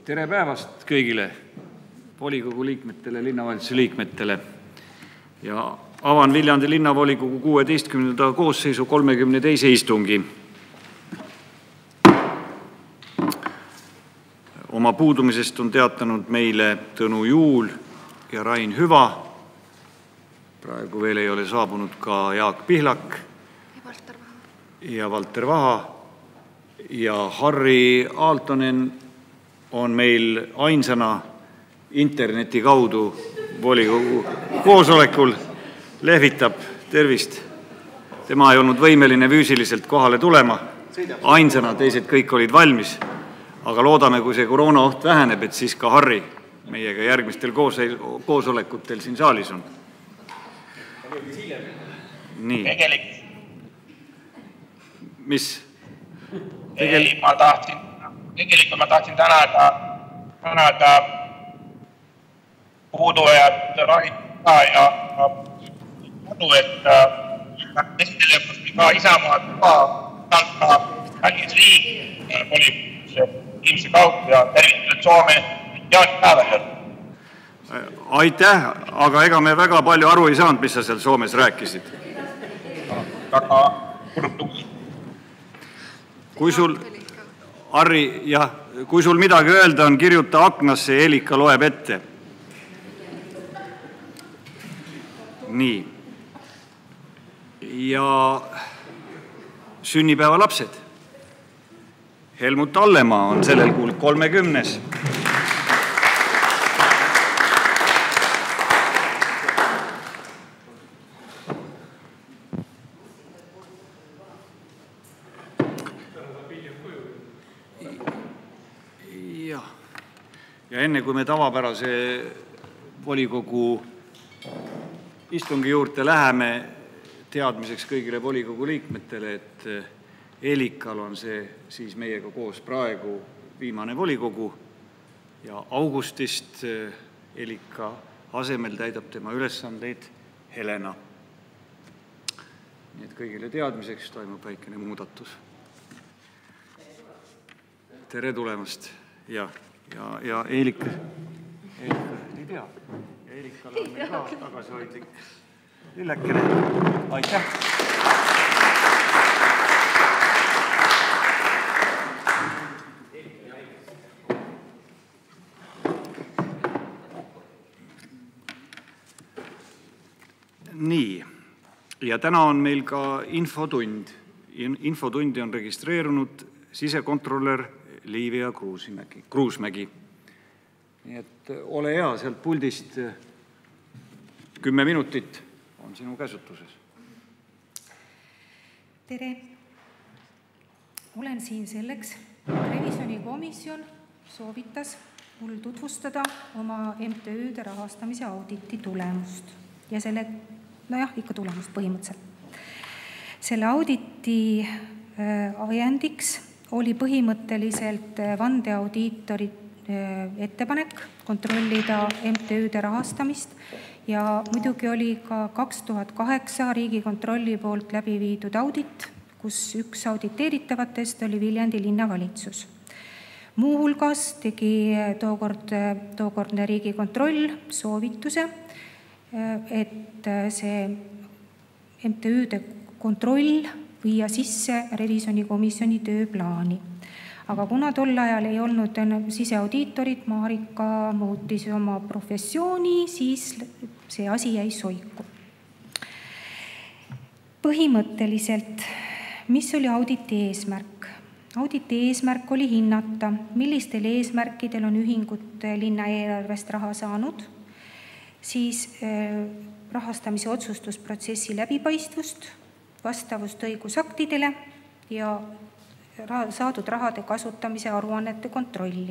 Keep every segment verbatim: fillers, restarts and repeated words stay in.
Tere päevast kõigile volikogu liikmetele, linnavalitsuse liikmetele ja avan Viljandi linnavolikogu kuueteistkümnenda koosseisu kolmekümne teise istungi. Oma puudumisest on teatanud meile Tõnu Juul ja Rain Hüva. Praegu veel ei ole saabunud ka Jaak Pihlak ja Valter Vaha ja Harri Aaltonen on meil ainsana interneti kaudu volikogu koosolekul, lehvitab tervist. Tema ei olnud võimeline füüsiliselt kohale tulema, ainsana, teised kõik olid valmis, aga loodame, kui see koroonaoht väheneb, et siis ka Harri meiega järgmistel koosolekutel siin saalis on. Nii. Mis? Tegel... Ei, ma tahtsin, tegelikult ma tahtsin tänada, tänada puudujad Rahita ja Madu, et esitele ka Isamaad ka tanka Tallinnas riik oli inimese kaudu ja tervitused Soome jaanipäevadel. Aitäh, aga ega me väga palju aru ei saanud, mis sa seal Soomes rääkisid. Väga kurb. Kui sul, Harri, jah, kui sul midagi öelda on, kirjuta aknasse ja Elika loeb ette. Nii. Ja sünnipäeva lapsed. Helmut Allemaa on sellel kuul kolmekümnes. Ja enne kui me tavapärase volikogu istungi juurde läheme, teadmiseks kõigile volikogu liikmetele, et Elikal on see siis meiega koos praegu viimane volikogu ja augustist Elika asemel täidab tema ülesandeid Helena. Nii et kõigile teadmiseks toimub väikene muudatus. Tere tulemast! Ja. Ja, ja Eelika, Eelika ei tea. Ja Eelikal on meil ka tagasihoidlik lillekene. Aitäh! Nii, ja täna on meil ka infotund. Infotundi on registreerunud sisekontrolör Liivia Kruusmägi. Kruusmägi. Nii et ole hea, sealt puldist kümme minutit on sinu käsutuses. Tere! Olen siin selleks. Revisjonikomisjon soovitas mul tutvustada oma M T Üde rahastamise auditi tulemust. Ja selle, no jah, ikka tulemust põhimõtteliselt. Selle auditi ajendiks oli põhimõtteliselt vandeaudiitori ettepanek kontrollida M T Üde rahastamist ja muidugi oli ka kaks tuhat kaheksa Riigikontrolli poolt läbi viidud audit, kus üks auditeeritavatest oli Viljandi linnavalitsus. Muuhulgas tegi tookord, tookordne Riigikontroll soovituse, et see M T Üde kontroll viia sisse revisjonikomisjoni tööplaani. Aga kuna tol ajal ei olnud siseaudiitorid, Marika muutis oma professiooni, siis see asi jäi soiku. Põhimõtteliselt, mis oli auditi eesmärk? Auditi eesmärk oli hinnata, millistel eesmärkidel on ühingut linna eelarvest raha saanud, siis rahastamise otsustusprotsessi läbipaistvust, vastavust õigusaktidele ja saadud rahade kasutamise aruannete kontrolli.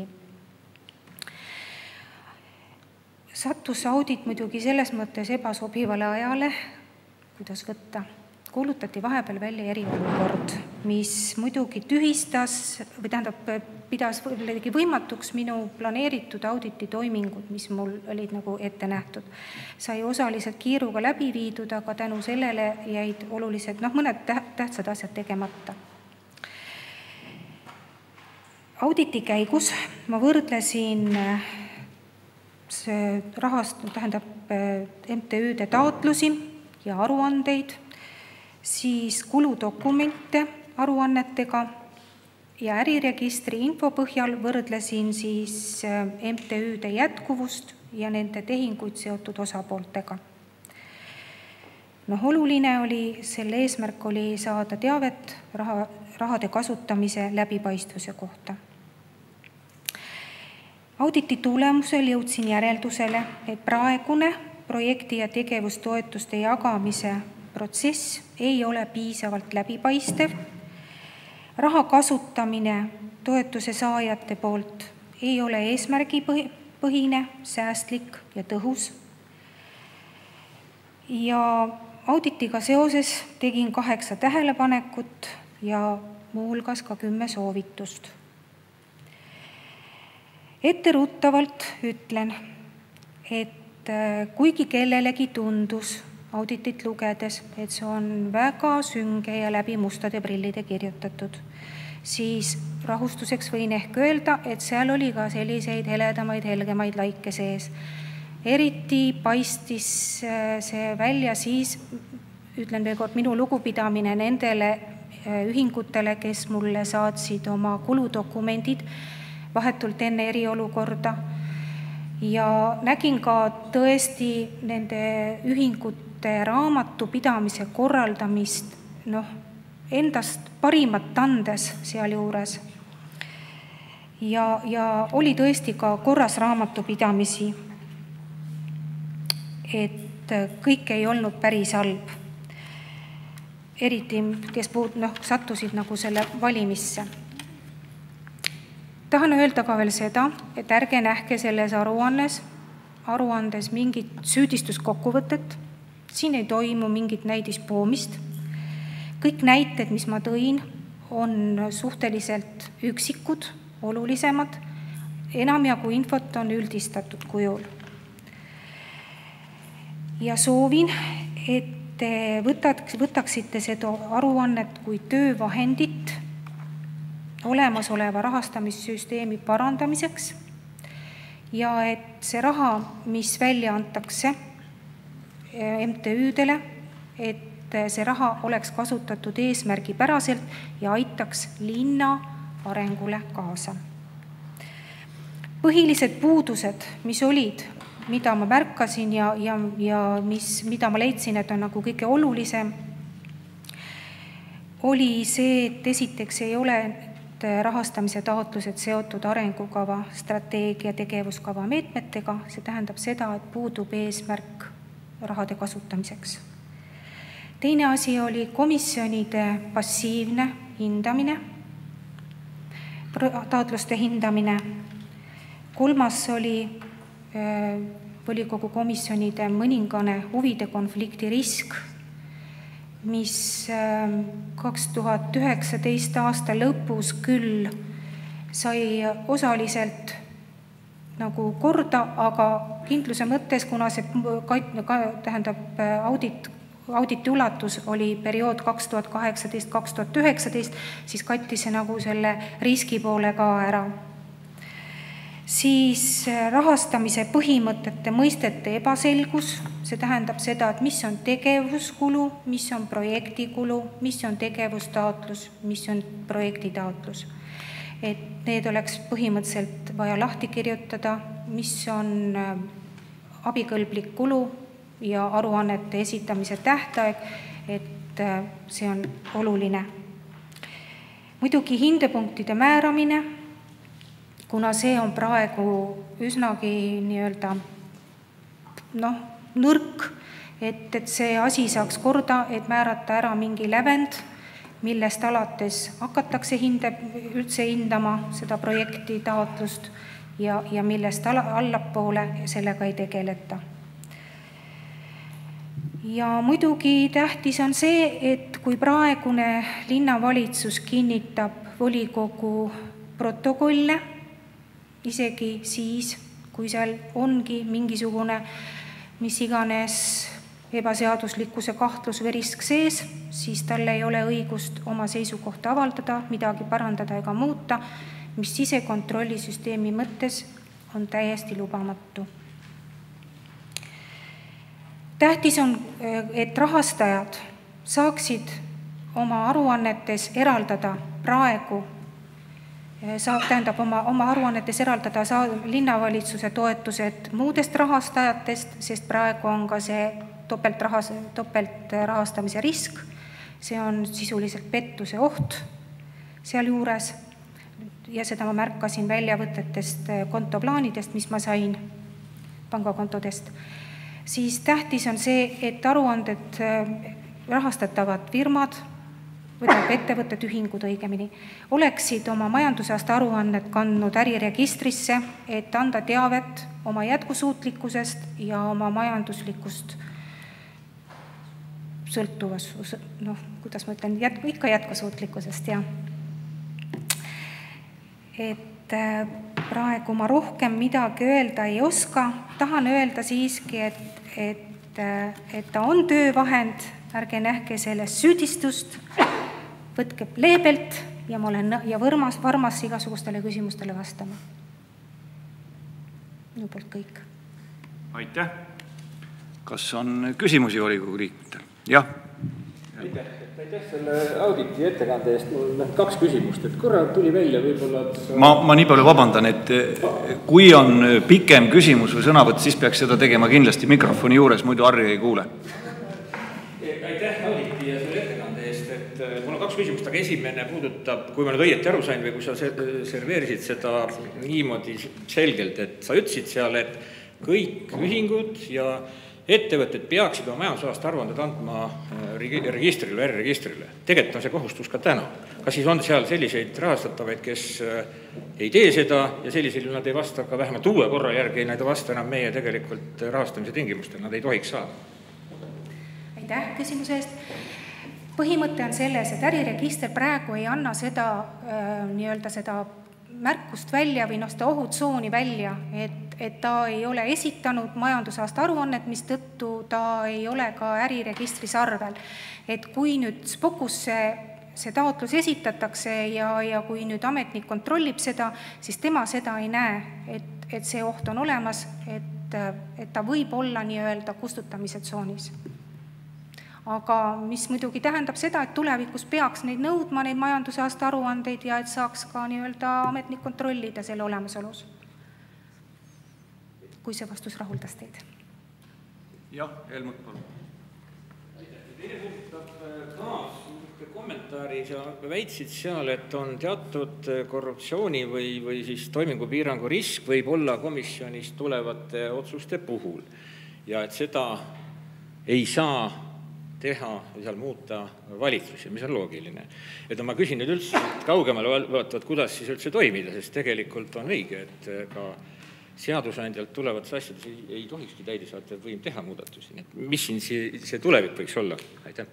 Sattus audit muidugi selles mõttes ebasobivale ajale, kuidas võtta. Kuulutati vahepeal välja eriolukord, mis muidugi tühistas või tähendab, pidas võimatuks minu planeeritud auditi toimingud, mis mul olid nagu ette nähtud. Sai osaliselt kiiruga läbi viidud, aga tänu sellele jäid olulised, noh, mõned tähtsad asjad tegemata. Auditi käigus ma võrdlesin see rahast, tähendab M T Ü-de taotlusi ja aruandeid, siis kuludokumente aruannetega ja äriregistri info põhjal võrdlesin siis M T Ü-de jätkuvust ja nende tehinguid seotud osapooltega. No, oluline oli, selle eesmärk oli saada teavet raha, rahade kasutamise läbipaistvuse kohta. Auditi tulemusel jõudsin järeldusele, et praegune projekti ja tegevustoetuste jagamise protsess ei ole piisavalt läbipaistev. Raha kasutamine toetuse saajate poolt ei ole eesmärgipõhine, säästlik ja tõhus. Ja auditiga seoses tegin kaheksa tähelepanekut ja muuhulgas ka kümme soovitust. Etteruttavalt ütlen, et kuigi kellelegi tundus auditit lugedes, et see on väga sünge ja läbi mustade prillide kirjutatud, siis rahustuseks võin ehk öelda, et seal oli ka selliseid heledamaid, helgemaid laike sees. Eriti paistis see välja siis, ütlen veel kord, minu lugupidamine nendele ühingutele, kes mulle saatsid oma kuludokumendid vahetult enne eriolukorda ja nägin ka tõesti nende ühingute raamatupidamise korraldamist, noh, endast parimat andes seal juures. Ja, ja oli tõesti ka korras raamatupidamisi, et kõik ei olnud päris halb. Eriti, kes puud, noh, sattusid nagu selle valimisse. Tahan öelda ka veel seda, et ärge nähke selles aruannes, aruandes mingit süüdistuskokkuvõtet. Siin ei toimu mingit näidispoomist. Kõik näited, mis ma tõin, on suhteliselt üksikud, olulisemad. Enamjagu infot on üldistatud kujul. Ja soovin, et te võtaks, võtaksite seda aruannet kui töövahendit olemasoleva rahastamissüsteemi parandamiseks ja et see raha, mis välja antakse M T Ü-dele, et see raha oleks kasutatud eesmärgipäraselt ja aitaks linna arengule kaasa. Põhilised puudused, mis olid, mida ma märkasin ja, ja, ja mis, mida ma leidsin, et on nagu kõige olulisem, oli see, et esiteks ei ole rahastamise taotlused seotud arengukava, strateegia, tegevuskava meetmetega. See tähendab seda, et puudub eesmärk rahade kasutamiseks. Teine asi oli komisjonide passiivne hindamine, taotluste hindamine. Kolmas oli volikogu komisjonide mõningane huvide konflikti risk, mis kaks tuhat üheksateist aasta lõpus küll sai osaliselt nagu korda, aga kindluse mõttes, kuna see tähendab audit, auditi ulatus oli periood kaks tuhat kaheksateist kaks tuhat üheksateist, siis kattis see nagu selle riski poole ka ära. Siis rahastamise põhimõtete mõistete ebaselgus, see tähendab seda, et mis on tegevuskulu, mis on projektikulu, mis on tegevustaotlus, mis on projektitaotlus. Et need oleks põhimõtteliselt vaja lahti kirjutada, mis on abikõlblik kulu ja aruannete esitamise tähtaeg, et see on oluline. Muidugi hindepunktide määramine, kuna see on praegu üsnagi nii-öelda noh, nõrk, et, et see asi saaks korda, et määrata ära mingi lävend, millest alates hakatakse hinde, üldse hindama seda projekti taotlust ja, ja millest allapoole sellega ei tegeleta. Ja muidugi tähtis on see, et kui praegune linnavalitsus kinnitab volikogu protokolle, isegi siis, kui seal ongi mingisugune mis iganes ebaseaduslikkuse kahtlus või risk sees, siis tal ei ole õigust oma seisukohta avaldada, midagi parandada ega muuta, mis sisekontrollisüsteemi mõttes on täiesti lubamatu. Tähtis on, et rahastajad saaksid oma aruannetes eraldada praegu, saab, tähendab oma, oma aruannetes eraldada saa, linnavalitsuse toetused muudest rahastajatest, sest praegu on ka see topeltrahas, topeltrahastamise risk, see on sisuliselt pettuse oht sealjuures ja seda ma märkasin väljavõtetest kontoplaanidest, mis ma sain pangakontodest. Siis tähtis on see, et aruanded rahastatavad firmad, võtab ettevõtted, ühingud õigemini, oleksid oma majandusaasta aruannet kandnud äriregistrisse, et anda teavet oma jätkusuutlikkusest ja oma majanduslikust sõltuvas, noh, kuidas ma ütlen, jätku, ikka jätkusuutlikkusest, jah. Et praegu ma rohkem midagi öelda ei oska, tahan öelda siiski, et, et, et ta on töövahend, ärge nähke sellest süüdistust, võtke leebelt ja ma olen ja võrmas, varmas igasugustele küsimustele vastama. Minu poolt kõik. Aitäh. Kas on küsimusi volikogu liikmetel? Jah. Aitäh. Aitäh selle auditi ettekande eest. Mul on kaks küsimust. Et korra tuli välja võib-olla... Et... Ma, ma nii palju vabandan, et kui on pikem küsimus või sõnavõtt, siis peaks seda tegema kindlasti mikrofoni juures, muidu Harri ei kuule. Aitäh auditi ja selle ettekande eest. Et mul on kaks küsimust, aga esimene puudutab, kui ma nüüd õieti aru sain või kui sa serveerisid seda niimoodi selgelt, et sa ütlesid seal, et kõik ühingud ja ettevõtted peaksid oma majandusaasta aruanded andma registrile, äriregistrile. Tegelikult on see kohustus ka täna. Kas siis on seal selliseid rahastatavaid, kes ei tee seda ja sellisel nad ei vasta ka vähemalt uue korra järgi, nad ei vasta enam meie tegelikult rahastamise tingimustel, nad ei tohiks saada? Aitäh küsimuse eest. Põhimõte on selles, et äriregister praegu ei anna seda, äh, nii-öelda seda märkust välja või noh, seda ohutsooni välja, et, et ta ei ole esitanud majandusaasta aruannet, mis tõttu ta ei ole ka äriregistris arvel. Et kui nüüd Spokus see, see taotlus esitatakse ja, ja kui nüüd ametnik kontrollib seda, siis tema seda ei näe, et, et see oht on olemas, et, et ta võib olla nii-öelda kustutamise tsoonis. Aga mis muidugi tähendab seda, et tulevikus peaks neid nõudma, neid majandusaasta aruandeid ja et saaks ka nii-öelda ametnik kontrollida selle olemasolus. Kui see vastus rahuldas teid. Jah, Helmut, palun. Teine puudutab taas kommentaari, sa väitsid seal, et on teatud korruptsiooni või, või siis toimingupiirangu risk võib olla komisjonist tulevate otsuste puhul ja et seda ei saa teha ja seal muuta valitsusi, mis on loogiline. Et ma küsin nüüd üldse kaugemale vaatavad, kuidas siis üldse toimida, sest tegelikult on õige, et ka seadusandjalt tulevates asjades ei, ei tohikski täidesaatev võim teha muudatusi. Et mis siin see, see tulevik võiks olla? Aitäh.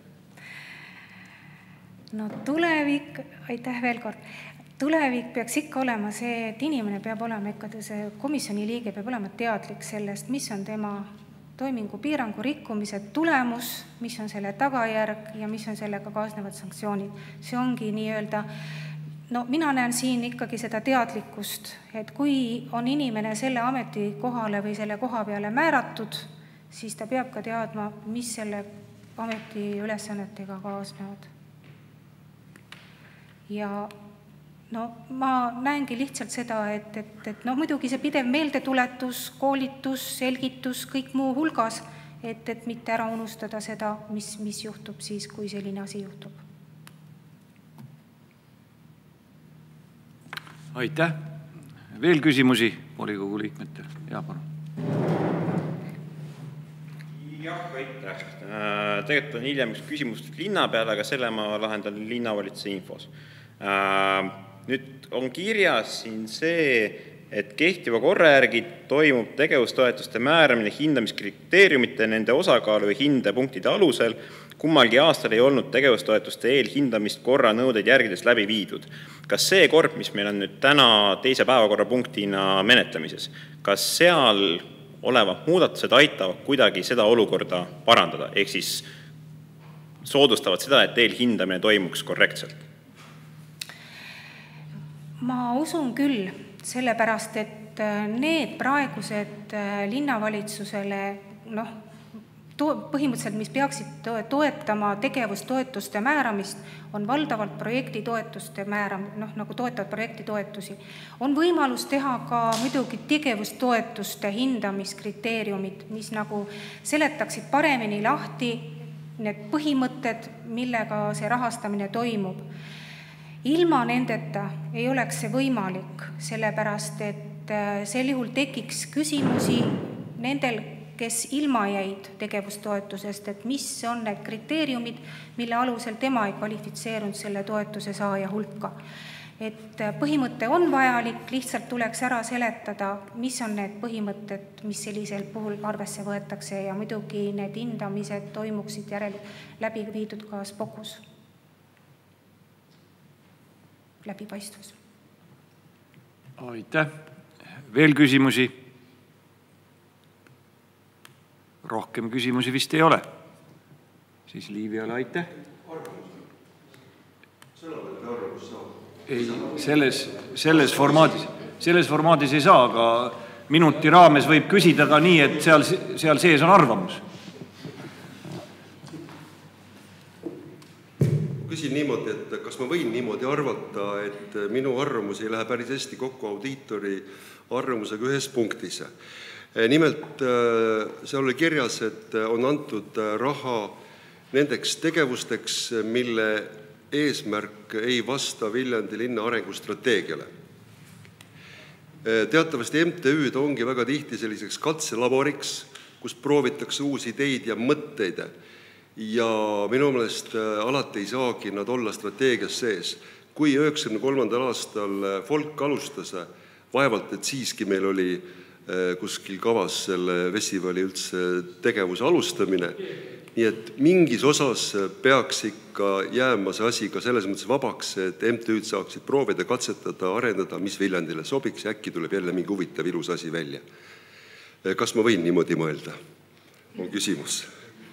No tulevik, aitäh veel kord. Tulevik peaks ikka olema see, et inimene peab olema ikka, see komisjoni liige peab olema teadlik sellest, mis on tema toimingu piirangu rikkumise tulemus, mis on selle tagajärg ja mis on sellega kaasnevad sanktsioonid. See ongi nii-öelda, no mina näen siin ikkagi seda teadlikkust, et kui on inimene selle ametikohale või selle koha peale määratud, siis ta peab ka teadma, mis selle ameti ülesannetega kaasnevad. Ja no ma näengi lihtsalt seda, et, et, et no muidugi see pidev meeldetuletus, koolitus, selgitus, kõik muu hulgas, et, et mitte ära unustada seda, mis, mis juhtub siis, kui selline asi juhtub. Aitäh. Veel küsimusi volikogu liikmetel? Jaa, palun. Jah, aitäh. Tegelikult on hiljem üks küsimus linna peale, aga selle ma lahendan linnavalitsuse infos. Nüüd on kirjas siin see, et kehtiva korra järgi toimub tegevustoetuste määramine hindamiskriteeriumite nende osakaalu või hindepunktide alusel. Kummalgi aastal ei olnud tegevustoetuste eelhindamist korra nõudeid järgides läbi viidud. Kas see kord, mis meil on nüüd täna teise päevakorrapunktina menetlemises, kas seal olevad muudatused aitavad kuidagi seda olukorda parandada, ehk siis soodustavad seda, et eelhindamine toimuks korrektselt? Ma usun küll, sellepärast, et need praegused linnavalitsusele noh, põhimõtteliselt, mis peaksid toetama tegevustoetuste määramist, on valdavalt projektitoetuste määram, noh, nagu toetavad projektitoetusi. On võimalus teha ka muidugi tegevustoetuste hindamiskriteeriumid, mis nagu seletaksid paremini lahti need põhimõtted, millega see rahastamine toimub. Ilma nendeta ei oleks see võimalik, sellepärast, et sel juhul tekiks küsimusi nendel, kes ilma jäid tegevustoetusest, et mis on need kriteeriumid, mille alusel tema ei kvalifitseerunud selle toetuse saaja hulka. Et põhimõte on vajalik, lihtsalt tuleks ära seletada, mis on need põhimõtted, mis sellisel puhul arvesse võetakse ja muidugi need hindamised toimuksid järel läbi viidud ka spokus. Läbipaistvus. Aitäh. Veel küsimusi? Rohkem küsimusi vist ei ole. Siis Liiviale aitäh. Ei, selles, selles, formaadis, selles formaadis ei saa, aga minuti raames võib küsida ka nii, et seal, seal sees on arvamus. Küsin niimoodi, et kas ma võin niimoodi arvata, et minu arvamus ei lähe päris hästi kokku audiitori arvamusega ühes punktis. Nimelt seal oli kirjas, et on antud raha nendeks tegevusteks, mille eesmärk ei vasta Viljandi linna arengustrateegiale. Teatavasti M T Ü-d ongi väga tihti selliseks katselaboriks, kus proovitakse uusi ideid ja mõtteid. Ja minu meelest alati ei saagi nad olla strateegias sees. Kui üheksakümne kolmandal aastal Folk alustas, vaevalt, et siiski meil oli kuskil kavas selle festivali üldse tegevuse alustamine. Nii et mingis osas peaks ikka jääma see asi ka selles mõttes vabaks, et M T Ü-d saaksid proovida, katsetada, arendada, mis Viljandile sobiks ja äkki tuleb jälle mingi huvitav ilus asi välja. Kas ma võin niimoodi mõelda? On küsimus.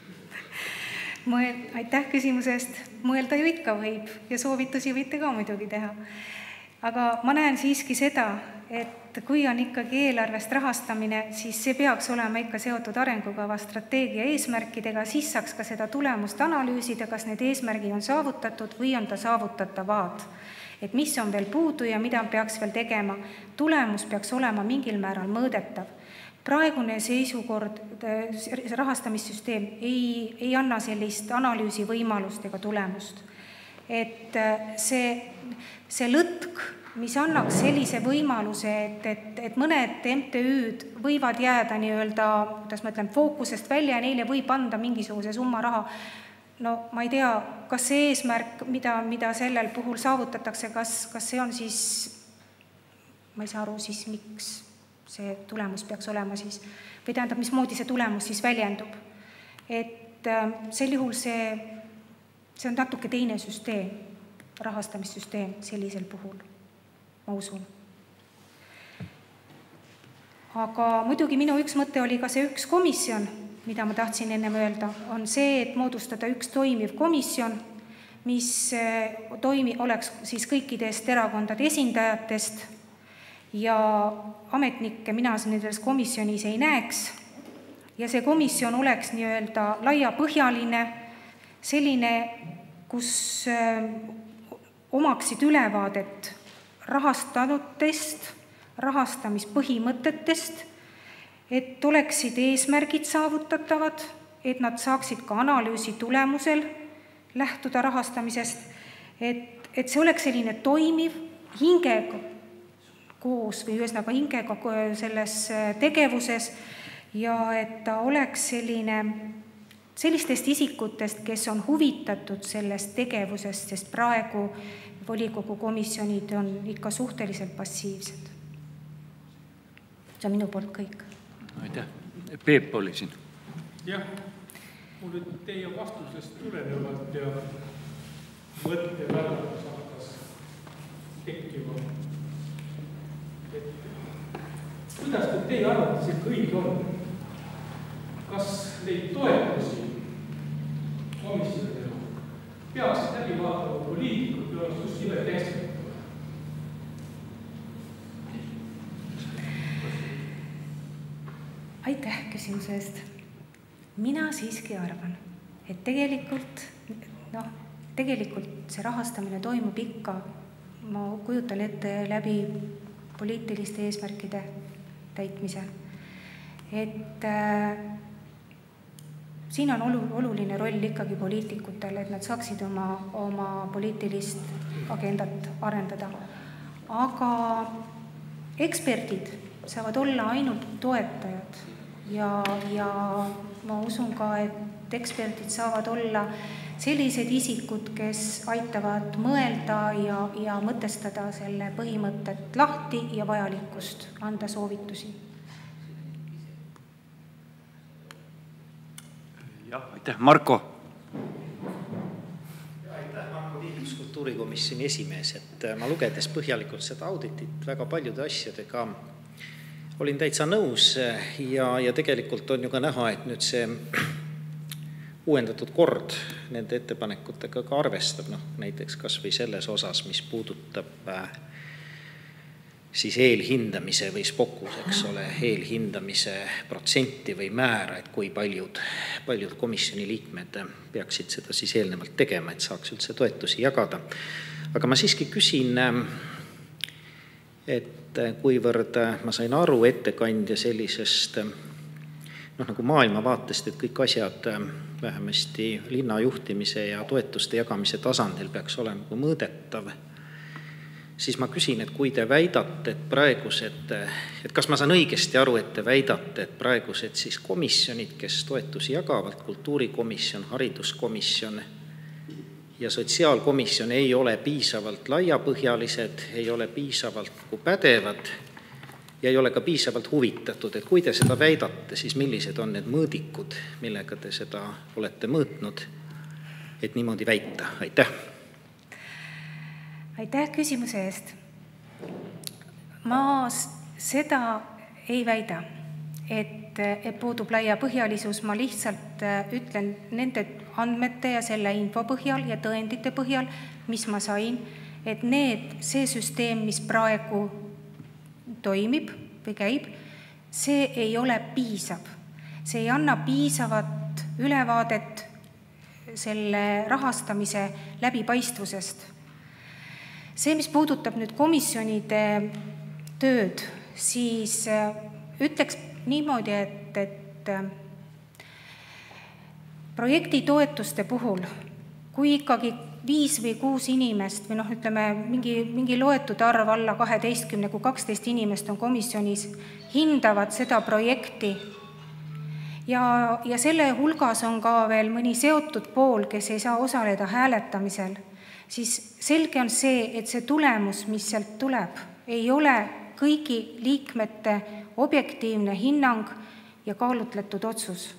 Aitäh küsimuse eest. Mõelda ju ikka võib ja soovitusi võite ka muidugi teha. Aga ma näen siiski seda, et kui on ikkagi eelarvest rahastamine, siis see peaks olema ikka seotud arengukava strateegia eesmärkidega, siis saaks ka seda tulemust analüüsida, kas need eesmärgid on saavutatud või on ta saavutatavad. Et mis on veel puudu ja mida peaks veel tegema. Tulemus peaks olema mingil määral mõõdetav. Praegune seisukord, rahastamissüsteem ei, ei anna sellist analüüsi võimalust ega tulemust. Et see, see lõtk, mis annaks sellise võimaluse, et, et, et mõned M T Ü-d võivad jääda nii-öelda, kuidas ma ütlen, fookusest välja ja neile võib anda mingisuguse summa raha. No ma ei tea, kas see eesmärk, mida, mida sellel puhul saavutatakse, kas, kas see on siis, ma ei saa aru siis, miks see tulemus peaks olema siis, või tähendab, mismoodi see tulemus siis väljendub. Et sel juhul see, see on natuke teine süsteem, rahastamissüsteem sellisel puhul, ma usun. Aga muidugi minu üks mõte oli ka see üks komisjon, mida ma tahtsin ennem öelda, on see, et moodustada üks toimiv komisjon, mis toimi, oleks siis kõikidest erakondade esindajatest ja ametnikke mina nendes komisjonis ei näeks. Ja see komisjon oleks nii-öelda laiapõhjaline, selline, kus omaksid ülevaadet rahastanutest, rahastamispõhimõtetest, et oleksid eesmärgid saavutatavad, et nad saaksid ka analüüsi tulemusel lähtuda rahastamisest, et, et see oleks selline toimiv hingega koos või ühesõnaga hingega selles tegevuses ja et ta oleks selline sellistest isikutest, kes on huvitatud sellest tegevusest, sest praegu volikogu komisjonid on ikka suhteliselt passiivsed. See on minu poolt kõik. Aitäh. Peep oli siin. Jah, mul nüüd teie vastusest tulenevalt ja mõtte väärtus hakkas tekkima. Et kuidas te teie arvates see kõik on? Kas neid toetusi komisjonidele peaks läbi vaatama poliitikud või on just nimelt ekspert? Aitäh küsimuse eest. Mina siiski arvan, et tegelikult, noh, tegelikult see rahastamine toimub ikka, ma kujutan ette, läbi poliitiliste eesmärkide täitmise. Et äh, siin on olu, oluline roll ikkagi poliitikutele, et nad saaksid oma, oma poliitilist agendat arendada. Aga eksperdid saavad olla ainult toetajad ja, ja ma usun ka, et eksperdid saavad olla sellised isikud, kes aitavad mõelda ja, ja mõtestada selle põhimõtet lahti ja vajalikkust, anda soovitusi. Jah, aitäh. Marko. Aitäh, Marko Tiidus, kultuurikomisjoni esimees. Et ma lugedes põhjalikult seda auditit väga paljude asjadega olin täitsa nõus ja, ja tegelikult on ju ka näha, et nüüd see uuendatud kord nende ettepanekutega ka arvestab, noh, näiteks kas või selles osas, mis puudutab äh, siis eelhindamise või spokus, eks ole, eelhindamise protsenti või määra, et kui paljud, paljud komisjoni liikmed peaksid seda siis eelnevalt tegema, et saaks üldse toetusi jagada. Aga ma siiski küsin, et kuivõrd ma sain aru ettekandja sellisest noh, nagu maailmavaatest, et kõik asjad vähemasti linna juhtimise ja toetuste jagamise tasandil peaks olema mõõdetav, siis ma küsin, et kui te väidate, et praegused, et kas ma saan õigesti aru, et te väidate, et praegused siis komisjonid, kes toetusi jagavad, kultuurikomisjon, hariduskomisjon ja sotsiaalkomisjon ei ole piisavalt laiapõhjalised, ei ole piisavalt pädevad ja ei ole ka piisavalt huvitatud, et kui te seda väidate, siis millised on need mõõdikud, millega te seda olete mõõtnud, et niimoodi väita? Aitäh! Aitäh küsimuse eest. Ma seda ei väida, et, et puudub laiapõhjalisus, ma lihtsalt ütlen nende andmete ja selle info põhjal ja tõendite põhjal, mis ma sain, et need, see süsteem, mis praegu toimib või käib, see ei ole piisav. See ei anna piisavat ülevaadet selle rahastamise läbipaistvusest. See, mis puudutab nüüd komisjonide tööd, siis ütleks niimoodi, et, et projekti toetuste puhul, kui ikkagi viis või kuus inimest või noh, ütleme mingi, mingi loetud arv alla kaheteistkümne, kui kaksteist inimest on komisjonis, hindavad seda projekti ja, ja selle hulgas on ka veel mõni seotud pool, kes ei saa osaleda hääletamisel, siis selge on see, et see tulemus, mis sealt tuleb, ei ole kõigi liikmete objektiivne hinnang ja kaalutletud otsus.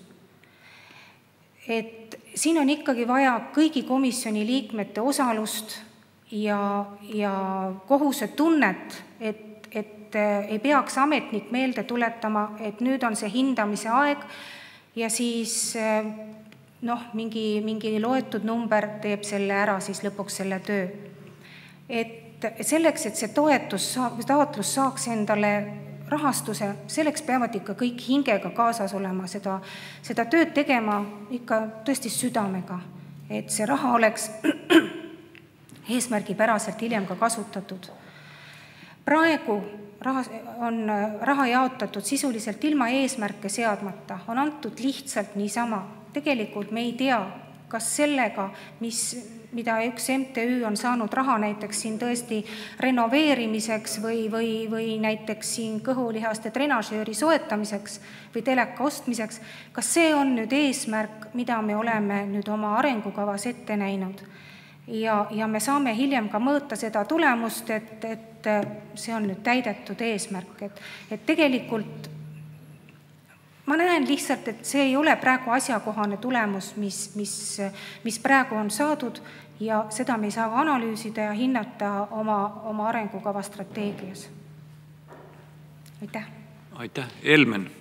Et siin on ikkagi vaja kõigi komisjoni liikmete osalust ja, ja kohusetunnet, et, et ei peaks ametnik meelde tuletama, et nüüd on see hindamise aeg ja siis noh, mingi, mingi loetud number teeb selle ära siis lõpuks selle töö. Et selleks, et see toetus, taotlus saaks endale rahastuse, selleks peavad ikka kõik hingega kaasas olema, seda, seda tööd tegema ikka tõesti südamega, et see raha oleks eesmärgipäraselt hiljem ka kasutatud. Praegu raha, on raha jaotatud sisuliselt ilma eesmärke seadmata, on antud lihtsalt niisama. Tegelikult me ei tea, kas sellega, mis, mida üks M T Ü on saanud raha näiteks siin tõesti renoveerimiseks või, või, või näiteks siin kõhulihaste trenažööri soetamiseks või teleka ostmiseks, kas see on nüüd eesmärk, mida me oleme nüüd oma arengukavas ette näinud. Ja, ja me saame hiljem ka mõõta seda tulemust, et, et see on nüüd täidetud eesmärk. Et, et tegelikult ma näen lihtsalt, et see ei ole praegu asjakohane tulemus, mis, mis, mis praegu on saadud ja seda me ei saa analüüsida ja hinnata oma, oma arengukava strateegias. Aitäh. Aitäh. Elmen.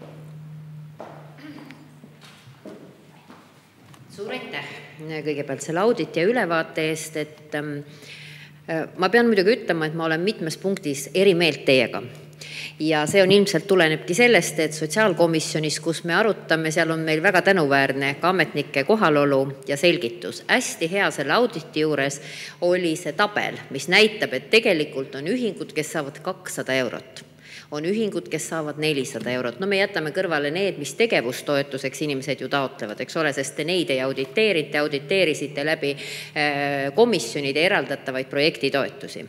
Suur aitäh kõigepealt selle auditi ja ülevaate eest, et ähm, ma pean muidugi ütlema, et ma olen mitmes punktis eri meelt teiega. Ja see on ilmselt tulenebki sellest, et sotsiaalkomisjonis, kus me arutame, seal on meil väga tänuväärne ka ametnike kohalolu ja selgitus. Hästi hea selle auditi juures oli see tabel, mis näitab, et tegelikult on ühingud, kes saavad kakssada eurot. On ühingud, kes saavad nelisada eurot. No me jätame kõrvale need, mis tegevustoetuseks inimesed ju taotlevad, eks ole, sest te neid ei auditeerite, auditeerisite läbi komisjonide eraldatavaid projektitoetusi.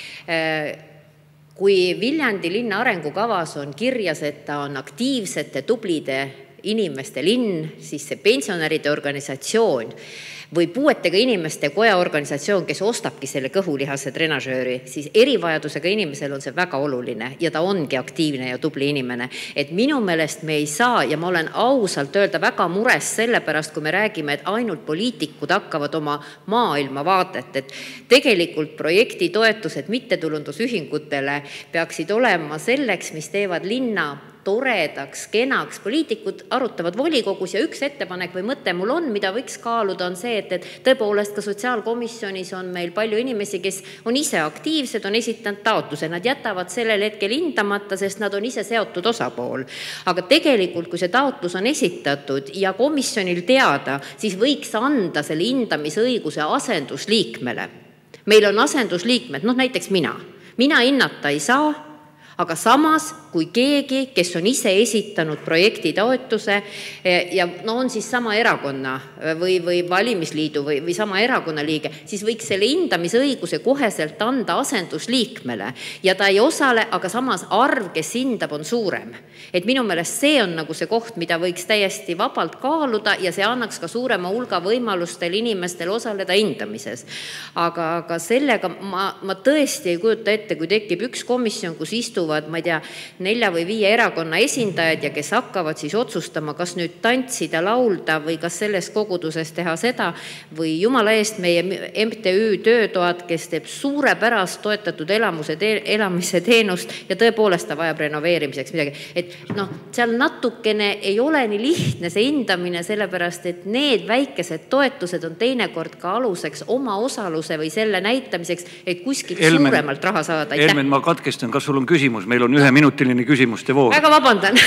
Kui Viljandi linna arengukavas on kirjas, et ta on aktiivsete, tublide inimeste linn, siis see pensionäride organisatsioon või puuetega inimeste koja organisatsioon, kes ostabki selle kõhulihase trenažööri, siis erivajadusega inimesel on see väga oluline ja ta ongi aktiivne ja tubli inimene. Et minu meelest me ei saa, ja ma olen ausalt öelda väga mures selle pärast, kui me räägime, et ainult poliitikud hakkavad oma maailma vaadet, et tegelikult projekti toetused mittetulundusühingutele peaksid olema selleks, mis teevad linna toredaks, kenaks. Poliitikud arutavad volikogus ja üks ettepanek või mõte mul on, mida võiks kaaluda, on see, et, et tõepoolest ka sotsiaalkomisjonis on meil palju inimesi, kes on ise aktiivsed, on esitanud taotluse. Nad jätavad sellel hetkel hindamata, sest nad on ise seotud osapool. Aga tegelikult, kui see taotlus on esitatud ja komisjonil teada, siis võiks anda selle hindamisõiguse asendusliikmele. Meil on asendusliikmed, noh näiteks mina. Mina hinnata ei saa, aga samas, kui keegi, kes on ise esitanud projekti taotluse ja no on siis sama erakonna või, või valimisliidu või, või sama erakonna liige, siis võiks selle hindamisõiguse koheselt anda asendusliikmele ja ta ei osale, aga samas arv, kes hindab, on suurem. Et minu meelest see on nagu see koht, mida võiks täiesti vabalt kaaluda ja see annaks ka suurema hulga võimalustel inimestel osaleda hindamises. Aga, aga sellega ma, ma tõesti ei kujuta ette, kui tekib üks komisjon, kus istuvad, ma ei tea, nelja või viie erakonna esindajad ja kes hakkavad siis otsustama, kas nüüd tantsida, laulda või kas selles koguduses teha seda või jumala eest meie M T Ü töötoad, kes teeb suurepärast toetatud elamuse te- elamise teenust ja tõepoolest ta vajab renoveerimiseks midagi. Et noh, seal natukene ei ole nii lihtne see hindamine, sellepärast et need väikesed toetused on teinekord ka aluseks oma osaluse või selle näitamiseks, et kuskilt Elmen, suuremalt raha saada. Elmen, ma katkestan, kas sul on küsimus? Meil on üheminutiline küsimuste voor. Väga vabandan.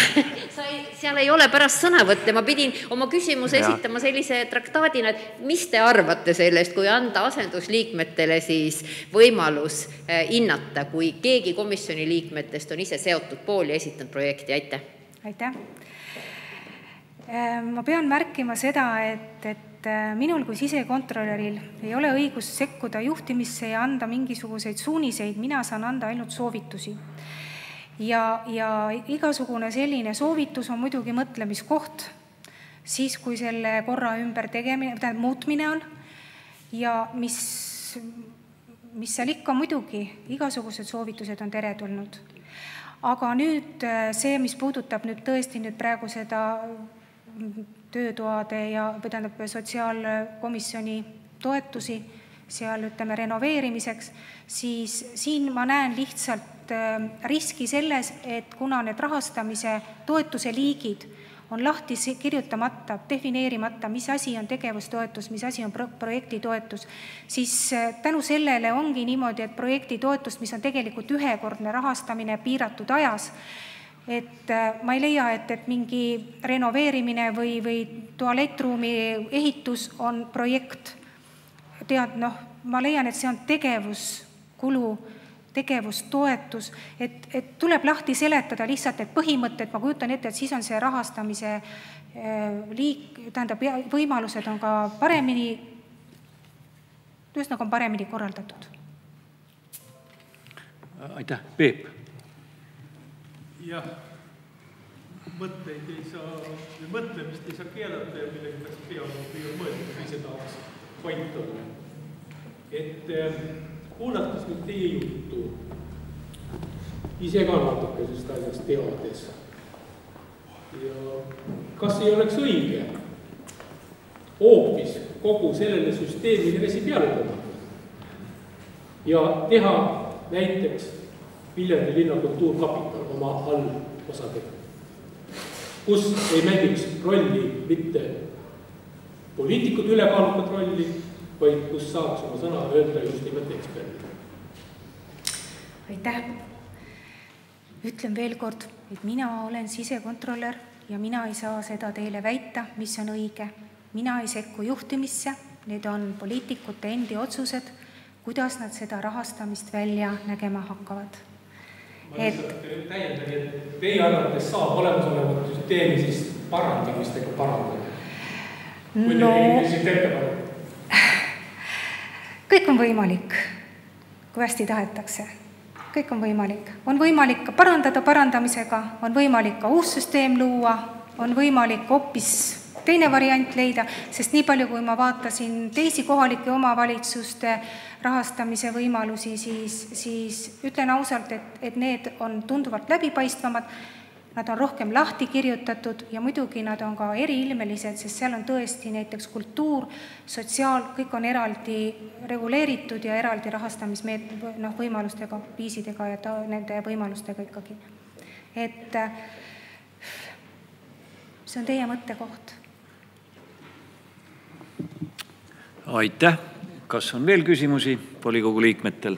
Seal ei ole pärast sõnavõtte. Ma pidin oma küsimuse ja. esitama sellise traktaadina, et mis te arvate sellest, kui anda asendusliikmetele siis võimalus hinnata, kui keegi komisjoni liikmetest on ise seotud pool ja esitanud projekti. Aitäh. Aitäh. Ma pean märkima seda, et, et minul kui sisekontrolöril ei ole õigus sekkuda juhtimisse ja anda mingisuguseid suuniseid. Mina saan anda ainult soovitusi. Ja, ja igasugune selline soovitus on muidugi mõtlemiskoht, siis kui selle korra ümber tegemine, tähendab, muutmine on ja mis, mis seal ikka muidugi, igasugused soovitused on teretulnud. Aga nüüd see, mis puudutab nüüd tõesti nüüd praegu seda töötoade ja tähendab sotsiaalkomisjoni toetusi seal ütleme renoveerimiseks, siis siin ma näen lihtsalt riski selles, et kuna need rahastamise toetuse liigid on lahti kirjutamata, defineerimata, mis asi on tegevustoetus, mis asi on projektitoetus, siis tänu sellele ongi niimoodi, et projektitoetust, mis on tegelikult ühekordne rahastamine piiratud ajas, et ma ei leia, et, et mingi renoveerimine või, või tualettruumi ehitus on projekt. Tead, noh, ma leian, et see on tegevuskulu, tegevustoetus, et, et tuleb lahti seletada lihtsalt, et põhimõtted, ma kujutan ette, et siis on see rahastamise liik, tähendab, võimalused on ka paremini, ühesõnaga on paremini korraldatud. Aitäh. Peep. Jah, mõtteid ei saa, mõtlemist ei saa keelata ja millega peaks peale või on mõeldud, kui see tahaks point olla. Et kuulates nüüd teie juttu, ise ka natuke sest asjast teades. Ja kas ei oleks õige hoopis kogu sellele süsteemile vesi peale tõmmata ja teha näiteks Viljandi linna kultuurkapital oma allosadega, kus ei mängiks rolli mitte poliitikud ülekaalukat rolli, vaid kus saaks oma sõna öelda just nimelt eksperdid. Aitäh. ütlen veel kord, et mina olen sisekontrolör ja mina ei saa seda teile väita, mis on õige. Mina ei sekku juhtimisse, need on poliitikute endi otsused, kuidas nad seda rahastamist välja nägema hakkavad. Ma lihtsalt täiendan, et teie arvates saab olemasolevat süsteemi siis parandamistega parandada. No, kõik on võimalik, kui hästi tahetakse. Kõik on võimalik. On võimalik ka parandada parandamisega, on võimalik ka uus süsteem luua, on võimalik hoopis teine variant leida, sest nii palju, kui ma vaatasin teisi kohalike omavalitsuste rahastamise võimalusi, siis, siis ütlen ausalt, et, et need on tunduvalt läbipaistvamad, nad on rohkem lahti kirjutatud ja muidugi nad on ka eriilmelised, sest seal on tõesti näiteks kultuur, sotsiaal, kõik on eraldi reguleeritud ja eraldi rahastamismeet, noh, võimalustega, viisidega ja ta, nende võimalustega ikkagi. Et see on teie mõttekoht. Aitäh. Kas on veel küsimusi volikogu liikmetel?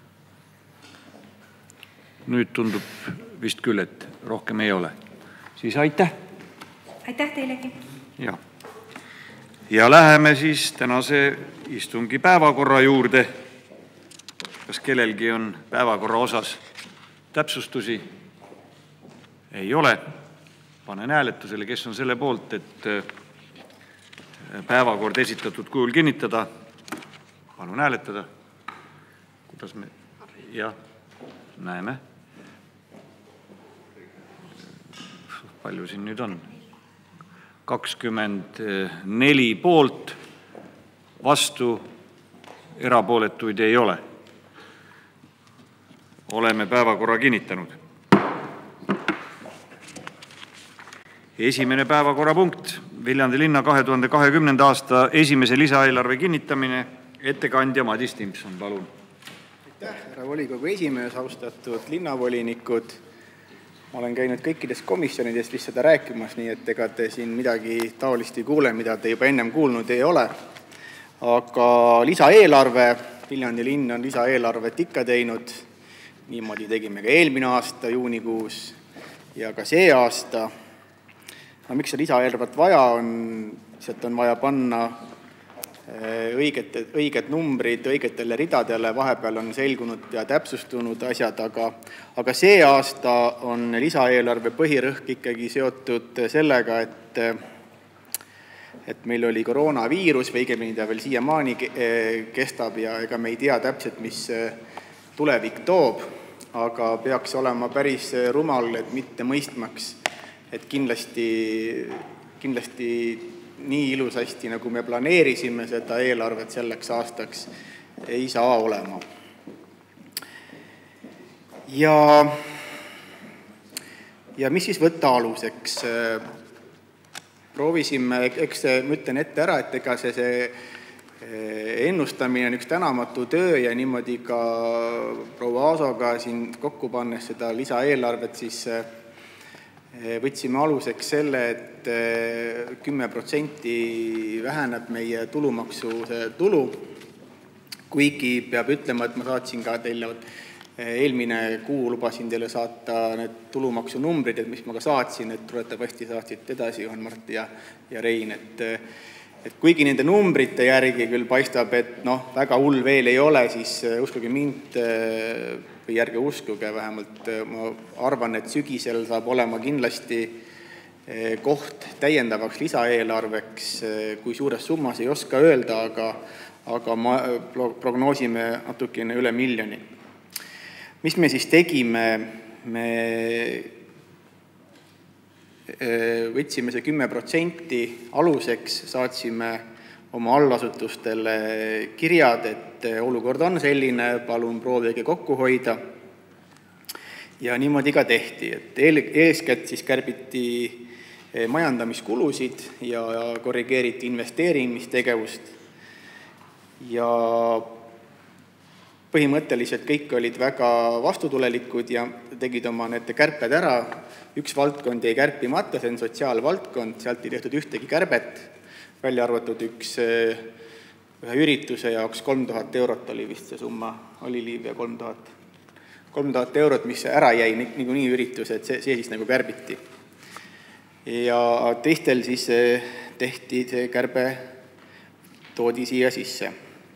Nüüd tundub vist küll, et rohkem ei ole. Siis aitäh. Aitäh teilegi. Ja. ja läheme siis tänase istungi päevakorra juurde. Kas kellelgi on päevakorra osas täpsustusi? Ei ole. Panen hääletusele, kes on selle poolt, et päevakord esitatud kujul kinnitada. Palun hääletada. Kuidas me... Ja, näeme. Palju siin nüüd on? kakskümmend neli poolt, vastu, erapooletuid ei ole. Oleme päevakorra kinnitanud. Esimene päevakorrapunkt, Viljandi linna kahe tuhande kahekümnenda aasta esimese lisaeelarve kinnitamine. Ettekandja Madis Timpson, palun. Aitäh, härra volikogu esimees, austatud linnavolinikud. Ma olen käinud kõikides komisjonidest vist seda rääkimas, nii et ega te siin midagi taolist ei kuule, mida te juba ennem kuulnud ei ole. Aga lisaeelarve, Viljandi linn on lisaeelarvet ikka teinud. Niimoodi tegime ka eelmine aasta juunikuus ja ka see aasta. No, miks see lisaeelarvet vaja on? Sealt on vaja panna õiged, õiged numbrid õigetele ridadele, vahepeal on selgunud ja täpsustunud asjad, aga, aga see aasta on lisaeelarve põhirõhk ikkagi seotud sellega, et, et meil oli koroonaviirus või õigemini ta veel siiamaani kestab ja ega me ei tea täpselt, mis tulevik toob, aga peaks olema päris rumal, et mitte mõistmaks, et kindlasti, kindlasti nii ilusasti, nagu me planeerisime seda eelarvet selleks aastaks, ei saa olema. Ja, ja mis siis võtta aluseks? Proovisime, eks ma ütlen ette ära, et ega see, see ennustamine on üks tänamatu töö ja niimoodi ka proua Aasoga siin kokku pannes seda lisaeelarvet, siis võtsime aluseks selle, et kümme protsenti väheneb meie tulumaksu tulu, kuigi peab ütlema, et ma saatsin ka teile, eelmine kuu lubasin teile saata need tulumaksu numbrid, et mis ma ka saatsin, et tuletavasti saatsid edasi Juhan Mart ja, ja Rein, et, et kuigi nende numbrite järgi küll paistab, et noh, väga hull veel ei ole, siis uskuge mind, või järge uskuge, vähemalt ma arvan, et sügisel saab olema kindlasti koht täiendavaks lisaeelarveks, kui suures summas ei oska öelda, aga, aga ma prognoosime natukene üle miljoni. Mis me siis tegime? Me võtsime see kümme protsenti aluseks, saatsime oma allasutustele kirjad, et olukord on selline, palun proovige kokku hoida. Ja niimoodi ka tehti, et eeskätt siis kärbiti majandamiskulusid ja korrigeeriti investeerimistegevust. Ja põhimõtteliselt kõik olid väga vastutulelikud ja tegid oma need kärped ära. Üks valdkond jäi kärpimata, see on sotsiaalvaldkond, sealt ei tehtud ühtegi kärbet, välja arvatud üks ühe ürituse jaoks kolm tuhat eurot oli vist see summa, oli Liivia kolm tuhat. kolm tuhat eurot, mis ära jäi niikuinii üritus, et see, see siis nagu kärbiti. Ja teistel siis tehti see kärbe, toodi siia sisse.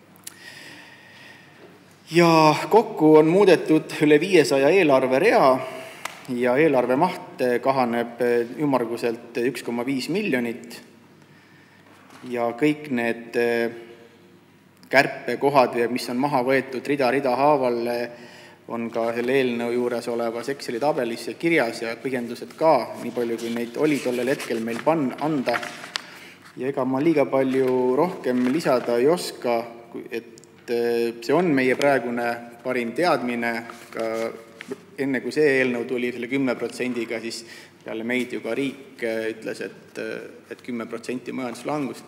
Ja kokku on muudetud üle viiesaja eelarve rea ja eelarve maht kahaneb ümmarguselt üks koma viis miljonit ja kõik need kärpekohad, mis on maha võetud rida-rida haaval, on ka selle eelnõu juures olevas Exceli tabelis kirjas ja põhjendused ka, nii palju kui neid oli tollel hetkel meil pan- anda. Ja ega ma liiga palju rohkem lisada ei oska, et see on meie praegune parim teadmine, ka enne kui see eelnõu tuli selle kümme protsendiga, siis peale meid ju ka riik ütles, et, et kümme protsenti majanduslangust.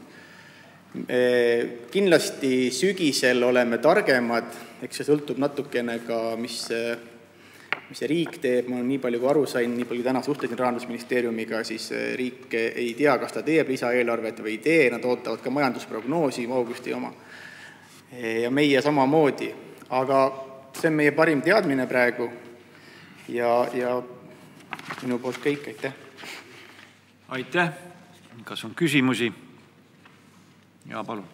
Kindlasti sügisel oleme targemad, eks see sõltub natukene ka, mis, mis see riik teeb, ma nii palju kui aru sain, nii palju täna suhtlesin Rahandusministeeriumiga, siis riik ei tea, kas ta teeb lisaeelarvet või ei tee, nad ootavad ka majandusprognoosi augusti oma. Ja meie samamoodi, aga see on meie parim teadmine praegu ja, ja minu poolt kõik, aitäh. Aitäh. Kas on küsimusi? Jaa, palun.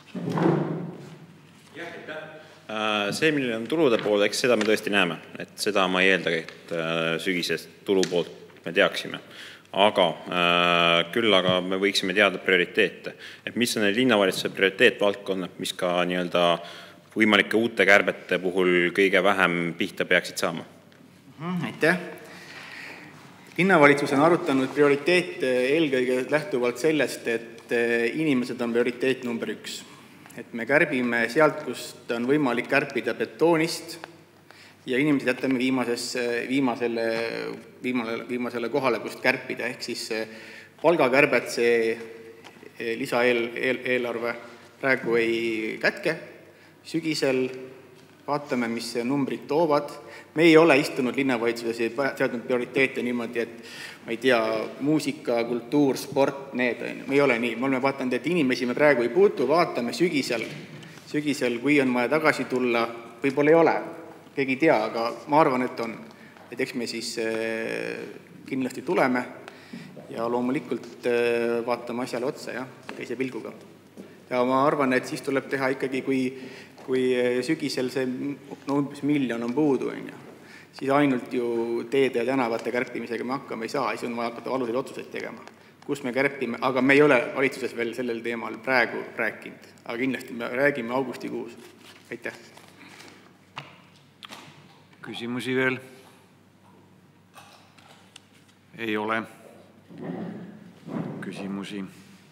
Jah, aitäh. See, milline on tulude pool, eks seda me tõesti näeme, et seda ma ei eeldagi, et sügisest tulu poolt me teaksime. Aga küll aga me võiksime teada prioriteete, et mis on linnavalitsuse prioriteetvaldkonnad, mis ka nii-öelda võimalike uute kärbete puhul kõige vähem pihta peaksid saama. Aitäh. Linnavalitsus on arutanud prioriteete eelkõige lähtuvalt sellest, et inimesed on prioriteet number üks. Et me kärbime sealt, kust on võimalik kärpida betoonist ja inimesed jätame viimasesse, viimasele, viimale, viimasele kohale, kust kärpida. Ehk siis palgakärbet see lisaeelarve praegu ei kätke. Sügisel vaatame, mis numbrid toovad. Me ei ole istunud linnavalitsuses ja seadnud prioriteete niimoodi, et ma ei tea, muusika, kultuur, sport, need on. Me ei ole nii. Me oleme vaatanud, et inimesi me praegu ei puutu, vaatame sügisel. Sügisel, kui on vaja tagasi tulla, võib-olla ei ole. Keegi ei tea, aga ma arvan, et on. Et eks me siis kindlasti tuleme ja loomulikult vaatame asjale otsa ja teise pilguga. Ja ma arvan, et siis tuleb teha ikkagi, kui kui sügisel see no, umbes miljon on puudu, on ju, siis ainult ju teede ja tänavate kärpimisega me hakkame ei saa, siis on vaja hakata aluseid otsuseid tegema, kus me kärpime, aga me ei ole valitsuses veel sellel teemal praegu rääkinud, aga kindlasti me räägime augustikuus. Aitäh. Küsimusi veel? Ei ole küsimusi.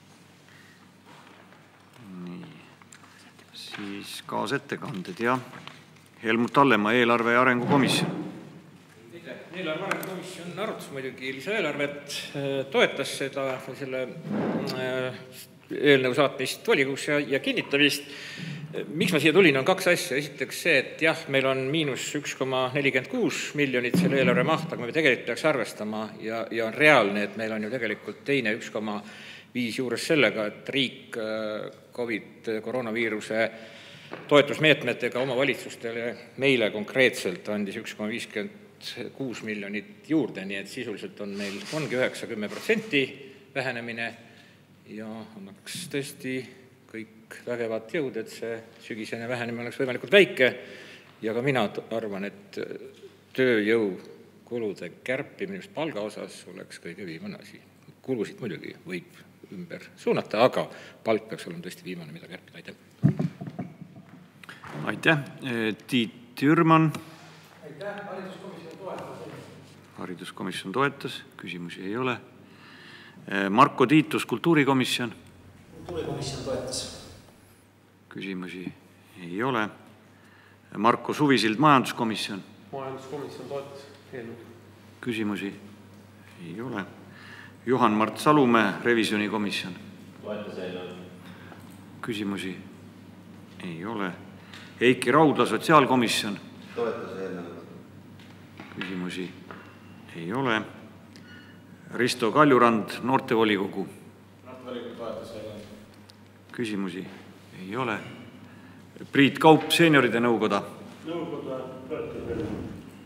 Siis kaasettekanded ja Helmut Hallemaa, eelarve ja arengukomisjon. Eelarve arengukomisjon arutas muidugi lisaeelarvet, toetas seda, selle eelnõu saatmist volikogusse ja, ja kinnitamist. Miks ma siia tulin, on kaks asja. Esiteks see, et jah, meil on miinus üks koma nelikümmend kuus miljonit selle eelarve maht, aga me tegelikult peaks arvestama ja, ja on reaalne, et meil on ju tegelikult teine üks koma viis juures sellega, et riik COVID koroonaviiruse toetusmeetmetega omavalitsustele meile konkreetselt andis üks koma viiskümmend kuus miljonit juurde, nii et sisuliselt on meil ongi üheksakümmend protsenti vähenemine ja annaks tõesti kõik vägevad jõud, et see sügisene vähenemine oleks võimalikult väike ja ka mina arvan, et tööjõukulude kärpimine just palga osas oleks kõige viimane asi. Kulusid muidugi võib ümber suunata, aga palk peaks olema tõesti viimane, mida kärpida. Aitäh. Aitäh. Tiit Jürman. Aitäh. Hariduskomisjon toetas. Hariduskomisjon toetas. Küsimusi ei ole. Marko Tiitus, kultuurikomisjon. Kultuurikomisjon toetas. Küsimusi ei ole. Marko Suvisild, majanduskomisjon. Majanduskomisjon toetas eelnõu. Küsimusi ei ole. Juhan-Mart Salumäe, revisjonikomisjon. Toetas eelnõu. Küsimusi ei ole. Heiki Raudla, sotsiaalkomisjon. Toetas eelnõu. Küsimusi ei ole. Risto Kaljurand, noortevolikogu. Noortevolikogu toetas eelnõu. Küsimusi ei ole. Priit Kaup, seenioride nõukoda. Nõukoda toetas eelnõu.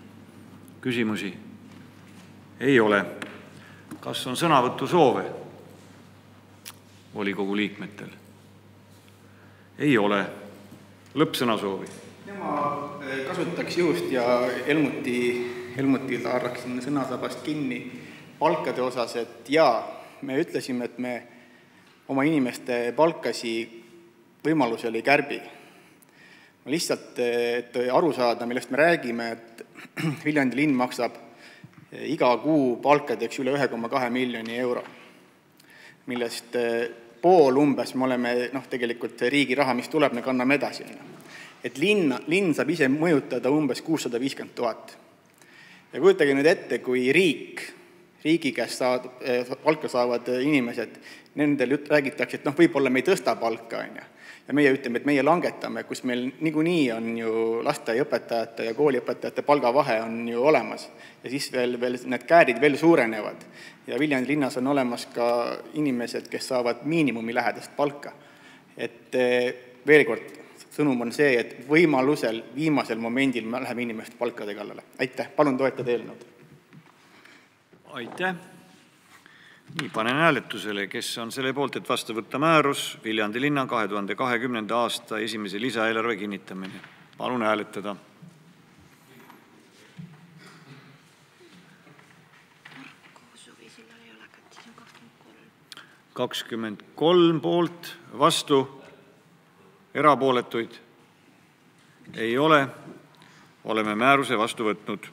Küsimusi? Ei ole. Kas on sõnavõtusoove volikogu liikmetel? Ei ole. Lõppsõnasoovi? Ma kasutaks juhust ja Helmuti, Helmutil haarraksin sõnasabast kinni palkade osas, et jaa, me ütlesime, et me oma inimeste palkasi võimalusel ei kärbi. Lihtsalt, et aru saada, millest me räägime, et Viljandi linn maksab iga kuu palkadeks üle ühe koma kahe miljoni euro, millest pool umbes me oleme, noh, tegelikult riigi raha, mis tuleb, me kanname edasi. Et linn, linn saab ise mõjutada umbes kuussada viiskümmend tuhat. Ja kujutage nüüd ette, kui riik, riigi käest saad, palka saavad inimesed, nendel räägitakse, et noh, võib-olla me ei tõsta palka, on ju. Ja meie ütleme, et meie langetame, kus meil niikuinii on ju lasteaiaõpetajate ja kooliõpetajate palgavahe on ju olemas. Ja siis veel, veel need käärid veel suurenevad. Ja Viljandi linnas on olemas ka inimesed, kes saavad miinimumi lähedast palka. Et veel kord, sõnum on see, et võimalusel viimasel momendil me läheme inimeste palkade kallale. Aitäh, palun toetada eelnõud. Aitäh. Nii, panen hääletusele, kes on selle poolt, et vastu võtta määrus Viljandi linna kahe tuhande kahekümnenda aasta esimese lisaeelarve kinnitamine. Palun hääletada. kakskümmend kolm poolt, vastu, erapooletuid ei ole. Oleme määruse vastu võtnud.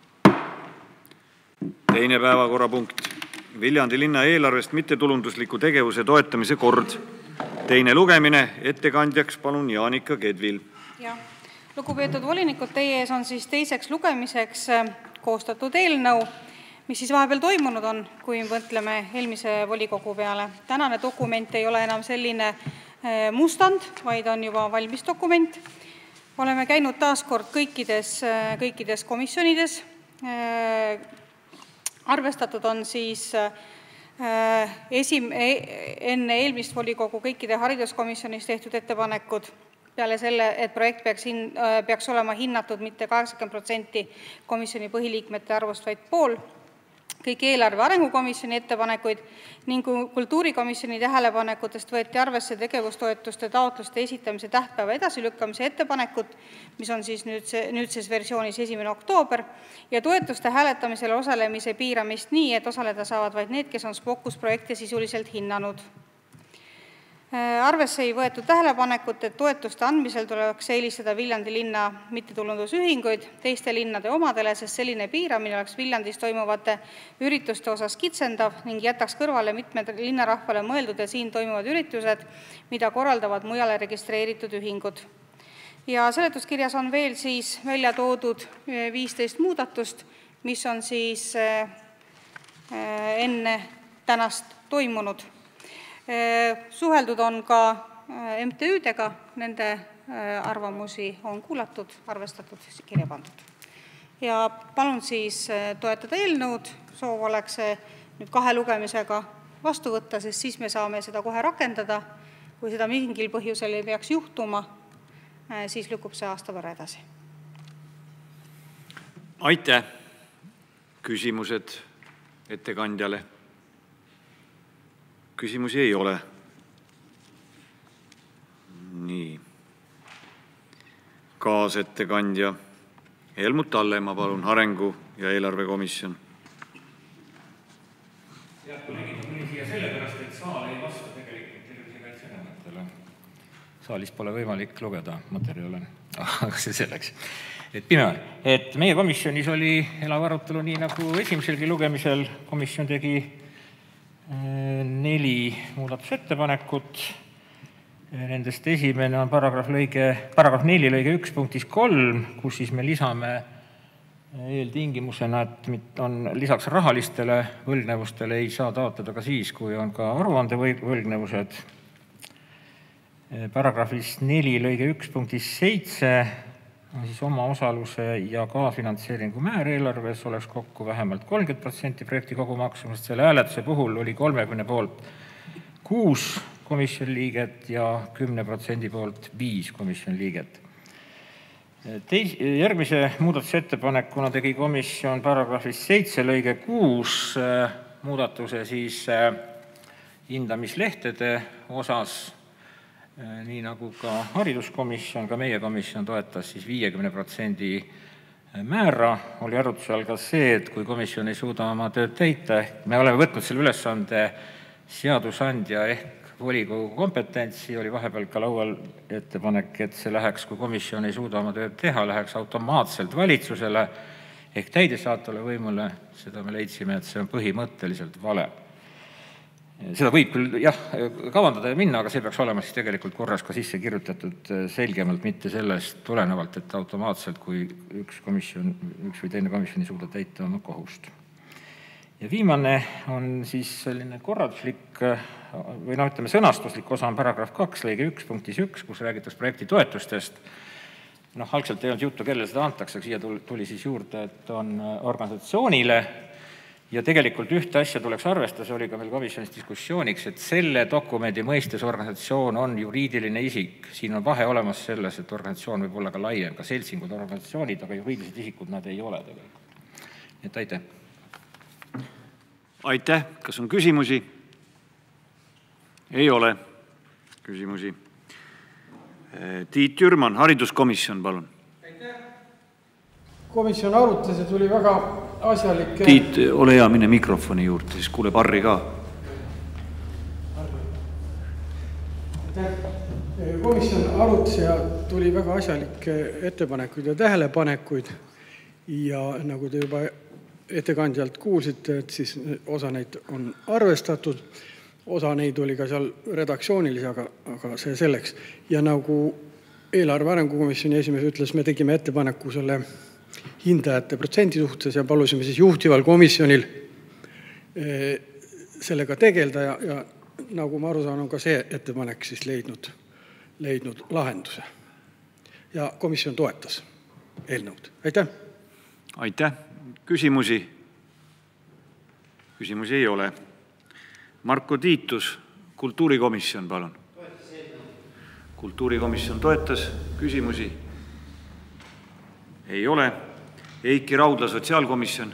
Teine päevakorrapunkt. Viljandi linna eelarvest mittetulundusliku tegevuse toetamise kord. Teine lugemine, ettekandjaks palun Jaanika Kedvil. Ja, lugupeetud volinikud, teie ees on siis teiseks lugemiseks koostatud eelnõu, mis siis vahepeal toimunud on, kui mõtleme eelmise volikogu peale. Tänane dokument ei ole enam selline mustand, vaid on juba valmis dokument. Oleme käinud taas kord kõikides, kõikides komisjonides. Arvestatud on siis esim, enne eelmist volikogu kõikide hariduskomisjonis tehtud ettepanekud peale selle, et projekt peaks, hin, peaks olema hinnatud mitte kaheksakümmend protsenti komisjoni põhiliikmete arvust, vaid pool. Kõik eelarve arengukomisjoni ettepanekuid ning kultuurikomisjoni tähelepanekutest võeti arvesse tegevustoetuste taotluste esitamise tähtpäeva edasilükkamise ettepanekut, mis on siis nüüd nüüdses versioonis esimene oktoober, ja toetuste hääletamisel osalemise piiramist nii, et osaleda saavad vaid need, kes on Spokus projekte sisuliselt hinnanud. Arvesse ei võetud tähelepanekut, et toetuste andmisel tuleks eelistada Viljandi linna mittetulundusühinguid teiste linnade omadele, sest selline piiramine oleks Viljandis toimuvate ürituste osas kitsendav ning jätaks kõrvale mitmed linnarahvale mõeldud ja siin toimuvad üritused, mida korraldavad mujale registreeritud ühingud. Ja seletuskirjas on veel siis välja toodud viisteist muudatust, mis on siis enne tänast toimunud. Suheldud on ka M T Ü-dega, nende arvamusi on kuulatud, arvestatud, kirja pandud. Ja palun siis toetada eelnõud, soov oleks nüüd kahe lugemisega vastu võtta, sest siis me saame seda kohe rakendada. Kui seda mingil põhjusel ei peaks juhtuma, siis lükkub see aasta võrra edasi. Aitäh. Küsimused ettekandjale? Küsimusi ei ole. Nii. Kaasettekandja Helmut Hallemaa, palun, arengu- ja eelarvekomisjon. Jah, kolleegid, tuli siia sellepärast, et saal ei vasta tegelikult tervisekaitsenõuetele. Saalis pole võimalik lugeda materjale, aga see selleks. Et pime, et meie komisjonis oli elav arutelu nii nagu esimeselgi lugemisel. Komisjon tegi neli muudatusettepanekut. Nendest esimene on paragrahv, lõige, paragrahv neli lõige üks punktis kolm, kus siis me lisame eeltingimusena, et on lisaks rahalistele võlgnevustele ei saa taotleda ka siis, kui on ka aruande võlgnevused. Paragrahvis neli lõige üks punktis seitse on siis oma osaluse ja kaasfinantseeringu määr eelarves oleks kokku vähemalt kolmkümmend protsenti projekti kogumaksumusest. Selle hääletuse puhul oli kolmekümne poolt kuus komisjoni liiget ja kümne protsendi poolt viis komisjoni liiget. Teis, järgmise muudatusettepanekuna tegi komisjon paragrahvis seitse lõige kuus muudatuse siis hindamislehtede osas, nii nagu ka hariduskomisjon, ka meie komisjon toetas siis viiekümne protsendi määra. Oli arutusel ka see, et kui komisjon ei suuda oma tööd täita, me oleme võtnud selle ülesande seadusandja ehk volikogu kompetentsi, oli vahepeal ka laual ettepanek, et see läheks, kui komisjon ei suuda oma tööd teha, läheks automaatselt valitsusele ehk täidesaatvale võimule. Seda me leidsime, et see on põhimõtteliselt vale. Seda võib küll jah, kavandada ja minna, aga see peaks olema siis tegelikult korras ka sisse kirjutatud selgemalt, mitte sellest tulenevalt, et automaatselt, kui üks, komisjon, üks või teine komisjon ei suuda täita oma kohust. Ja viimane on siis selline korralduslik või no ütleme sõnastuslik osa on paragrahv kaks lõige üks punktis üks, kus räägitakse projekti toetustest. Noh, algselt ei olnud juttu, kellele seda antakse, siia tuli siis juurde, et on organisatsioonile ja tegelikult ühte asja tuleks arvestada, see oli ka meil komisjonis diskussiooniks, et selle dokumendi mõistes organisatsioon on juriidiline isik. Siin on vahe olemas selles, et organisatsioon võib olla ka laiem, ka seltsingud organisatsioonid, aga juriidilised isikud nad ei ole tegelikult. Et aitäh. Aitäh. Kas on küsimusi? Ei ole küsimusi. Tiit Jürman, hariduskomisjon, palun. Aitäh. Komisjon arutas ja tuli väga asjalik... Tiit, ole hea, mine mikrofoni juurde, siis kuuleb Harri ka. Aitäh. Komisjon arutas ja tuli väga asjalik ettepanekuid ja tähelepanekuid ja nagu te juba ettekandjalt kuulsite, et siis osa neid on arvestatud, osa neid oli ka seal redaktsioonilis, aga, aga see selleks. Ja nagu eelarve arengukomisjoni esimees ütles, me tegime ettepaneku selle hindajate protsendi suhtes ja palusime siis juhtival komisjonil sellega tegelda ja, ja nagu ma aru saan, on ka see ettepanek siis leidnud, leidnud lahenduse. Ja komisjon toetas eelnõud. Aitäh! Aitäh! Küsimusi? Küsimusi ei ole. Marko Tiitus, kultuurikomisjon, palun. Kultuurikomisjon toetas. Küsimusi? Ei ole. Eiki Raudla, sotsiaalkomisjon.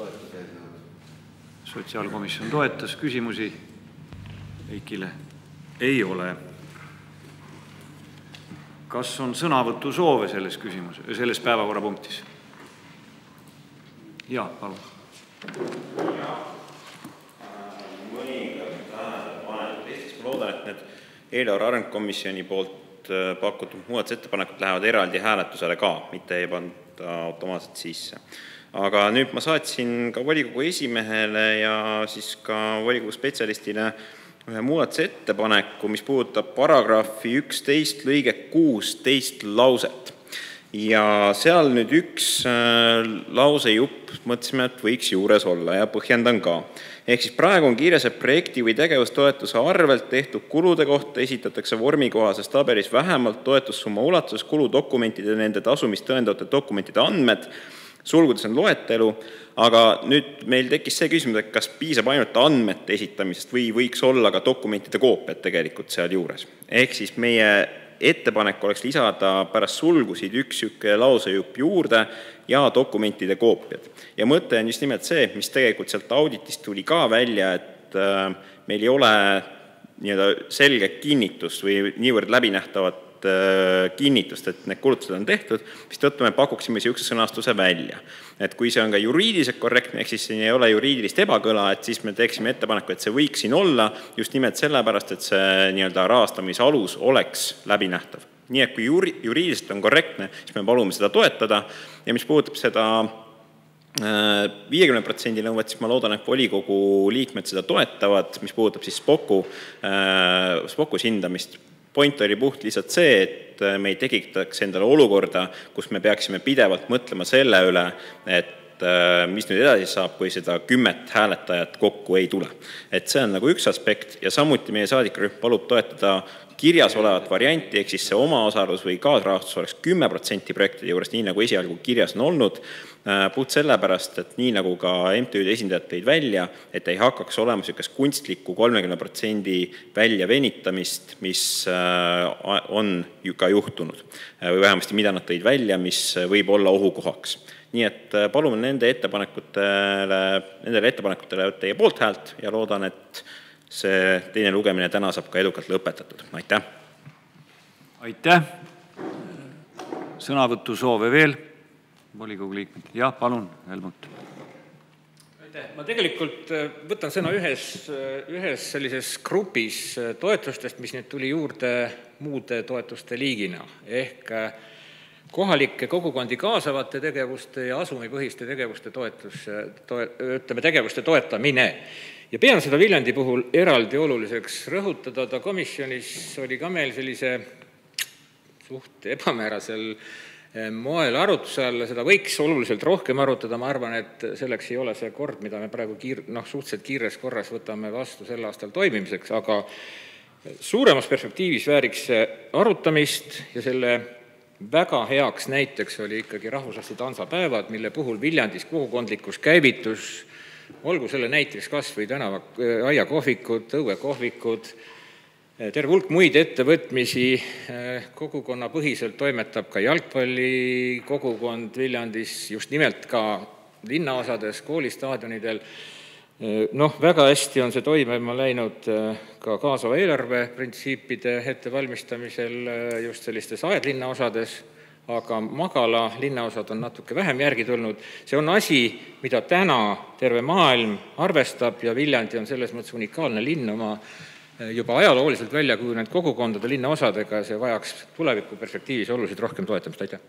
Sotsiaalkomisjon toetas. Küsimusi? Eikile? Ei ole. Kas on sõnavõtu soove selles küsimus, selles päevakorrapunktis? Jaa, palun. Ma loodan, et need eelarve arengukomisjoni poolt pakutud muudatusettepanekud lähevad eraldi hääletusele ka, mitte ei panda automaatselt sisse. Aga nüüd ma saatsin ka volikogu esimehele ja siis ka volikogu spetsialistile ühe muudatusettepaneku, mis puudutab paragrahvi üksteist lõige kuusteist lauset. Ja seal nüüd üks lausejupp mõtlesime, et võiks juures olla ja põhjendan ka. Ehk siis praegu on kirjas, et projekti või tegevustoetuse arvelt tehtud kulude kohta esitatakse vormikohases tabelis vähemalt toetussumma ulatuses kuludokumentide ja nende tasumist tõendavate dokumentide andmed, sulgudes on loetelu, aga nüüd meil tekkis see küsimus, et kas piisab ainult andmete esitamisest või võiks olla ka dokumentide koopiad tegelikult seal juures. Ehk siis meie ettepanek oleks lisada pärast sulgusid üks üke lausejupp juurde ja dokumentide koopiad. Ja mõte on just nimelt see, mis tegelikult sealt auditist tuli ka välja, et meil ei ole nii-öelda selge kinnitust või niivõrd läbinähtavat kinnitust, et need kulutused on tehtud, mis tõttu me pakuksime siukse sõnastuse välja. Et kui see on ka juriidiliselt korrektne, ehk siis siin ei ole juriidilist ebakõla, et siis me teeksime ettepaneku, et see võiks siin olla just nimelt sellepärast, et see nii-öelda rahastamise alus oleks läbinähtav. Nii et kui juri, juriidiliselt on korrektne, siis me palume seda toetada ja mis puudutab seda viiekümne protsendi nõuet, siis ma loodan, et volikogu liikmed seda toetavad, mis puudutab siis Spoku, Spokus hindamist. Point oli puht lihtsalt see, et me ei tekitaks endale olukorda, kus me peaksime pidevalt mõtlema selle üle, et et mis nüüd edasi saab, kui seda kümmet hääletajat kokku ei tule. Et see on nagu üks aspekt ja samuti meie saadikurühm palub toetada kirjas olevat varianti, ehk siis see omaosalus või kaasrahastus oleks kümme protsenti projektide juures, nii nagu esialgu kirjas on olnud, puht sellepärast, et nii nagu ka M T Ü'de esindajad tõid välja, et ei hakkaks olema sellisest kunstlikku kolmekümne protsendi välja venitamist, mis on ju ka juhtunud. Või vähemasti mida nad tõid välja, mis võib olla ohukohaks. Nii et palume nende ettepanekutele, nendele ettepanekutele teie poolt häält ja loodan, et see teine lugemine täna saab ka edukalt lõpetatud. Aitäh! Aitäh! Sõnavõttu soove veel? Volikogu liikmed. Jah, palun, Helmut. Aitäh! Ma tegelikult võtan sõna ühes, ühes sellises grupis toetustest, mis nüüd tuli juurde muude toetuste liigina. Ehk kohalike kogukondi kaasavate tegevuste ja asumipõhiste tegevuste toetus, toe, ütleme, tegevuste toetamine. Ja pean seda Viljandi puhul eraldi oluliseks rõhutada, ta komisjonis oli ka meil sellise suht ebamäärasel moel arutluse all, seda võiks oluliselt rohkem arutada, ma arvan, et selleks ei ole see kord, mida me praegu kiir, noh, suhteliselt kiires korras võtame vastu sel aastal toimimiseks, aga suuremas perspektiivis vääriks arutamist ja selle väga heaks näiteks oli ikkagi rahvuslassi tantsapäevad, mille puhul Viljandis kogukondlikkus käivitus, olgu selle näiteks kas või tänava aiakohvikud, õuekohvikud, terve hulk muid ettevõtmisi, kogukonna põhiselt toimetab ka jalgpalli kogukond Viljandis, just nimelt ka linnaosades, koolistaadionidel. Noh, väga hästi on see toimema läinud ka kaasava eelarve printsiipide ettevalmistamisel just sellistes aedlinnaosades, aga Magala linnaosad on natuke vähem järgi tulnud. See on asi, mida täna terve maailm arvestab ja Viljandi on selles mõttes unikaalne linn oma juba ajalooliselt välja kujunenud kogukondade linnaosadega ja see vajaks tuleviku perspektiivis oluliselt rohkem toetamist. Aitäh!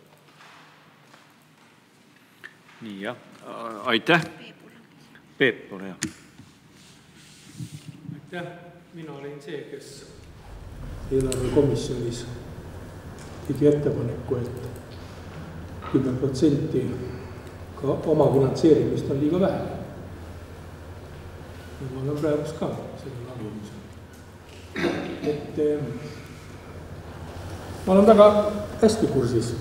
Nii jah, aitäh! Peep, ole hea. Aitäh! Mina olin see, kes eelarvekomisjonis tegi ettepaneku, et kümme protsenti ka oma finantseerimist on liiga vähe. Ja ma olen praegus ka sellel arvamusel. Et ma olen väga hästi kursis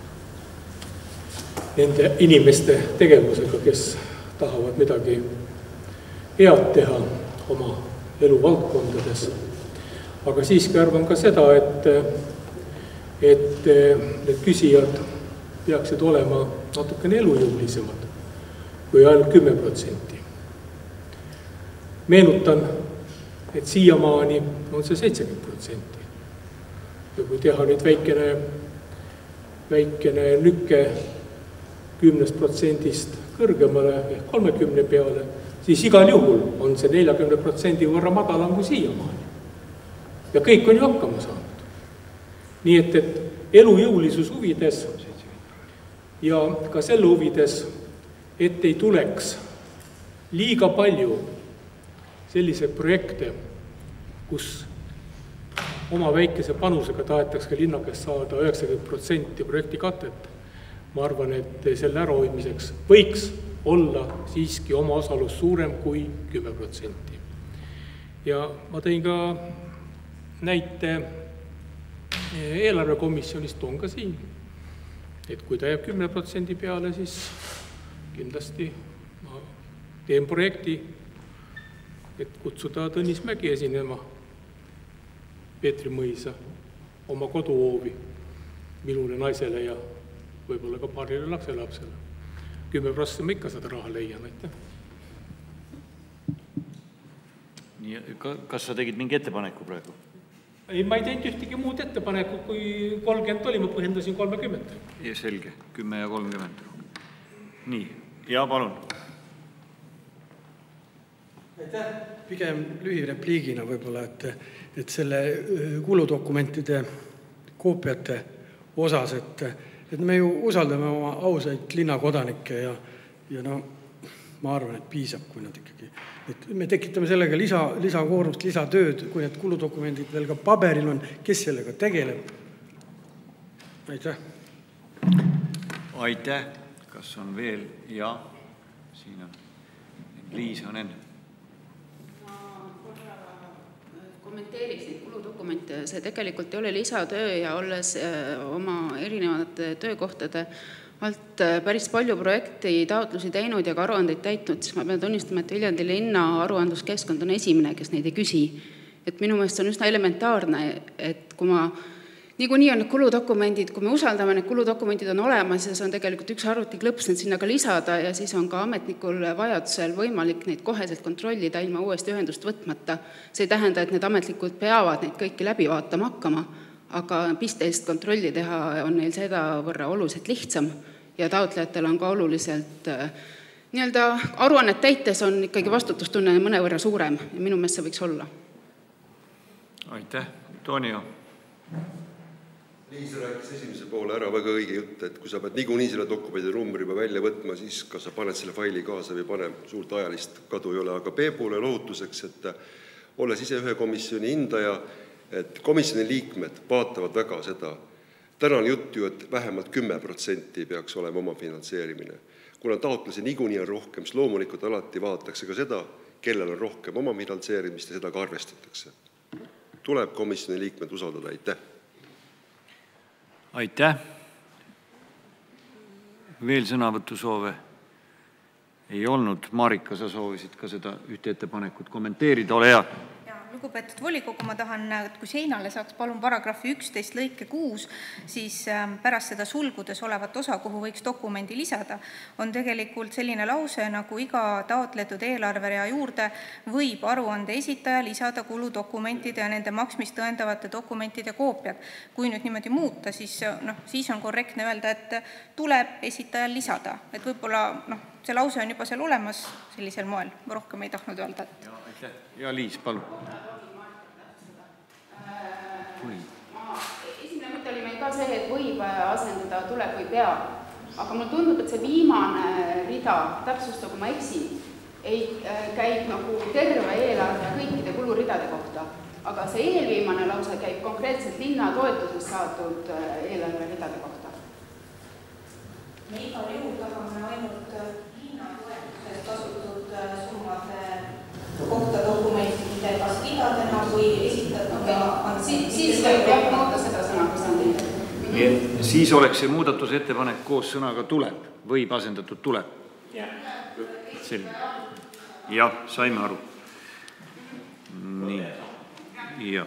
nende inimeste tegevusega, kes tahavad midagi head teha oma eluvaldkondades. Aga siiski arvan ka seda, et et need küsijad peaksid olema natukene elujõulisemad kui ainult kümme protsenti. Meenutan, et siiamaani on see seitsekümmend protsenti. Ja kui teha nüüd väikene, väikene lükke kümnest protsendist kõrgemale ehk kolmekümne peale, siis igal juhul on see neljakümne protsendi võrra madalam kui siiamaani. Ja kõik on ju hakkama saanud. Nii et, et elujõulisus huvides ja ka selle huvides, et ei tuleks liiga palju selliseid projekte, kus oma väikese panusega tahetakse ka linna käest saada üheksakümmend protsenti projekti katet. Ma arvan, et selle ärahoidmiseks võiks olla siiski oma osalus suurem kui kümme protsenti. Ja ma tõin ka näite eelarvekomisjonist on ka siin, et kui ta jääb kümne protsendi peale, siis kindlasti ma teen projekti, et kutsuda Tõnis Mägi esinema Peetri mõisa oma koduhoovi minule naisele ja võib-olla ka paarile lapselapsele. Kümme protsenti ma ikka seda raha leian, aitäh. Kas sa tegid mingi ettepaneku praegu? Ei, ma ei teinud ühtegi muud ettepaneku, kui kolmkümmend oli, ma põhjendasin kolmekümmend. Ja selge, kümme ja kolmkümmend. Nii, ja palun. Aitäh, pigem lühirepliigina võib-olla, et, et selle kuludokumentide koopiate osas, et, et me ju usaldame oma ausaid linnakodanikke ja, ja no, ma arvan, et piisab, kui nad ikkagi, et me tekitame sellega lisa, lisakoormust, lisatööd, kui need kuludokumendid veel ka paberil on, kes sellega tegeleb. Aitäh. Aitäh. Kas on veel? Ja siin on, Liis on enne. Kommenteeriksin kuludokumente, see tegelikult ei ole lisatöö ja olles oma erinevate töökohtade alt päris palju projekti taotlusi teinud ja ka aruandeid täitnud, siis ma pean tunnistama, et Viljandi linna aruandluskeskkond on esimene, kes neid ei küsi. Et minu meelest on üsna elementaarne, et kui ma niikuinii on need kuludokumendid, kui me usaldame, need kuludokumendid on olemas ja see on tegelikult üks arvutiklõps need sinna ka lisada ja siis on ka ametnikul vajadusel võimalik neid koheselt kontrollida ilma uuesti ühendust võtmata. See ei tähenda, et need ametlikud peavad neid kõiki läbi vaatama hakkama, aga pistelist kontrolli teha on neil seda võrra oluliselt lihtsam ja taotlejatel on ka oluliselt nii-öelda aruannet täites on ikkagi vastutustunne mõnevõrra suurem ja minu meelest see võiks olla. Aitäh, Tonio. Liis rääkis esimese poole ära väga õige jutt, et kui sa pead niikuinii selle dokumendi numbri juba välja võtma, siis kas sa paned selle faili kaasa või paneb, suurt ajalist kadu ei ole, aga B-poole lohutuseks, et olles ise ühe komisjoni hindaja, et komisjoni liikmed vaatavad väga seda. Täna on jutt ju, et vähemalt kümme protsenti peaks olema oma finantseerimine. Kuna taotlasi niikuinii on rohkem, siis loomulikult alati vaadatakse ka seda, kellel on rohkem oma finantseerimist ja seda ka arvestatakse. Tuleb komisjoni liikmed usaldada, aitäh! Aitäh. Veel sõnavõtusoove ei olnud. Marika, sa soovisid ka seda ühte ettepanekut kommenteerida, ole hea. Ja, lugupeetud volikogu, ma tahan, et kui seinale saaks palun paragrahvi üksteist lõike kuus, siis pärast seda sulgudes olevat osa, kuhu võiks dokumendi lisada, on tegelikult selline lause, nagu iga taotletud eelarverea juurde võib aruande esitaja lisada kuludokumentide ja nende maksmist tõendavate dokumentide koopiad. Kui nüüd niimoodi muuta, siis, no, siis on korrektne öelda, et tuleb esitajal lisada. Et võib-olla no, see lause on juba seal olemas sellisel moel. Ma rohkem ei tahtnud öelda. Et... Ja, aitäh. Ja Liis, palun. Esimene mõte oli meil ka see, et võib asendada tuleb või peab. Aga mul tundub, et see viimane rida, täpsusta, kui ma eksin, ei käib nagu terve eelarve kõikide kuluridade kohta. Aga see eelviimane lause käib konkreetselt linna toetusest saadud eelarve ridade kohta. Me igal juhul tahame ainult linna toetusest kasutud summade kohta dokumentide kas ridadena või esitatud okay. Siis, siis võib jah muuta seda sõna, kui saan teile. Nii et siis oleks see muudatusettepanek koos sõnaga tuleb, võib asendatud tuleb. Selline. Jah, saime aru. Nii. Ja.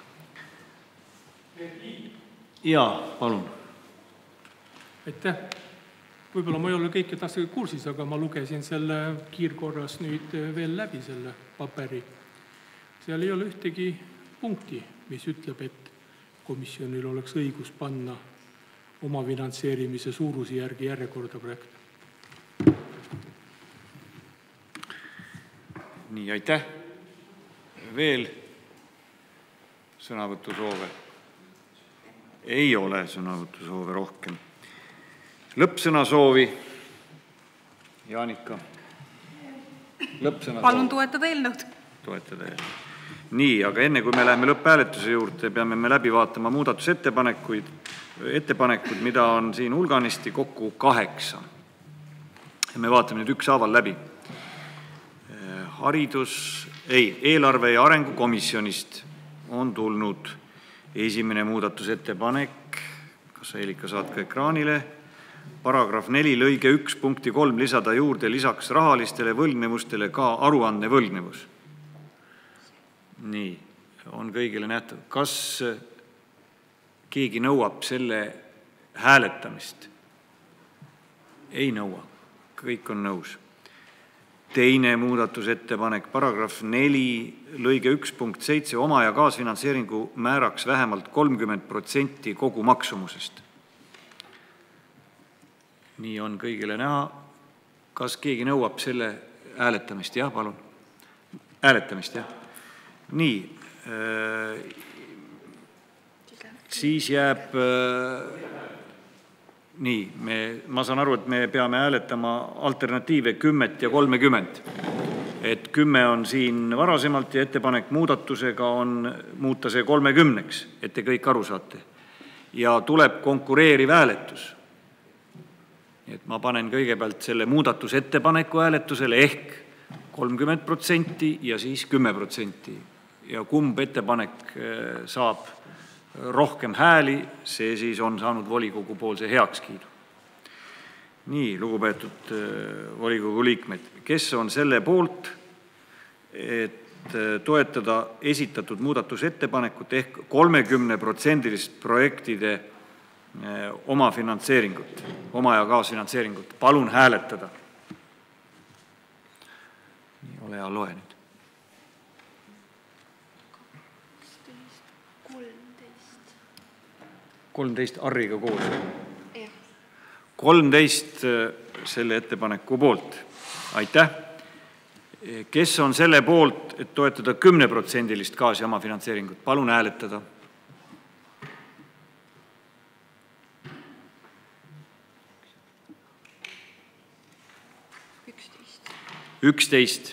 Ja, palun. Aitäh. Võib-olla ma ei ole kõike tahtnud kursis, aga ma lugesin selle kiirkorras nüüd veel läbi selle paperi. Seal ei ole ühtegi punkti, mis ütleb, et komisjonil oleks õigus panna oma finantseerimise suurusi järgi järjekorda projekte. Nii, aitäh. Veel sõnavõtusoove? Ei ole sõnavõtusoove rohkem. Lõppsõna soovi. Jaanika. Lõppsõna Palun soovi. Toetada eelnõud. Toetada eelnõud. Nii, aga enne kui me läheme lõpphääletuse juurde, peame me läbi vaatama muudatusettepanekuid, ettepanekud, mida on siin hulganisti kokku kaheksa. Ja me vaatame nüüd ükshaaval läbi. Haridus, ei, eelarve ja arengukomisjonist on tulnud esimene muudatusettepanek. Kas sa, Eelika, saad ka ekraanile? Paragrahv neli lõige üks punkti kolm lisada juurde lisaks rahalistele võlgnevustele ka aruandne võlgnevus. Nii, on kõigile nähtav. Kas keegi nõuab selle hääletamist? Ei nõua. Kõik on nõus. Teine muudatusettepanek, paragrahv neli lõige üks punkt seitse oma ja kaasfinantseeringu määraks vähemalt kolmkümmend protsenti kogu maksumusest. Nii on kõigile näha. Kas keegi nõuab selle hääletamist? Jah, palun. Hääletamist, jah. Nii. Äh, siis jääb... Äh, nii, me, ma saan aru, et me peame hääletama alternatiive kümmet ja kolmekümmend. Et kümme on siin varasemalt ja ettepanek muudatusega on muuta see kolmekümneks, et te kõik aru saate. Ja tuleb konkureeriv hääletus. et ma panen kõigepealt selle muudatusettepaneku hääletusele ehk kolmkümmend protsenti ja siis kümme protsenti. Ja kumb ettepanek saab rohkem hääli, see siis on saanud volikogu poolse heakskiidu. Nii, lugupeetud volikogu liikmed, kes on selle poolt, et toetada esitatud muudatusettepanekut ehk kolmekümne protsendilist projektide oma finantseeringut, oma ja kaasfinantseeringut. Palun hääletada. Nii, ole ja loe nüüd. kolmteist Arriga koos. kolmteist selle ettepaneku poolt. Aitäh. Kes on selle poolt, et toetada kümne protsendilist kaas- ja omafinantseeringut? Palun hääletada. üksteist.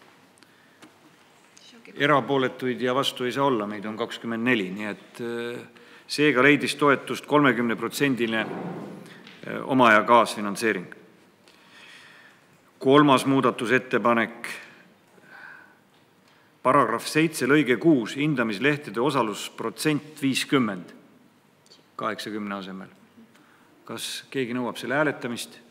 Erapooletuid ja vastu ei saa olla, meid on kakskümmend neli, nii et seega leidis toetust kolmekümne protsendiline oma- ja kaasfinantseering. Kolmas muudatusettepanek, paragrahv seitse, lõige kuus, hindamislehtede osalusprotsent viiskümmend, kaheksakümne asemel. Kas keegi nõuab selle hääletamist?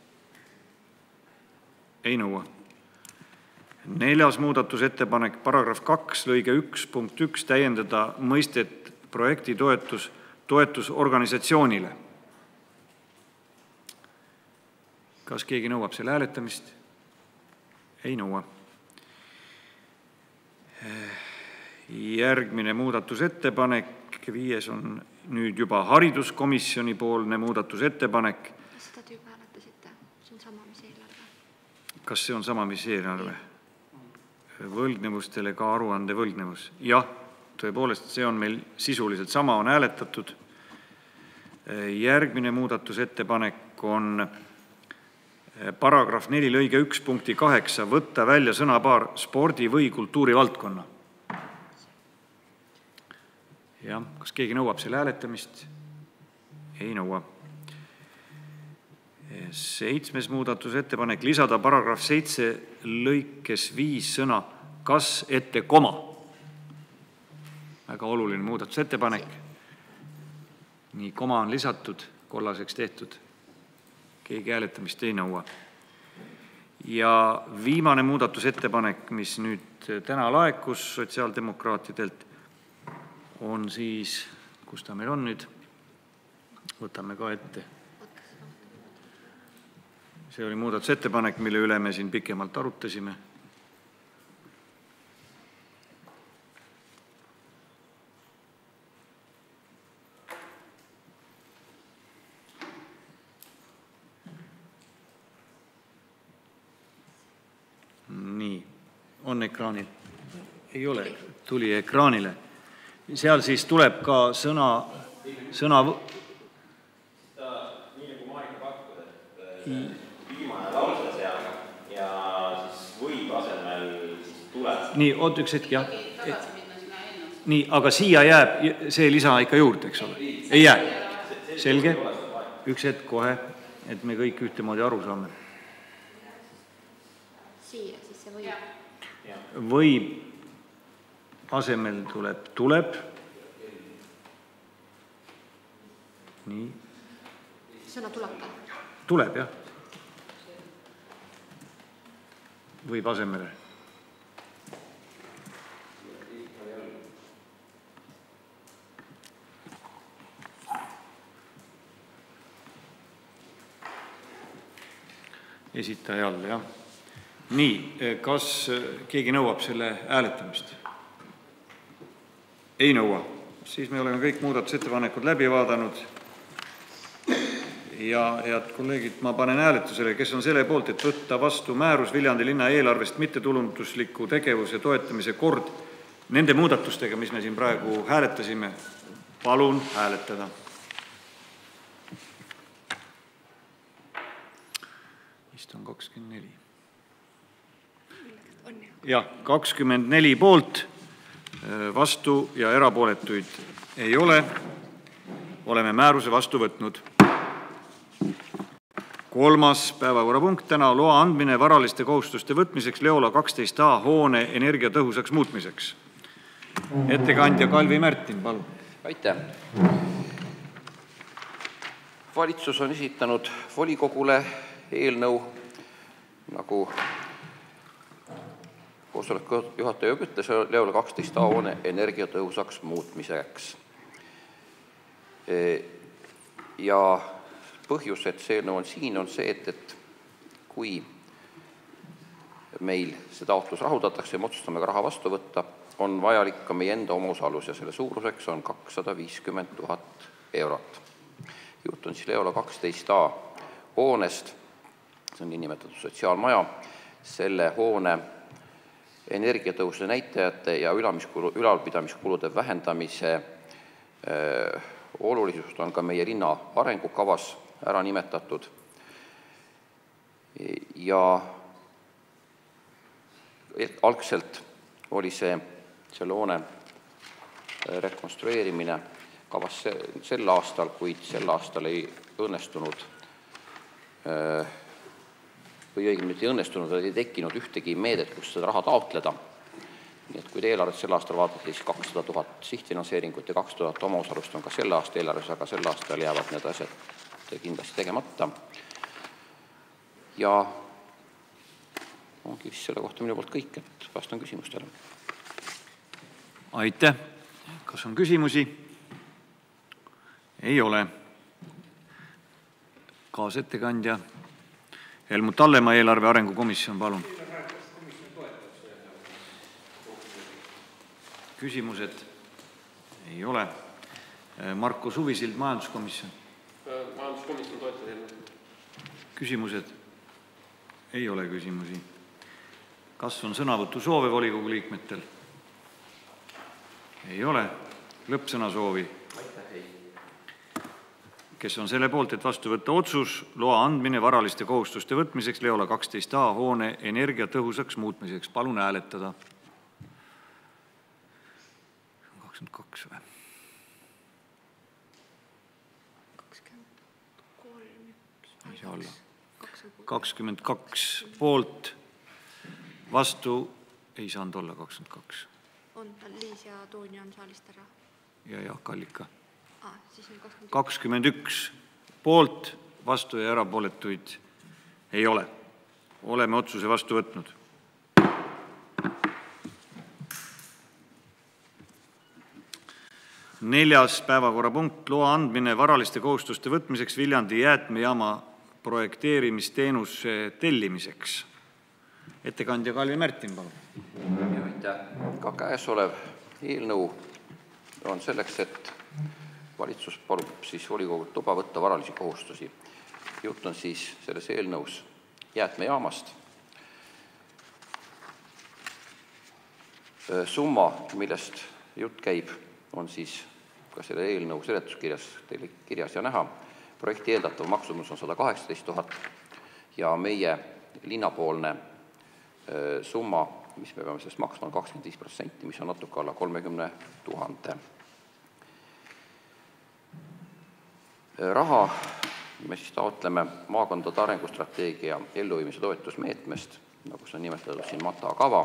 Ei nõua. Neljas muudatusettepanek, paragrahv kaks, lõige üks, punkt üks, täiendada mõistet projekti toetus toetusorganisatsioonile. Kas keegi nõuab selle hääletamist? Ei nõua. Järgmine muudatusettepanek, viies on nüüd juba hariduskomisjoni poolne muudatusettepanek. Seda te juba hääletasite, see on sama, mis eelarve. Kas see on sama, mis eelarve? Võlgnevustele ka aruande võlgnevus. Jah, tõepoolest, see on meil sisuliselt sama, on hääletatud. Järgmine muudatusettepanek on paragrahv neli lõige üks punkti kaheksa, võtta välja sõnapaar spordi või kultuuri valdkonna. Jah, kas keegi nõuab selle hääletamist? Ei nõua. Seitsmes muudatusettepanek, lisada paragrahv seitse lõikes viis sõna kas ette koma. Väga oluline muudatusettepanek. Nii, koma on lisatud, kollaseks tehtud. Keegi hääletamist ei nõua. Ja viimane muudatusettepanek, mis nüüd täna laekus sotsiaaldemokraatidelt, on siis, kus ta meil on nüüd? Võtame ka ette. See oli muudatusettepanek, mille üle me siin pikemalt arutasime. Nii, on ekraanil? Ei ole, tuli ekraanile. Seal siis tuleb ka sõna, sõna... Nii nagu Marika pakkud, et viimane lause seal ja siis võib asemel siis tuleb. Nii, oot üks hetk, jah. Nii, aga siia jääb see lisa ikka juurde, eks ole? Ei jää? Selge? Üks hetk kohe, et me kõik ühtemoodi aru saame. Siia, siis see võib. Võib asemel tuleb, tuleb. Nii. Sõna tuleb ka? Tuleb, jah. Võib asemele. Esitaja all, jah. Nii, kas keegi nõuab selle hääletamist? Ei nõua. Siis me oleme kõik muudatusettepanekud läbi vaadanud. Ja head kolleegid, ma panen hääletusele, kes on selle poolt, et võtta vastu määrus Viljandi linna eelarvest mittetulundusliku tegevuse toetamise kord nende muudatustega, mis me siin praegu hääletasime. Palun hääletada. Vist on kakskümmend neli. Jah, kakskümmend neli poolt, vastu ja erapooletuid ei ole. Oleme määruse vastu võtnud. kolmas päevakorrapunkt täna loa andmine varaliste kohustuste võtmiseks Leola kaksteist A hoone energiatõhusaks muutmiseks. Ettekandja Kalvi Märtin, palun. Aitäh. Valitsus on esitanud volikogule eelnõu, nagu koosoleku juhataja ütles, Leola kaksteist A hoone energiatõhusaks muutmiseks. Ja põhjus, et see eelnõu on siin, on see, et, et kui meil see taotlus rahuldatakse ja me otsustame ka raha vastu võtta, on vajalik ka meie enda omaosalus ja selle suuruseks on kakssada viiskümmend tuhat eurot. Jutt on siis Leola kaksteist A hoonest, see on niinimetatud sotsiaalmaja, selle hoone energiatõhususe näitajate ja ülalpidamiskulude vähendamise öö, olulisust on ka meie linna arengukavas ära nimetatud ja algselt oli see selle hoone rekonstrueerimine kavas sel aastal, kuid sel aastal ei õnnestunud või õigemini ei õnnestunud, ei tekkinud ühtegi meedet, kus seda raha taotleda. Nii et kui eelarvet sel aastal vaadati, siis kakssada tuhat sihtfinantseeringut ja kaks tuhat omaosalust on ka sel aasta eelarves, aga sel aastal jäävad need asjad kindlasti tegemata. Ja ongi vist selle kohta minu poolt kõik, et vastan küsimustele. Aitäh. Kas on küsimusi? Ei ole. Kaasettekandja Helmut Hallemaa, eelarve arengukomisjon, palun. Küsimused ei ole. Marko Suvisild, majanduskomisjon. Majanduskomisjon toetab eelnõu. Küsimused ei ole küsimusi. Kas on sõnavõtu soove volikogu liikmetel? Ei ole. Lõppsõna soovi. Kes on selle poolt, et vastu võtta otsus loa andmine varaliste kohustuste võtmiseks Leola kaksteist A hoone energiatõhusaks muutmiseks? Palun hääletada. kakskümmend kaks või? Ei saa olla. kakskümmend kaks poolt, vastu ei saanud olla kakskümmend kaks. On Liis ja Tooni on saalist ära. Ja Jaak Allika. Ah, siis on kakskümmend üks. kakskümmend üks poolt, vastu ja erapooletuid ei ole. Oleme otsuse vastu võtnud. Neljas päevakorrapunkt, loa andmine varaliste kohustuste võtmiseks Viljandi jäätmejaama projekteerimisteenuse tellimiseks. Ettekandja Kalvi Märtin, palun. Ja aitäh. Ka käesolev eelnõu on selleks, et valitsus palub siis volikogult luba võtta varalisi kohustusi. Jutt on siis selles eelnõus jäätmejaamast. Summa, millest jutt käib, on siis ka selle eelnõu seletuskirjas teile kirjas ja näha. Projekti eeldatav maksumus on sada kaheksateist tuhat ja meie linnapoolne summa, mis me peame sellest maksma, on kakskümmend viis protsenti, mis on natuke alla kolmekümne tuhande. Raha me siis taotleme maakondade arengustrateegia elluviimise toetusmeetmest, nagu see on nimetatud siin MATA kava.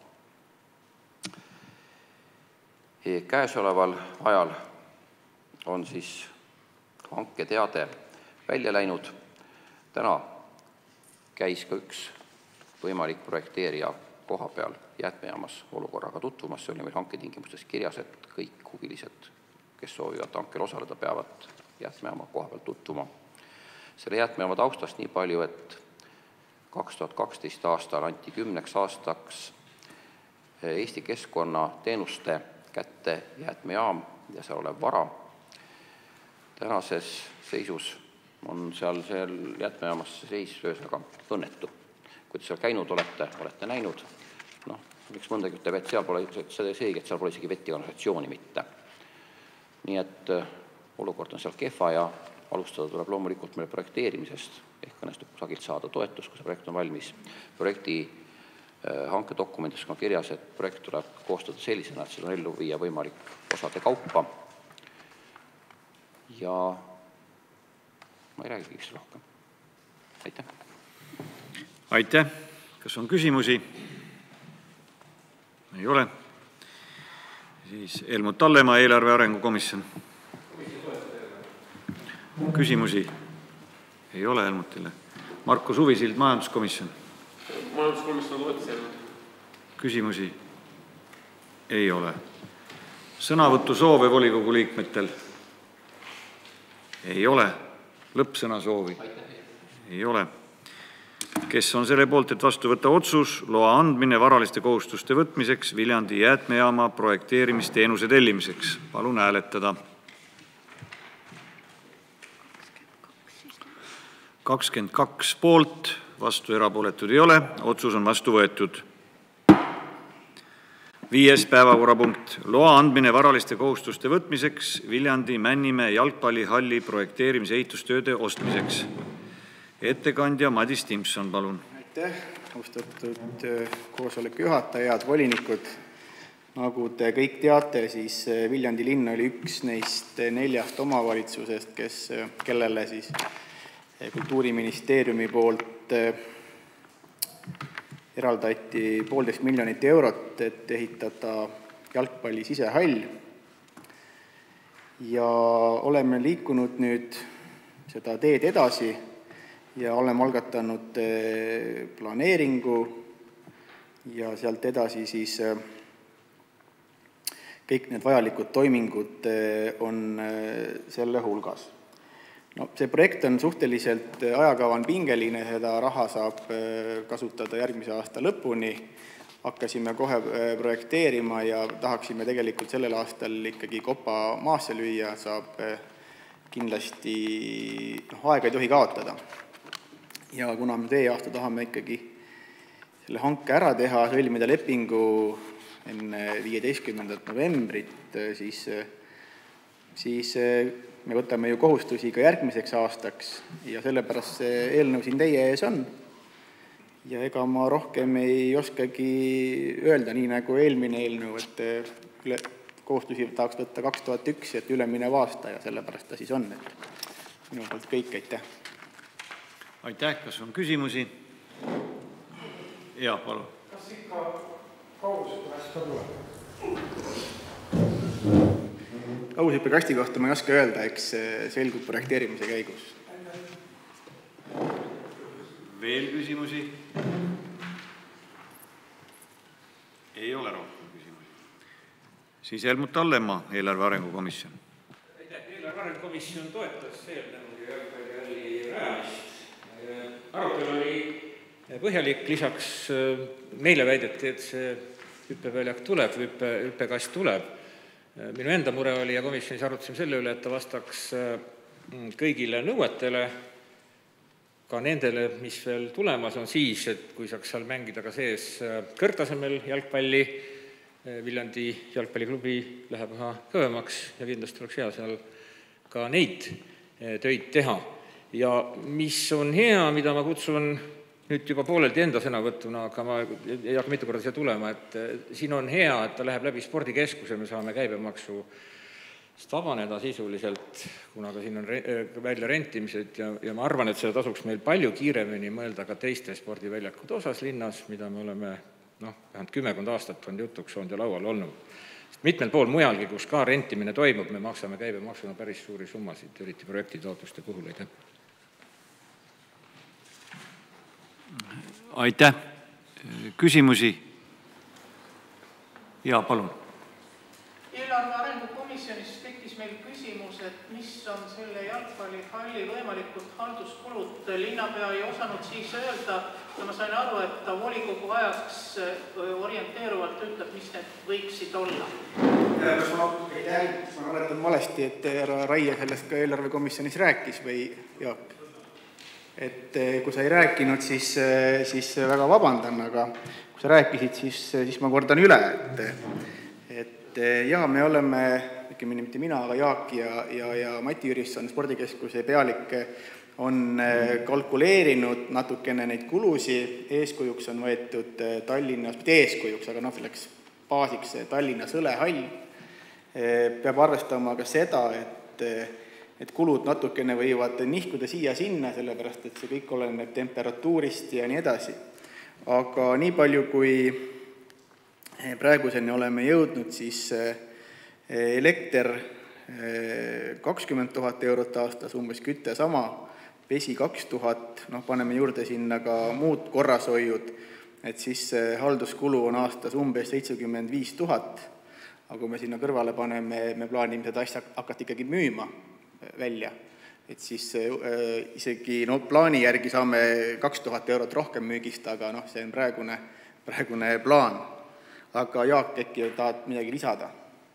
Käesoleval ajal on siis hanketeade välja läinud. Täna käis ka üks võimalik projekteerija koha peal jäätmejaamas olukorraga tutvumas. See oli meil hanketingimustes kirjas, et kõik huvilised, kes soovivad hankel osaleda, peavad jäätmejaama koha peal tutvuma. Selle jäätmejaama taustast nii palju, et kaks tuhat kaksteist aastal anti kümneks aastaks Eesti keskkonnateenuste kätte jäätmejaam ja seal olev vara. Tänases seisus on seal, seal jäätmejaamas seis ühesõnaga õnnetu. Kui te seal käinud olete, olete näinud, noh, miks mõndagi ütleb, et seal pole see seegi, et seal pole isegi vetiorganisatsiooni mitte. Nii et olukord on seal kehva ja alustada tuleb loomulikult meil projekteerimisest, ehk õnnestub kusagilt saada toetus, kui see projekt on valmis. Projekti hankedokumendis on kirjas, et projekt tuleb koostada sellisena, et seda on ellu viia võimalik osade kaupa. Ja ma ei räägi kõigist rohkem. aitäh. Aitäh. Kas on küsimusi? Ei ole. Siis Helmut Hallemaa, eelarve arengukomisjon. Küsimusi? Ei ole Helmutile. Marko Suvisild, majanduskomisjon. Majanduskomisjon toetas eelnõu. Küsimusi? Ei ole. Sõnavõttu soove volikogu liikmetel? Ei ole. Lõppsõna soovi? Ei ole. Kes on selle poolt, et vastu võtta otsus loa andmine varaliste kohustuste võtmiseks Viljandi jäätmejaama projekteerimisteenuse tellimiseks? Palun hääletada. kakskümmend kaks poolt, vastu erapooletud ei ole, otsus on vastu võetud. Viies päevakorrapunkt. Loa andmine varaliste kohustuste võtmiseks Viljandi Männimäe jalgpallihalli projekteerimise ehitustööde ostmiseks. Ettekandja Madis Timpson, palun. Aitäh, austatud koosoleku juhataja, head volinikud. Nagu te kõik teate, siis Viljandi linn oli üks neist neljast omavalitsusest, kes, kellele siis Kultuuriministeeriumi poolt eraldati poolteist miljonit eurot, et ehitada jalgpalli sisehall. Ja oleme liikunud nüüd seda teed edasi ja oleme algatanud planeeringu ja sealt edasi siis kõik need vajalikud toimingud on selle hulgas. No, see projekt on suhteliselt, ajakava on pingeline, seda raha saab kasutada järgmise aasta lõpuni. Hakkasime kohe projekteerima ja tahaksime tegelikult sellel aastal ikkagi kopa maasse lüüa, saab kindlasti, noh, aega ei tohi kaotada. Ja kuna me tee aasta tahame ikkagi selle hanke ära teha, sõlmida lepingu enne viieteistkümnendat novembrit, siis, siis me võtame ju kohustusi ka järgmiseks aastaks ja sellepärast see eelnõu siin teie ees on. Ja ega ma rohkem ei oskagi öelda, nii nagu eelmine eelnõu, et üle, kohustusi tahaks võtta kaks tuhat üks, et üleminev aasta ja sellepärast ta siis on. Et minu poolt kõik, aitäh. Aitäh, kas on küsimusi? Jaa, palun. Kas ikka kaugushüppekast ka tuleb? Kaugushüppekasti kohta ma ei oska öelda, eks selgub projekteerimise käigus. Veel küsimusi? Ei ole rohkem küsimusi. Siis Helmut Hallemaa, eelarve arengukomisjon. Eelarve arengukomisjon toetas eelnõu ja jalgpallihalli rajamist. Arutelu oli põhjalik, lisaks meile väideti, et see hüppeväljak tuleb, hüppe, hüppekast tuleb. Minu enda mure oli ja komisjonis arutasime selle üle, et ta vastaks kõigile nõuetele, ka nendele, mis veel tulemas on siis, et kui saaks seal mängida ka sees kõrgtasemel jalgpalli, Viljandi jalgpalliklubi läheb üha kõvemaks ja kindlasti oleks hea seal ka neid töid teha. Ja mis on hea, mida ma kutsun nüüd juba pooleldi enda sõnavõttuna, aga ma ei hakka mitu korda siia tulema, et siin on hea, et ta läheb läbi spordikeskuse, me saame käibemaksu vabaneda sisuliselt, kuna ka siin on välja rentimised ja, ja ma arvan, et seda tasuks meil palju kiiremini mõelda ka teiste spordiväljakute osas linnas, mida me oleme, noh, vähemalt kümmekond aastat on jutuks olnud ja laual olnud. Sest mitmel pool mujalgi, kus ka rentimine toimub, me maksame käibemaksuna päris suuri summasid, eriti projektitaotluste puhul, aitäh. Aitäh. Küsimusi? Jaa, palun. Eelarve arengukomisjonis tekkis meil küsimus, et mis on selle jalgpallihalli võimalikud halduskulud. Linnapea ei osanud siis öelda, ja ma sain aru, et ta volikogu ajaks orienteeruvalt ütleb, mis need võiksid olla. Kas ma ei tea, ma mäletan valesti, et Raie sellest ka eelarvekomisjonis rääkis või Jaak? Et kui sa ei rääkinud, siis, siis väga vabandan, aga kui sa rääkisid, siis, siis ma kordan üle, et, et jaa, me oleme, õigemini mitte mina, aga Jaak ja, ja, ja Mati Jürisson, spordikeskuse pealik, on kalkuleerinud natukene neid kulusi, eeskujuks on võetud Tallinnas, mitte eeskujuks, aga noh, läks baasiks Tallinna Sõlehall. Peab arvestama ka seda, et et kulud natukene võivad nihkuda siia-sinna, sellepärast et see kõik oleneb temperatuurist ja nii edasi. Aga nii palju, kui praeguseni oleme jõudnud, siis elekter kakskümmend tuhat eurot aastas, umbes kütte sama, vesi kaks tuhat, noh, paneme juurde sinna ka muud korrashoiud, et siis halduskulu on aastas umbes seitsekümmend viis tuhat, aga kui me sinna kõrvale paneme, me plaanime seda asja hakata ikkagi müüma välja, et siis isegi no, plaani järgi saame kaks tuhat eurot rohkem müügist, aga noh, see on praegune, praegune plaan. Aga Jaak, äkki tahad midagi lisada?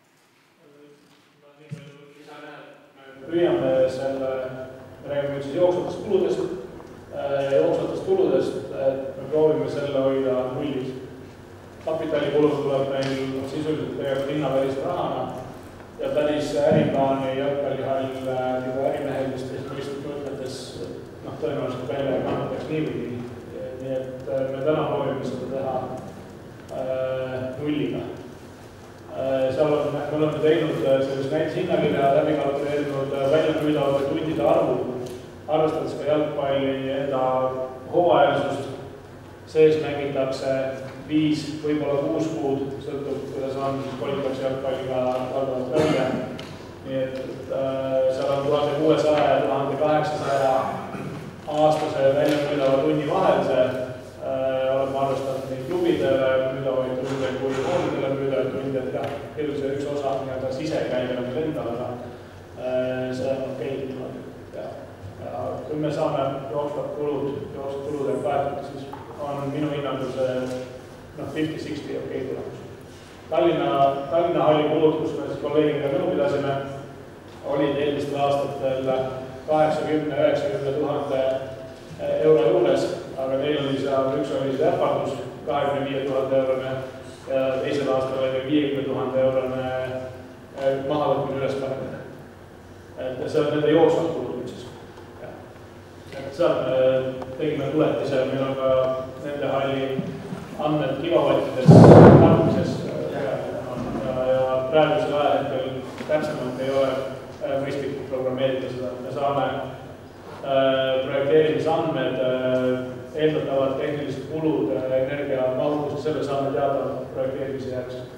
Püüame selle, me räägime siis jooksvatest kuludest, jooksvatest tuludest, et me proovime selle hoida nullis. Kapitalikulud tuleb meil sisuliselt tegelikult linnavälise rahana ja päris äriplaani jalgpallihall juba ärimehel, mis mõistlik mõtletes noh, tõenäoliselt välja kannataks nii või nii. Nii et me täna proovime seda teha äh, nulliga. Äh, seal on, me oleme teinud sellist näiteks hinnakirja läbi kalkuleerinud välja püüdavate tundide arvu, arvestades ka jalgpalli enda hooajalisust, sees mängitakse viis, võib-olla kuus kuud, sõltub, kuidas on, kolitakse jalgpalliga valdavalt välja. Nii et, et äh, seal on tuhande kuuesaja ja tuhande kaheksasaja aastase välja müüdava tunni vahel see äh, oleme arvestanud nii klubidele müüdavaid tunde kui koolidele müüdavaid tunde, et jah, küll see üks osa nii-öelda sisekäive on endal, aga äh, see on okei. Ja, ja kui me saame jooksvad kulud, jooksvad kuludega kaetud, siis on minu hinnangul see noh, viiskümmend kuuskümmend okei tulemus. Tallinna, Tallinna halli kulud, kus me siis kolleegiga nõu pidasime, olid eelmistel aastatel kaheksakümmend üheksakümmend tuhande euro juures, aga neil oli seal, üks oli see äpardus, kahekümne viie tuhande eurone ja teisel aastal oli viiekümne tuhande eurone mahavõtmine ülespanemine. Et see on nende jooksvad kulud siis. Seal me tegime tuletise, meil on ka nende halli andmed kilovattides tarbises ja, ja praegusel ajahetkel täpsemalt ei ole mõistlik programmeerida seda. Me saame äh, projekteerimisandmed, äh, eeldatavad tehnilised kulud, energia mahutust, selle saame teada projekteerimise järgselt.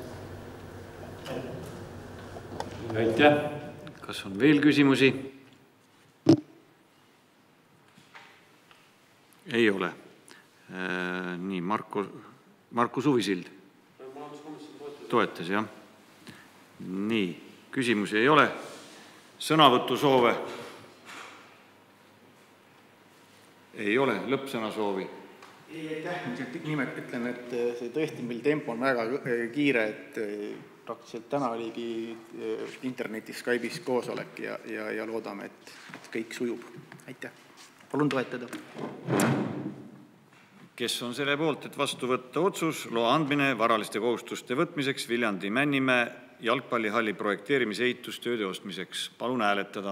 Aitäh! Kas on veel küsimusi? Ei ole. Äh, nii, Marko, Marko Suvisild. Toetas, jah. Nii, küsimusi ei ole. Sõnavõtusoove? Ei ole. Lõppsõnasoovi? Ei, aitäh. Nimelt ütlen, et see tõesti meil tempo on väga kiire, et praktiliselt täna oligi internetis Skype'is koosolek ja, ja, ja loodame, et, et kõik sujub. Aitäh. Palun toetada. Kes on selle poolt, et vastu võtta otsus, loa andmine varaliste kohustuste võtmiseks Viljandi Männimäe jalgpallihalli projekteerimise ehitustööde ostmiseks? Palun hääletada.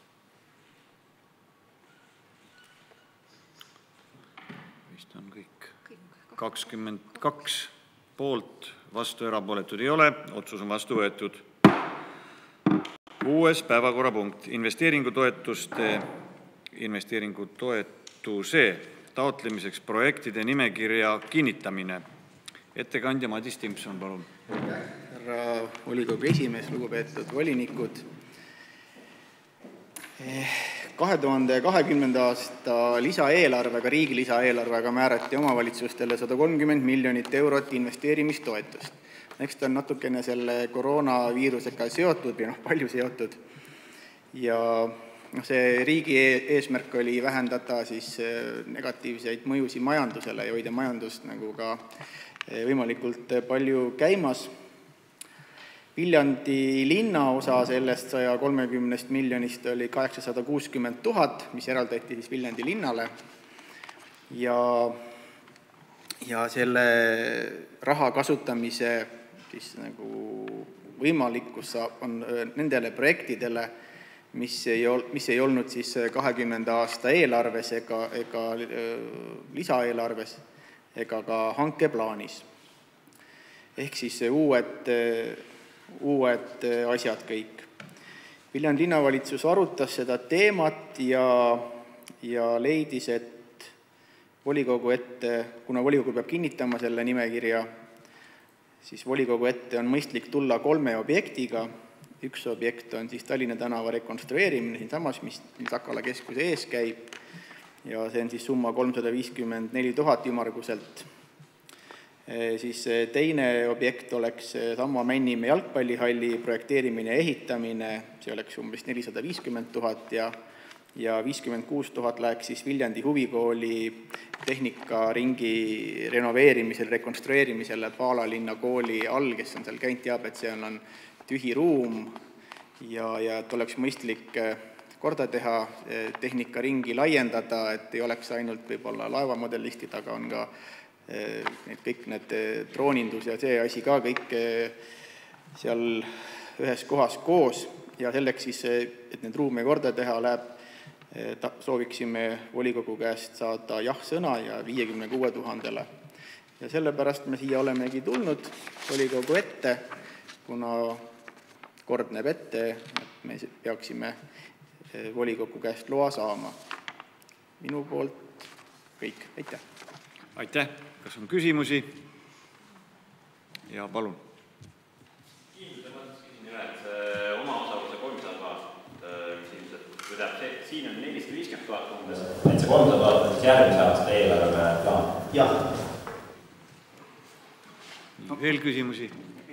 Vist on kõik. kakskümmend kaks poolt, vastu erapooletud ei ole. Otsus on vastu võetud. Kuues päevakorrapunkt. Investeeringutoetuste, investeeringutoetuse taotlemiseks projektide nimekirja kinnitamine. Ettekandja Madis Timpson, palun. Härra volikogu esimees, lugupeetud volinikud. kahe tuhande kahekümnenda aasta lisaeelarvega, riigi lisaeelarvega määrati omavalitsustele sada kolmkümmend miljonit eurot investeerimistoetust. Eks ta on natukene selle koroonaviirusega seotud või noh, palju seotud. Ja no see riigi eesmärk oli vähendada siis negatiivseid mõjusi majandusele ja hoida majandust nagu ka võimalikult palju käimas. Viljandi linna osa sellest saja kolmekümnest miljonist oli kaheksasada kuuskümmend tuhat, mis eraldati siis Viljandi linnale. Ja, ja selle raha kasutamise siis nagu võimalikkus on nendele projektidele, mis ei, ol, mis ei olnud siis kahekümnenda aasta eelarves ega, ega lisaeelarves ega ka hankeplaanis. Ehk siis uued, uued asjad kõik. Viljandi linnavalitsus arutas seda teemat ja, ja leidis, et volikogu ette, kuna volikogu peab kinnitama selle nimekirja, siis volikogu ette on mõistlik tulla kolme objektiga. Üks objekt on siis Tallinna tänava rekonstrueerimine, siin samas, mis Sakala keskuse ees käib, ja see on siis summa kolmsada viiskümmend neli tuhat ümmarguselt. Siis teine objekt oleks sama Männimäe jalgpallihalli projekteerimine ja ehitamine, see oleks umbes nelisada viiskümmend tuhat ja, ja viiskümmend kuus tuhat läheks siis Viljandi huvikooli tehnikaringi renoveerimisel, rekonstrueerimisele Paalalinna kooli all, kes on seal käinud, teab, et see on, on tühi ruum ja, ja et oleks mõistlik korda teha, tehnikaringi laiendada, et ei oleks ainult võib-olla laevamodellistid, aga on ka need, kõik need droonindus ja see asi ka kõik seal ühes kohas koos ja selleks siis, et need ruume korda teha, läheb, sooviksime volikogu käest saada jah-sõna ja viiekümne kuue tuhandele. Ja sellepärast me siia olemegi tulnud volikogu ette, kuna kord näeb ette, et me peaksime volikogu käest loa saama. Minu poolt kõik. Aitäh! Aitäh! Kas on küsimusi? Ja palun. Kiimude mõttes küsin üle, et see oma osaluse kolmsada tuhat, siin on nelisada viiskümmend tuhat umbes, et see kolmsada tuhat on siis järgmise aasta eelarve plaan. Jah. Veel küsimusi?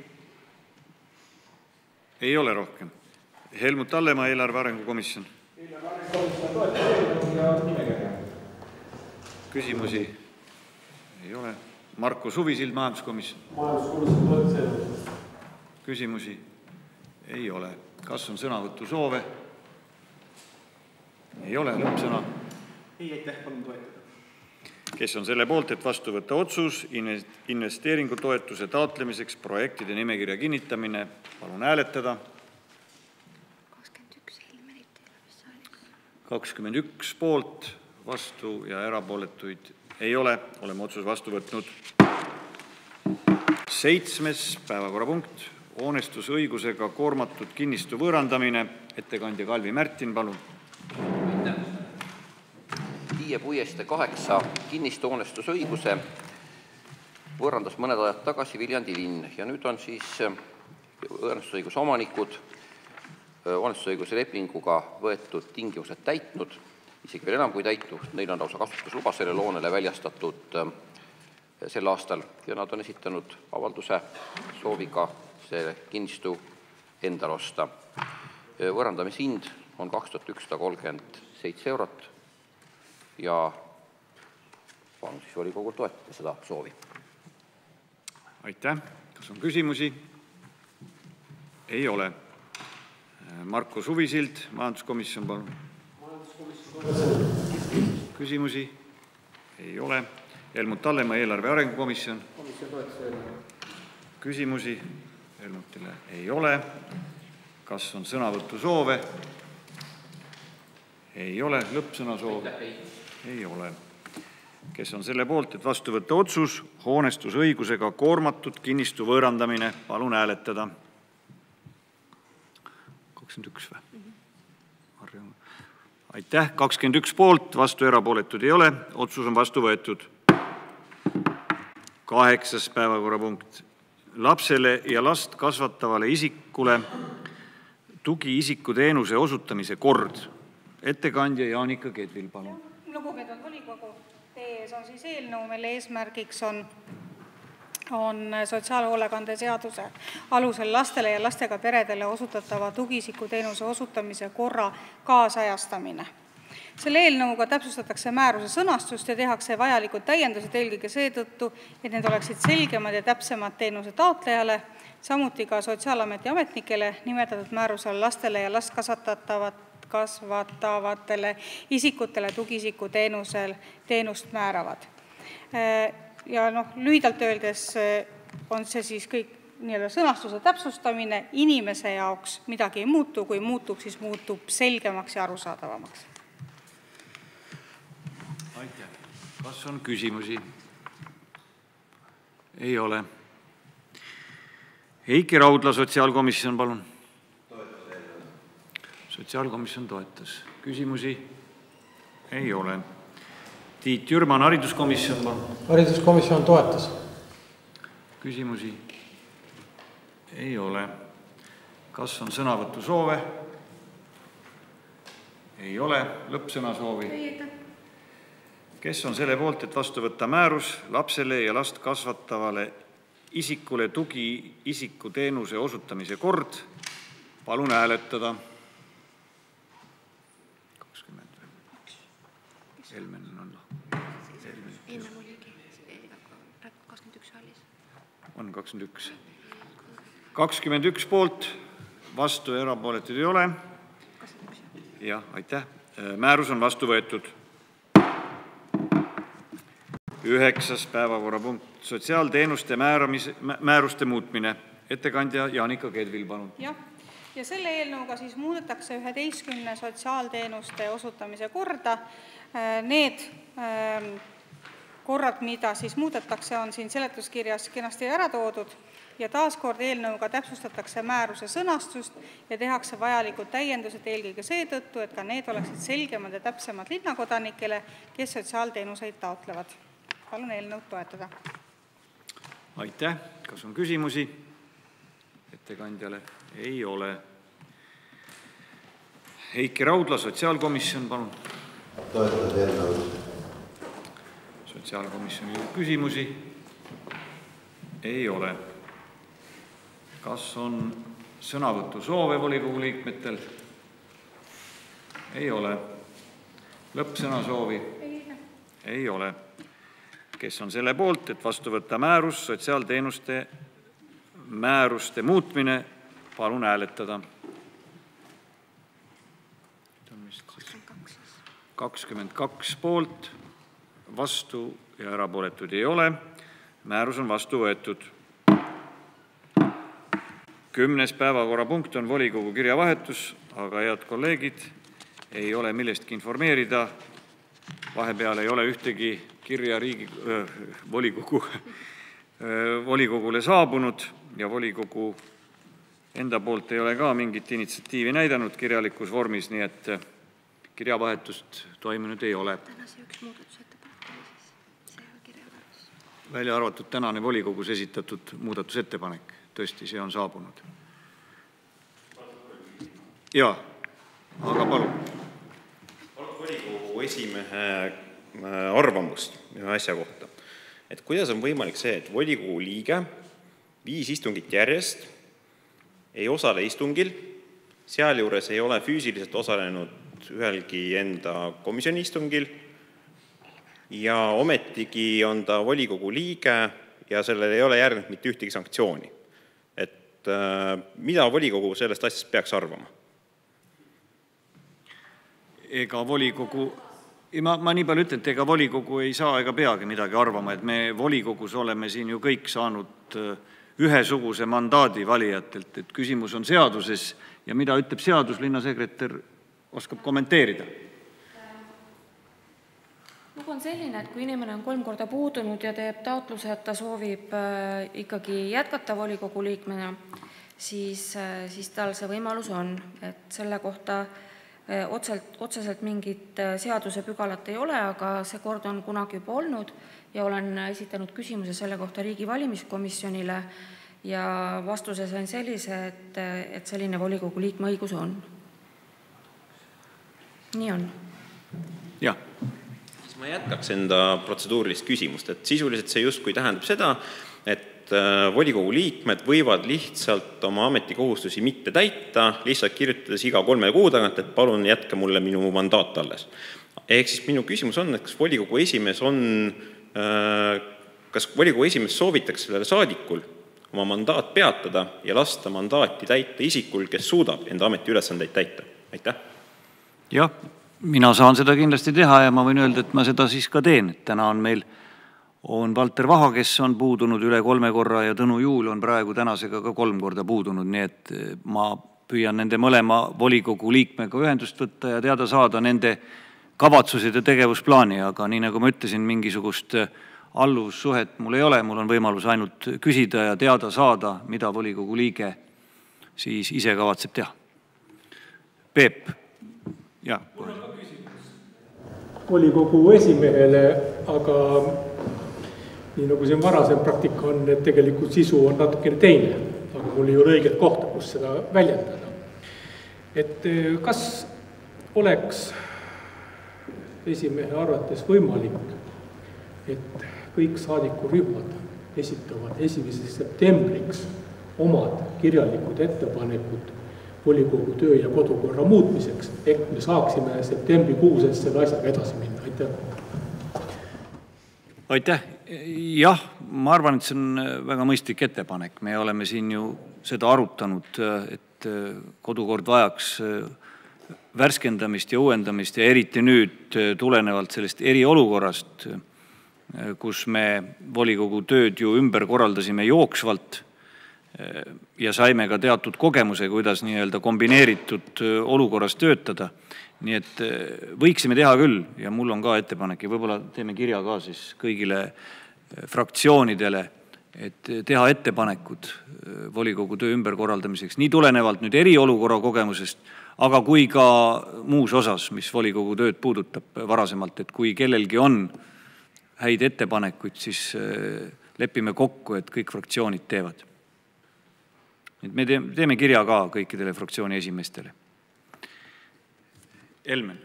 Ei ole rohkem. Helmut Hallemaa, eelarve arengukomisjon. Eelarve arengukomisjon toetab eelnõu ja nimekirja. Küsimusi ei ole. Marko Suvisild, majanduskomisjon. Majanduskomisjon toetab eelnõu. Küsimusi ei ole. Kas on sõnavõtu soove? Ei ole. Lõppsõna? Ei, aitäh, palun toetada. Kes on selle poolt, et vastu võtta otsus investeeringutoetuse taotlemiseks projektide nimekirja kinnitamine? Palun hääletada. kakskümmend üks poolt, vastu ja erapooletuid ei ole. Oleme otsus vastu võtnud. Seitsmes päevakorrapunkt. Hoonestusõigusega koormatud kinnistu võõrandamine. Ettekandja Kalvi Märtin, palun. Tiie Puieste kaheksa kinnistu hoonestusõiguse võõrandas mõned ajad tagasi Viljandi linn ja nüüd on siis hoonestusõiguse omanikud hoonestusõiguse lepinguga võetud tingimused täitnud, isegi veel enam kui täitu, neil on lausa kasutusluba selle loonele väljastatud sel aastal ja nad on esitanud avalduse sooviga see kinnistu endal osta. Võõrandamishind on kaks tuhat ükssada kolmkümmend seitse eurot ja palun siis volikogul toetada seda soovi. Aitäh. Kas on küsimusi? Ei ole. Marko Suvisild, majanduskomisjon, palun. Küsimusi? Ei ole. Helmut Hallemaa, eelarve arengukomisjon. Küsimusi? Helmutile ei ole. Kas on sõnavõtu soove? Ei ole. Lõppsõna soove? Ei ole. Kes on selle poolt, et vastu võtta otsus hoonestusõigusega koormatud kinnistu võõrandamine? Palun hääletada. kakskümmend üks või? Aitäh. kakskümmend üks poolt, vastu erapooletud ei ole. Otsus on vastu võetud. Kaheksas päevakorrapunkt. Lapsele ja last kasvatavale isikule tugiisikuteenuse osutamise kord. Ettekandja Jaanika Kedvil, palun. Lugupeetud volikogu, teie ees on siis eelnõu, mille eesmärgiks on on sotsiaalhoolekande seaduse alusel lastele ja lastega peredele osutatava tugiisikuteenuse osutamise korra kaasajastamine. Selle eelnõuga täpsustatakse määruse sõnastust ja tehakse vajalikud täiendused eelkõige seetõttu, et need oleksid selgemad ja täpsemad teenuse taotlejale, samuti ka Sotsiaalameti ametnikele nimetatud määrusel lastele ja last kasvatatavat kasvatavatele isikutele tugiisikuteenusel teenust määravad. Ja noh, lühidalt öeldes on see siis kõik nii-öelda sõnastuse täpsustamine, inimese jaoks midagi ei muutu, kui muutub, siis muutub selgemaks ja arusaadavamaks. Aitäh. Kas on küsimusi? Ei ole. Heiki Raudla, sotsiaalkomisjon, palun. sotsiaalkomisjon toetas. Küsimusi ei ole. Tiit Jürman, hariduskomisjon. Hariduskomisjon toetas. Küsimusi ei ole. Kas on sõnavõtu soove? Ei ole. Lõppsõna soovi? Kes on selle poolt, et vastu võtta määrus lapsele ja last kasvatavale isikule tugi isiku teenuse osutamise kord? Palun hääletada. Helmen on ennem oligi kakskümmend üks häälis. On kakskümmend üks. kakskümmend üks poolt, vastu ja erapooletud ei ole. Jah, aitäh. Määrus on vastu võetud. Üheksas päevakorrapunkt, sotsiaalteenuste määramise, määruste muutmine. Ettekandja Jaanika Kedvil, palun. Jah. Ja selle eelnõuga siis muudetakse üheteistkümne sotsiaalteenuste osutamise korda. Need korrad, mida siis muudetakse, on siin seletuskirjas kenasti ära toodud ja taaskord eelnõuga täpsustatakse määruse sõnastust ja tehakse vajalikud täiendused eelkõige seetõttu, et ka need oleksid selgemad ja täpsemad linnakodanikele, kes sotsiaalteenuseid taotlevad. Palun eelnõud toetada. Aitäh. Kas on küsimusi ettekandjale? Ei ole. Heiki Raudla, sotsiaalkomisjon, palun. Toetada eelnõud. Sotsiaalkomisjoni küsimusi ei ole. Kas on sõnavõtu soove volikogu liikmetel? Ei ole. Lõppsõna soovi? Ei ole. Kes on selle poolt, et vastu võtta määrus sotsiaalteenuste määruste muutmine? Palun hääletada. kakskümmend kaks poolt, vastu ja erapooletud ei ole. Määrus on vastu võetud. Kümnes päevakorrapunkt on volikogu kirjavahetus, aga head kolleegid, ei ole millestki informeerida. Vahepeal ei ole ühtegi kirja riigi, äh, volikogu, äh, volikogule saabunud ja volikogu enda poolt ei ole ka mingit initsiatiivi näidanud kirjalikus vormis, nii et kirjavahetust toimunud ei ole. Tänase üks muudatusettepanek oli siis see kirjavahetus. Välja arvatud tänane volikogus esitatud muudatusettepanek. Tõesti, see on saabunud. Jaa, aga palun. Volikogu esimehe arvamust ühe asja kohta. Et kuidas on võimalik see, et volikogu liige viis istungit järjest ei osale istungil, sealjuures ei ole füüsiliselt osalenud ühelgi enda komisjoni istungil ja ometigi on ta volikogu liige ja sellel ei ole järgnud mitte ühtegi sanktsiooni. Et äh, mida volikogu sellest asjast peaks arvama? Ega volikogu, ma, ma nii palju ütlen, et ega volikogu ei saa ega peagi midagi arvama, et me volikogus oleme siin ju kõik saanud ühesuguse mandaadi valijatelt, et küsimus on seaduses ja mida ütleb seadus, linnasekretär oskab kommenteerida. Lugu on selline, et kui inimene on kolm korda puudunud ja teeb taotluse, et ta soovib ikkagi jätkata volikogu liikmena, siis, siis tal see võimalus on, et selle kohta otselt, otseselt mingit seaduse pügalat ei ole, aga see kord on kunagi juba olnud ja olen esitanud küsimuse selle kohta riigi valimiskomisjonile ja vastuse sain sellise, et, et selline volikogu liikme õigus on. Nii on. Jah. Ma jätkaks enda protseduurilist küsimust, et sisuliselt see justkui tähendab seda, et volikogu liikmed võivad lihtsalt oma ametikohustusi mitte täita, lihtsalt kirjutades iga kolme kuu tagant, et palun jätka mulle minu mandaat alles. Ehk siis minu küsimus on, et kas volikogu esimees on, kas volikogu esimees soovitaks sellele saadikul oma mandaat peatada ja lasta mandaati täita isikul, kes suudab enda ametiülesandeid täita? Aitäh! Jah, mina saan seda kindlasti teha ja ma võin öelda, et ma seda siis ka teen. Täna on meil on Valter Vaha, kes on puudunud üle kolme korra ja Tõnu Juul on praegu tänasega ka kolm korda puudunud, nii et ma püüan nende mõlema volikogu liikmega ühendust võtta ja teada saada nende kavatsused ja tegevusplaani, aga nii nagu ma ütlesin, mingisugust alluvussuhet mul ei ole, mul on võimalus ainult küsida ja teada saada, mida volikogu liige siis ise kavatseb teha. Peep, jah. Volikogu esimehele, aga nii nagu see varasem praktika on, et tegelikult sisu on natukene teine, aga mul ei ole õiget kohta, kus seda väljendada. Et kas oleks esimehe arvates võimalik, et kõik saadikurühmad esitavad esimeseks septembriks omad kirjalikud ettepanekud volikogu töö ja kodukorra muutmiseks, ehk me saaksime septembrikuuses selle asjaga edasi minna. Aitäh. Aitäh. Jah, ma arvan, et see on väga mõistlik ettepanek. Me oleme siin ju seda arutanud, et kodukord vajaks värskendamist ja uuendamist ja eriti nüüd tulenevalt sellest eriolukorrast, kus me volikogu tööd ju ümber korraldasime jooksvalt ja saime ka teatud kogemuse, kuidas nii-öelda kombineeritud olukorras töötada. Nii et võiksime teha küll ja mul on ka ettepanek ja võib-olla teeme kirja ka siis kõigile fraktsioonidele, et teha ettepanekud volikogu töö ümberkorraldamiseks nii tulenevalt nüüd eriolukorra kogemusest, aga kui ka muus osas, mis volikogu tööd puudutab varasemalt, et kui kellelgi on häid ettepanekuid, siis lepime kokku, et kõik fraktsioonid teevad. Me teeme kirja ka kõikidele fraktsiooni esimeestele. Elmen.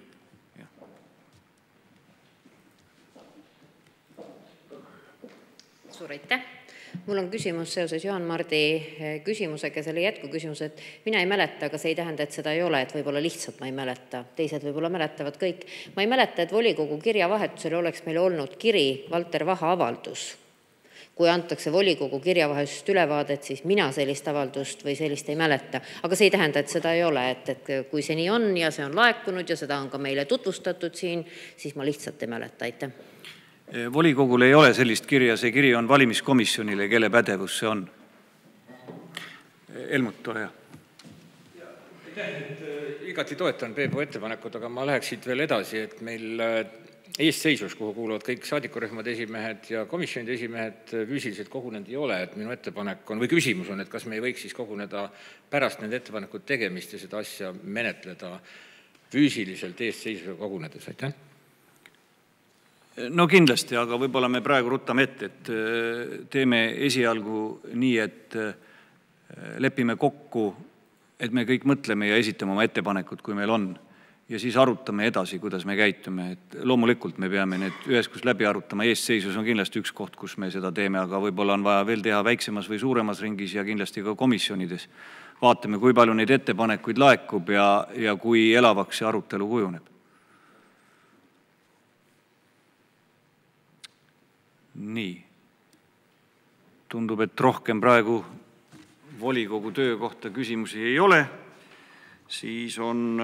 Suur aitäh. Mul on küsimus seoses Juhan Mardi küsimusega, selle jätku küsimus, et mina ei mäleta, aga see ei tähenda, et seda ei ole, et võib-olla lihtsalt ma ei mäleta. Teised võib-olla mäletavad kõik. Ma ei mäleta, et volikogu kirjavahetusel oleks meil olnud kiri Valter Vaha avaldus. Kui antakse volikogu kirjavahetusest ülevaadet, siis mina sellist avaldust või sellist ei mäleta. Aga see ei tähenda, et seda ei ole, et, et kui see nii on ja see on laekunud ja seda on ka meile tutvustatud siin, siis ma lihtsalt ei mäleta. Aitäh. Volikogul ei ole sellist kirja, see kiri on valimiskomisjonile, kelle pädevus see on. Elmut, ole hea. Igati toetan Peebu ettepanekut, aga ma läheksid veel edasi, et meil eesseisus, kuhu kuuluvad kõik saadikurühmade esimehed ja komisjonide esimehed, füüsiliselt kogunenud ei ole, et minu ettepanek on, või küsimus on, et kas me ei võiks siis koguneda pärast nende ettepanekud tegemist ja seda asja menetleda füüsiliselt eesseisusega kogunedes, aitäh? No kindlasti, aga võib-olla me praegu ruttame ette, et teeme esialgu nii, et lepime kokku, et me kõik mõtleme ja esitame oma ettepanekud, kui meil on. Ja siis arutame edasi, kuidas me käitume. Et loomulikult me peame need üheskoos läbi arutama. Eesseisus on kindlasti üks koht, kus me seda teeme, aga võib-olla on vaja veel teha väiksemas või suuremas ringis ja kindlasti ka komisjonides. Vaatame, kui palju neid ettepanekuid laekub ja, ja kui elavaks see arutelu kujuneb. Nii. Tundub, et rohkem praegu volikogu töö kohta küsimusi ei ole. Siis on...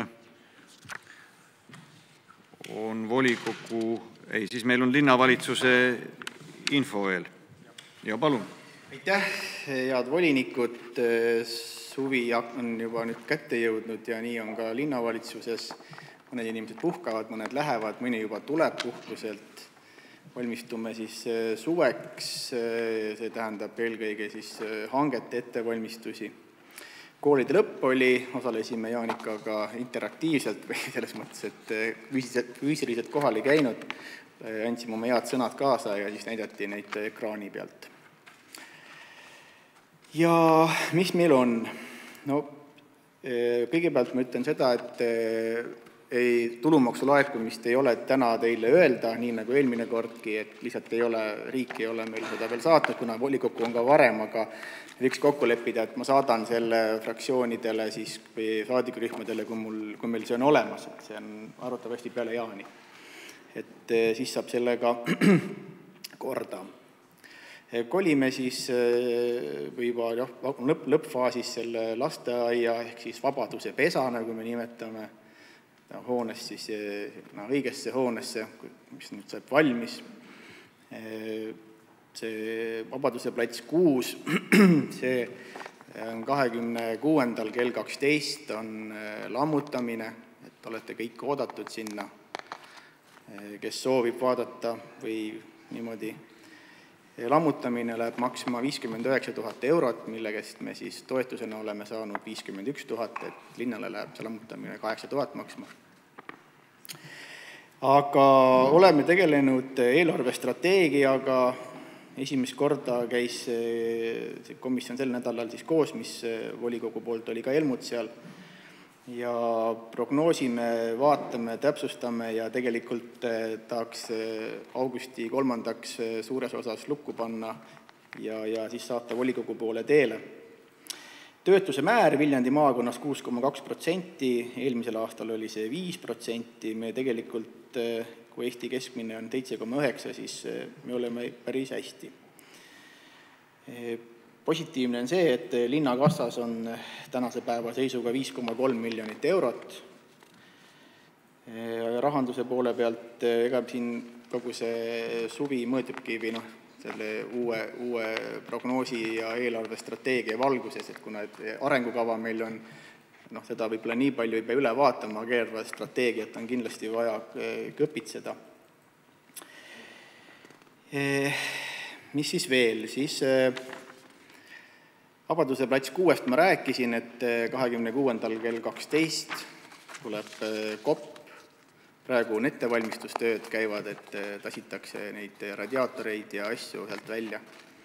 on volikogu, ei, siis meil on linnavalitsuse info veel. Ja palun. Aitäh, head volinikud. Suvi on juba nüüd kätte jõudnud ja nii on ka linnavalitsuses. Mõned inimesed puhkavad, mõned lähevad, mõni juba tuleb puhkuselt. Valmistume siis suveks, see tähendab eelkõige siis hangete ettevalmistusi. Koolide lõpp oli, osalesime Jaanikaga interaktiivselt või selles mõttes, et füüsiliselt kohal ei käinud, andsime oma head sõnad kaasa ja siis näidati neid ekraani pealt. Ja mis meil on? No, kõigepealt ma ütlen seda, et ei, tulumaksu laekumist ei ole täna teile öelda, nii nagu eelmine kordki, et lihtsalt ei ole, riik ei ole meil seda veel saatnud, kuna volikogu on ka varem, aga võiks kokku leppida, et ma saadan selle fraktsioonidele siis, või saadikurühmadele, kui, mul, kui meil see on olemas, et see on arvatavasti peale jaani. Et siis saab sellega korda. Kolime siis või juba lõpp, lõppfaasis selle lasteaia ehk siis Vabaduse pesa, nagu me nimetame, hoonest siis no, õigesse hoonesse, mis nüüd saab valmis. See Vabaduse plats kuus, see on kahekümne kuuendal kell kaksteist on lammutamine, et olete kõik oodatud sinna, kes soovib vaadata või niimoodi. lammutamine läheb maksma viiskümmend üheksa tuhat eurot, mille käest me siis toetusena oleme saanud viiskümmend üks tuhat, et linnale läheb see lammutamine kaheksa tuhat maksma. Aga oleme tegelenud eelarvestrateegiaga, esimest korda käis see komisjon sel nädalal siis koos, mis volikogu poolt oli ka Helmut seal, ja prognoosime, vaatame, täpsustame ja tegelikult tahaks augusti kolmandaks suures osas lukku panna ja, ja siis saata volikogu poole teele. Töötuse määr Viljandi maakonnas kuus koma kaks protsenti, eelmisel aastal oli see viis protsenti, me tegelikult, kui Eesti keskmine on seitse koma üheksa, siis me oleme päris hästi. Positiivne on see, et linnakassas on tänase päeva seisuga viis koma kolm miljonit eurot. Rahanduse poole pealt, ega siin kogu see suvi mõõdubki või noh, selle uue, uue prognoosi ja eelarvestrateegia valguses, et kuna et arengukava meil on, noh, seda võib-olla nii palju ei pea üle vaatama, aga eelarvestrateegiat on kindlasti vaja kõpitseda. Mis siis veel? Siis Vabaduse plats kuuest ma rääkisin, et kahekümne kuuendal kell kaksteist tuleb kopp. Praegu on ettevalmistustööd käivad, et tasitakse neid radiaatoreid ja asju sealt välja.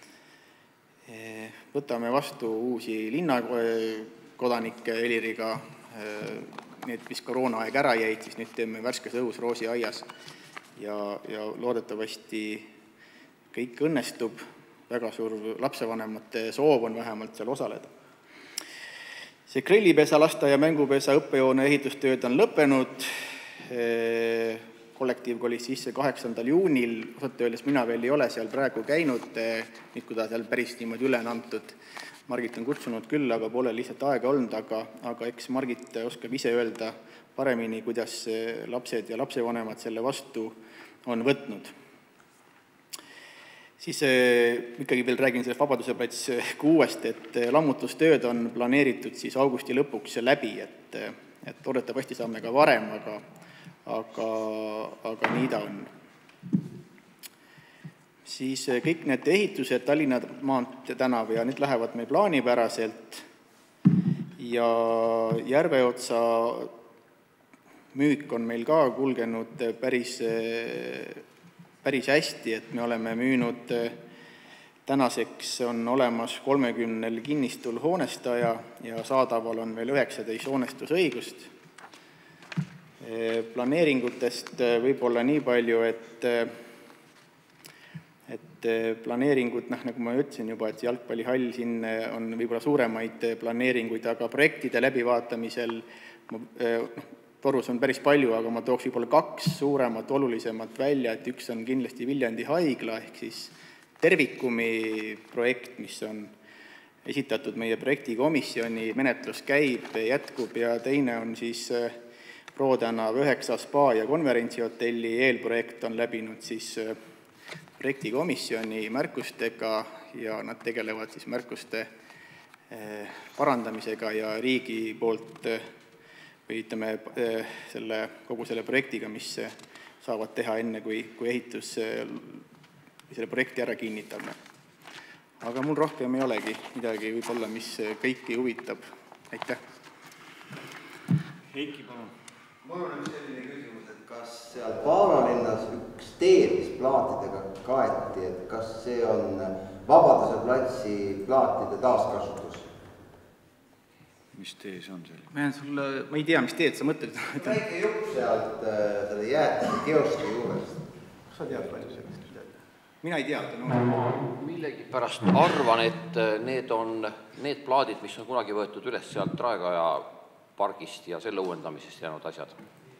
Võtame vastu uusi linnakodanikke Heliriga, need, mis koroonaaeg ära jäid, siis nüüd teeme värskes õhus Roosi aias ja, ja loodetavasti kõik õnnestub. Väga suur lapsevanemate soov on vähemalt seal osaleda. See grillipesa, lasta ja mängupesa õppejoone ehitustööd on lõppenud. Kollektiiv kolis sisse kaheksandal juunil, osalt öeldes mina veel ei ole seal praegu käinud, nüüd kui ta seal päris niimoodi üle on antud. Margit on kutsunud küll, aga pole lihtsalt aega olnud, aga, aga eks Margit oskab ise öelda paremini, kuidas lapsed ja lapsevanemad selle vastu on võtnud. Siis ikkagi veel räägin sellest Vabaduse plats kuuest, et lammutustööd on planeeritud siis augusti lõpuks läbi, et, et loodetavasti saame ka varem, aga, aga, aga nii ta on. Siis kõik need ehitused Tallinna maantee tänav ja need lähevad meil plaanipäraselt ja Järveotsa müük on meil ka kulgenud päris päris hästi, et me oleme müünud, tänaseks on olemas kolmekümnel kinnistul hoonestaja ja saadaval on veel üheksateist hoonestusõigust. Planeeringutest võib-olla nii palju, et, et planeeringud, noh, nagu ma ütlesin juba, et jalgpallihall siin on võib-olla suuremaid planeeringuid, aga projektide läbivaatamisel noh, Torus on päris palju, aga ma tooks võib-olla kaks suuremat, olulisemat välja, et üks on kindlasti Viljandi haigla, ehk siis Tervikumi projekt, mis on esitatud meie projektikomisjoni, menetlus käib, jätkub ja teine on siis Rootänav üheksa spa ja konverentsihotelli eelprojekt on läbinud siis projektikomisjoni märkustega ja nad tegelevad siis märkuste parandamisega ja riigi poolt või ütleme selle, kogu selle projektiga, mis saavad teha enne, kui, kui ehitus selle projekti ära kinnitab. Aga mul rohkem ei olegi midagi võib-olla, mis kõiki huvitab. Aitäh! Heiki, palun. Mul on üks selline küsimus, et kas seal Vaaralinnas üks tee, mis plaatidega kaeti, et kas see on Vabaduse platsi plaatide taaskasutus? Mis tee see on selline? Ma, sulle, ma ei tea, mis teed sa mõtled. Väike jupp sealt selle jäätise kioski juurest. Kas sa tead palju sellest? Mina ei tea. Millegi pärast arvan, et need on need plaadid, mis on kunagi võetud üles sealt Raekoja pargist ja selle uuendamisest jäänud asjad.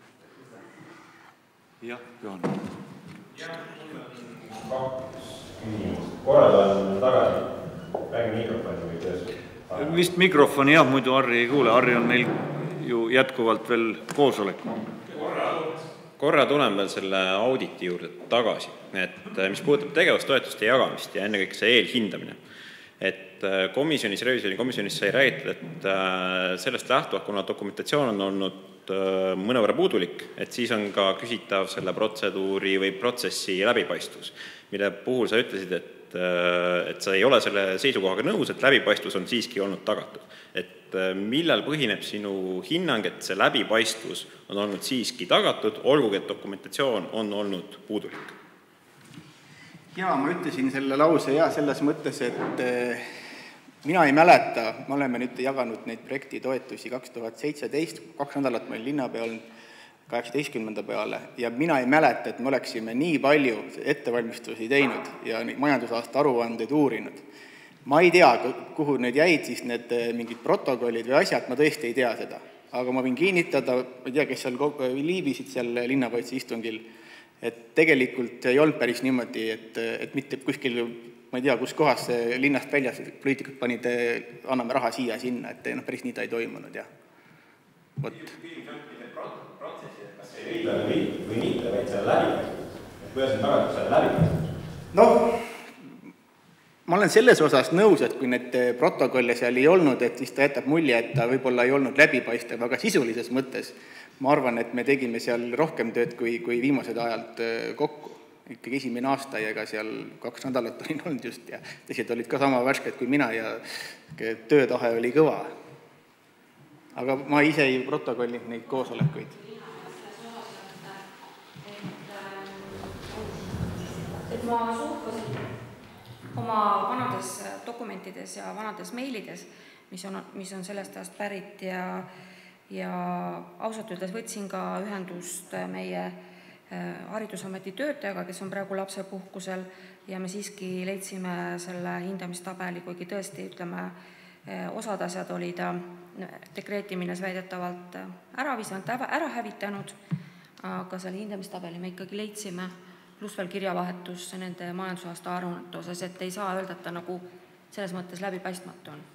Jah, Johan. Jah, mul on kaks küsimust. Korraldan tagasi. Räägi mikrofoni või töös. Vist mikrofoni jah, muidu Harri ei kuule. Harri on meil ju jätkuvalt veel koosolek. Korra tulen veel selle auditi juurde tagasi, et mis puudutab tegevustoetuste jagamist ja enne kõik see eelhindamine. Et komisjonis, revisjoni komisjonis sai räägitud, et sellest lähtuvalt, kuna dokumentatsioon on olnud mõnevõrra puudulik, et siis on ka küsitav selle protseduuri või protsessi läbipaistvus, mille puhul sa ütlesid, et et, et sa ei ole selle seisukohaga nõus, et läbipaistvus on siiski olnud tagatud. Et millal põhineb sinu hinnang, et see läbipaistvus on olnud siiski tagatud, olgugi et dokumentatsioon on olnud puudulik? Jaa, ma ütlesin selle lause ja selles mõttes, et mina ei mäleta, me oleme nüüd jaganud neid projektitoetusi kaks tuhat seitseteist, kaks nädalat meil linnapea olnud kaheksateistkümnenda peale ja mina ei mäleta, et me oleksime nii palju ettevalmistusi teinud ja majandusaasta aruandeid uurinud. Ma ei tea, kuhu need jäid siis need mingid protokollid või asjad, ma tõesti ei tea seda. Aga ma võin kinnitada, ma ei tea, kes seal liibisid seal linnavalitse istungil, et tegelikult ei olnud päris niimoodi, et, et mitte kuskil, ma ei tea, kus kohas linnast väljas poliitikud panid, anname raha siia ja sinna, et no, päris nii ta ei toimunud, jah. Võt. Kas see ei riive või mitte, vaid selle läbipaistvus? Kuidas on tagatud selle läbipaistvus? Noh, ma olen selles osas nõus, et kui need protokolle seal ei olnud, et siis ta jätab mulje, et ta võib-olla ei olnud läbipaistev, aga sisulises mõttes ma arvan, et me tegime seal rohkem tööd kui, kui viimased ajalt kokku. Ikkagi esimene aasta ja ega seal kaks nädalat olin olnud just ja teised olid ka sama värsked kui mina ja töötahe oli kõva. Aga ma ise ei protokollinud neid koosolekuid. Et ma suhtlesin oma vanades dokumentides ja vanades meilides, mis on, mis on sellest ajast pärit ja ja ausalt öeldes võtsin ka ühendust meie haridusameti töötajaga, kes on praegu lapsepuhkusel ja me siiski leidsime selle hindamistabeli, kuigi tõesti, ütleme, osad asjad oli ta dekreeti minnes väidetavalt ära visanud, ära hävitanud, aga selle hindamistabeli me ikkagi leidsime, pluss veel kirjavahetus nende majandusaasta aruannete osas, et ei saa öelda, et ta nagu selles mõttes läbipaistmatu on.